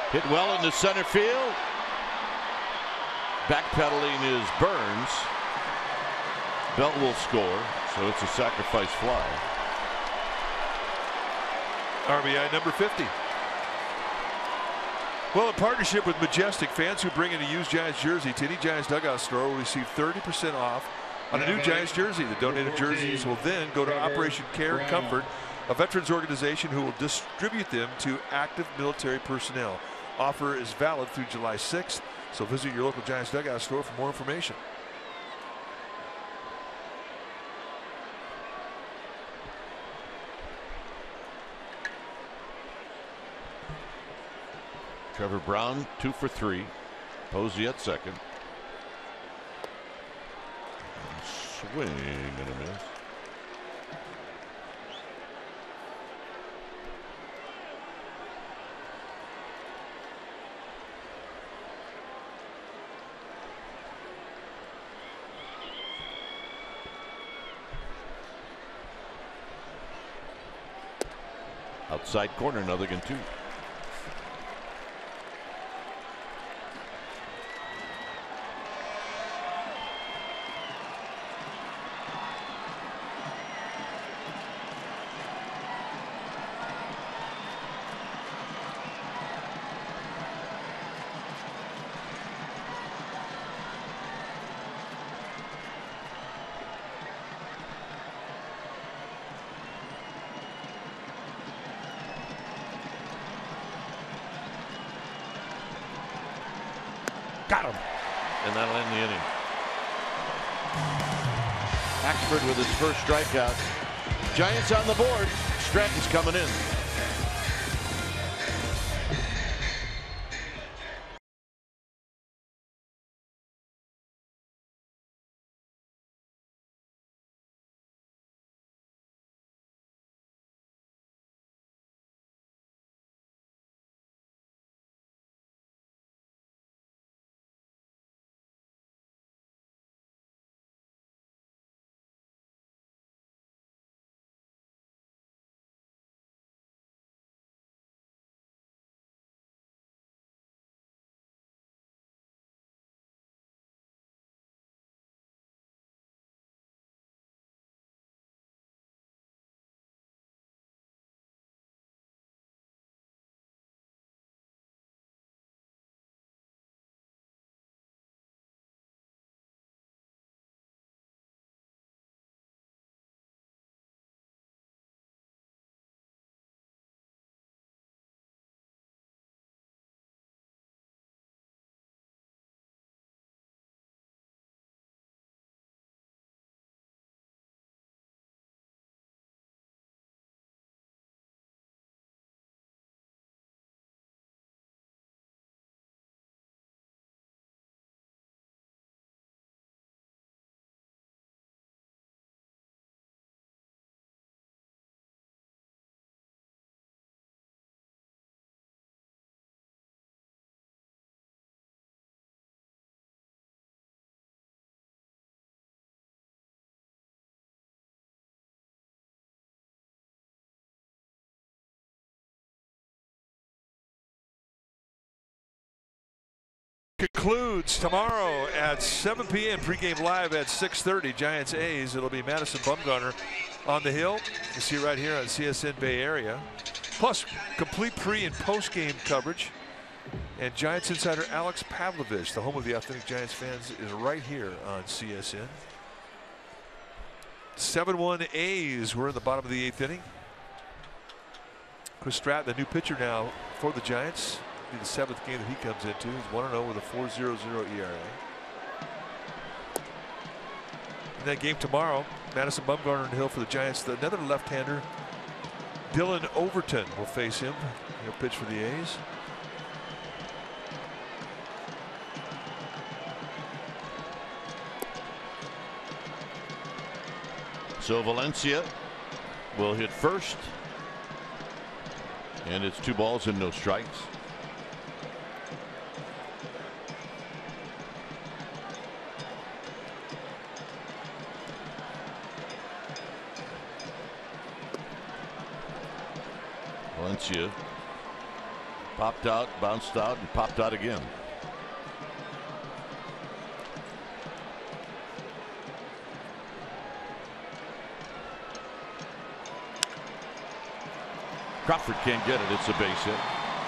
Hit well into center field. Backpedaling is Burns. Belt will score, so it's a sacrifice fly. RBI number 50. Well, in partnership with Majestic, fans who bring in a used Giants jersey to any Giants dugout store will receive 30% off on a new Giants jersey. The donated jerseys will then go to Operation Care and Comfort, a veterans organization who will distribute them to active military personnel. Offer is valid through July 6th, so visit your local Giants dugout store for more information. Trevor Brown 2 for 3. Posey at second. Swing and a miss. Outside corner, another than 2. Got him. And that'll end the inning. Axford with his first strikeout. Giants on the board. Stratton's coming in. Concludes tomorrow at 7 p.m. pregame live at 6:30. Giants A's. It'll be Madison Bumgarner on the hill. You see right here on CSN Bay Area. Plus complete pre and post game coverage. And Giants insider Alex Pavlovich, the home of the authentic Giants fans, is right here on CSN. 7-1 A's. We're in the bottom of the 8th inning. Chris Stratton, the new pitcher now for the Giants. Be the 7th game that he comes into. He's 1-0 with a 4.00 ERA. In that game tomorrow, Madison Bumgarner on the hill for the Giants. Another left-hander, Dylan Overton, will face him. He'll pitch for the A's. So Valencia will hit first. And it's 2 balls and no strikes. Valencia Popped out, bounced out, and popped out again. Crawford can't get it. It's a base hit.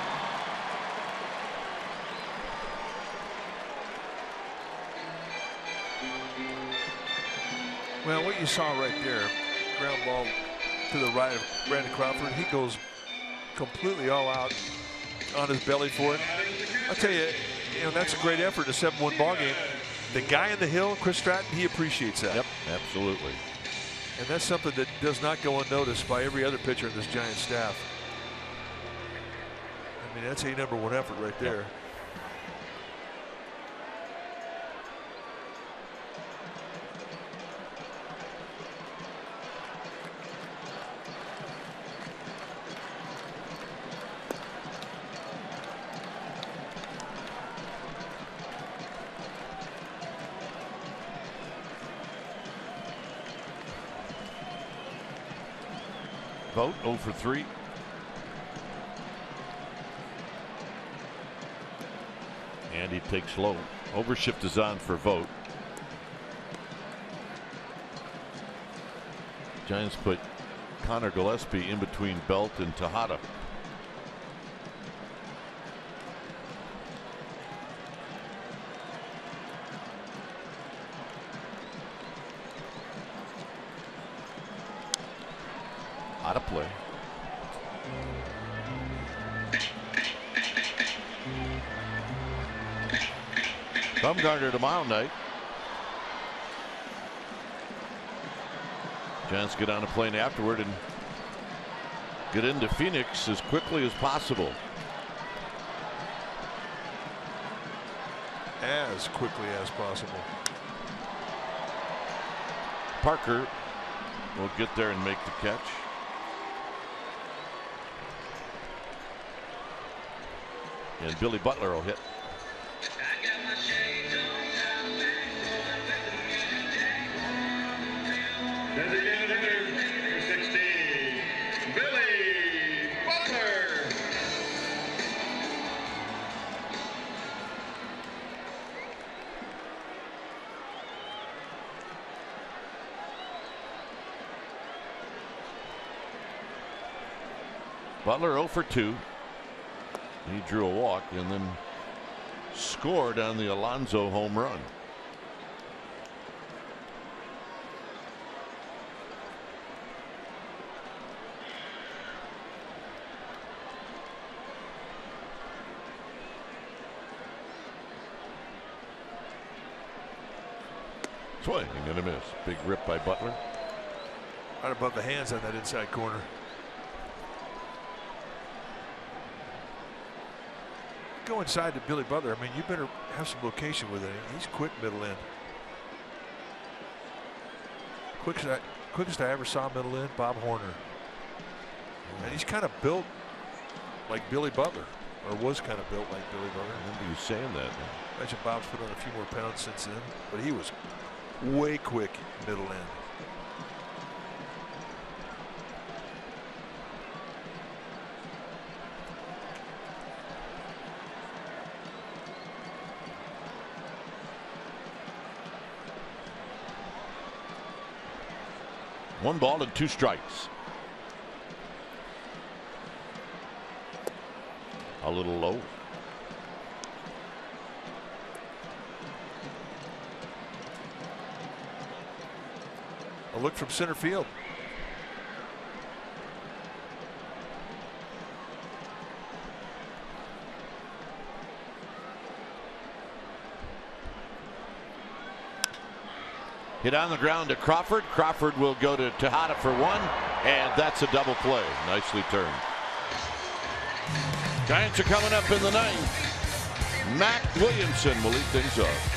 Well, what you saw right there, ground ball to the right of Brandon Crawford. He goes completely all out on his belly for it. I'll tell you, that's a great effort in a 7-1 ball game. The guy in the hill, Chris Stratton, he appreciates that. Yep, absolutely. And that's something that does not go unnoticed by every other pitcher in this Giants staff. I mean, that's a #1 effort right there. Yep. Vogt 0 for 3. And he takes low. Overshift is on for Vogt. Giants put Connor Gillespie in between Belt and Tejada. Out of play. Bumgarner to Mile Knight. Giants get on a plane afterward and get into Phoenix as quickly as possible. As quickly as possible. Parker will get there and make the catch. And Billy Butler will hit. Designated hitter, number 16, Billy Butler. Butler 0 for 2. He drew a walk and then scored on the Alonso home run. Swing and a miss. Big rip by Butler. Right above the hands on that inside corner. Go inside to Billy Butler. I mean, you better have some location with it. He's quick middle end. Quickest I ever saw middle end, Bob Horner. And he's kind of built like Billy Butler, or was kind of built like Billy Butler. I remember you saying that. I imagine Bob's put on a few more pounds since then, but he was way quick middle end. One ball and 2 strikes. A little low. A look from center field. Hit on the ground to Crawford. Crawford will go to Tejada for 1, and that's a double play. Nicely turned. Giants are coming up in the 9th. Matt Williamson will lead things off.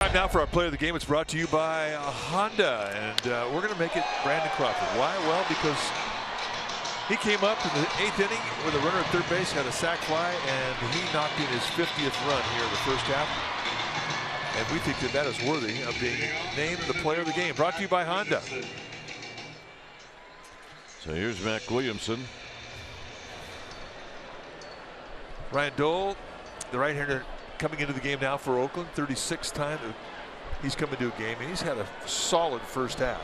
Time now for our player of the game. It's brought to you by Honda, and we're going to make it Brandon Crawford. Why? Well, because he came up in the 8th inning with a runner at third base, had a sac fly, and he knocked in his 50th run here in the first half. And we think that that is worthy of being named the player of the game. Brought to you by Honda. So here's Mac Williamson. Ryan Dole, the right-hander, coming into the game now for Oakland. 36th time he's come into a game, and he's had a solid first half.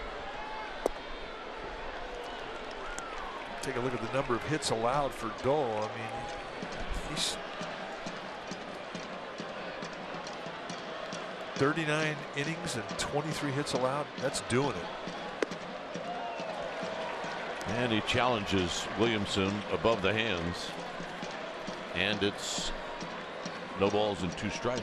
Take a look at the number of hits allowed for Dole. I mean, he's 39 innings and 23 hits allowed. That's doing it. And he challenges Williamson above the hands. And it's no balls and 2 strikes.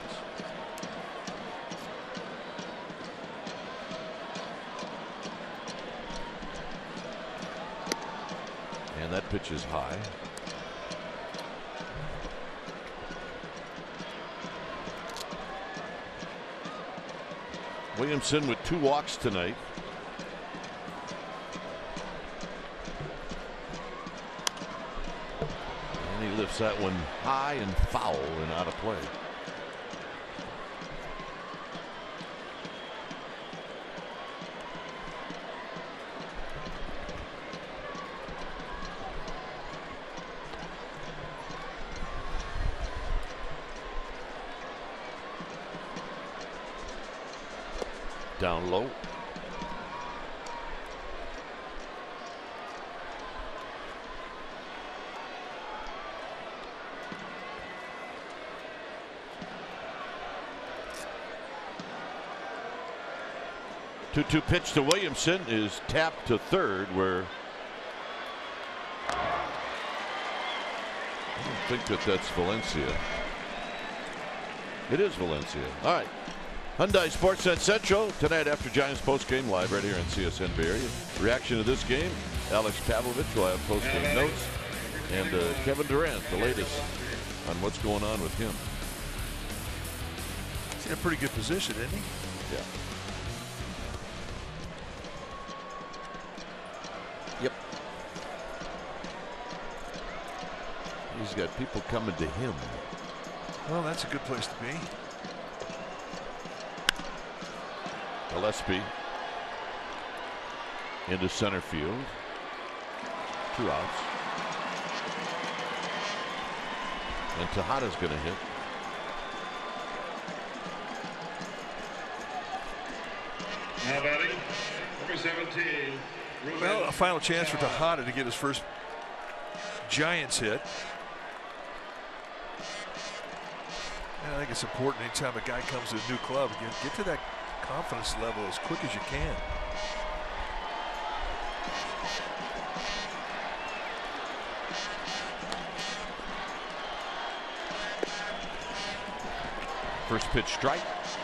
And that pitch is high. Williamson with 2 walks tonight. And he lifts that one high and foul and out of play. Down low. Two pitch to Williamson is tapped to third, where I don't think that's Valencia. It is Valencia. All right. Hyundai Sportsnet Central tonight after Giants postgame live right here on CSN Bay Area. Reaction to this game, Alex Pavlovich will have postgame notes, and Kevin Durant, the latest on what's going on with him. He's in a pretty good position, isn't he? Yeah. Yep. He's got people coming to him. Well, that's a good place to be. Gillespie into center field. 2 outs. And Tejada's going to hit. Now batting, number 17. Well, a final chance for Tejada to get his first Giants hit. And I think it's important anytime a guy comes to a new club, get to that confidence level as quick as you can. First pitch strike.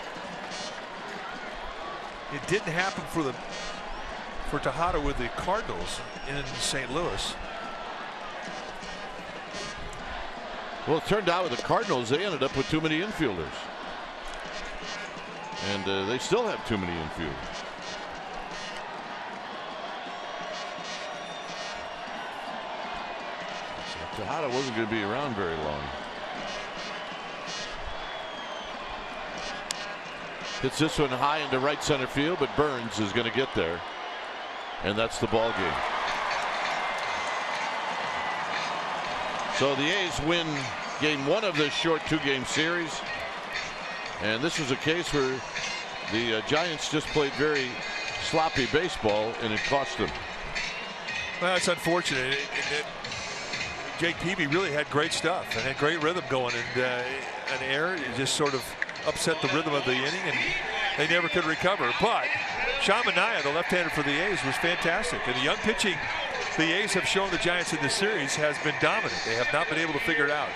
It didn't happen for Tejada with the Cardinals in St. Louis. Well, it turned out with the Cardinals, they ended up with too many infielders. And they still have too many infielders. So Tejada wasn't going to be around very long. Hits this one high into right center field, but Burns is going to get there. And that's the ball game. So the A's win game 1 of this short 2-game series. And this was a case where the Giants just played very sloppy baseball, and it cost them. Well, it's unfortunate. Jake Peavy really had great stuff and had great rhythm going, and an error just sort of upset the rhythm of the inning, and they never could recover. But Sean Manaea, the left-hander for the A's, was fantastic. And the young pitching the A's have shown the Giants in this series has been dominant. They have not been able to figure it out.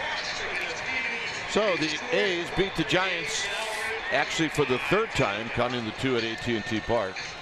So the A's beat the Giants actually for the 3rd time, counting the 2 at AT&T Park.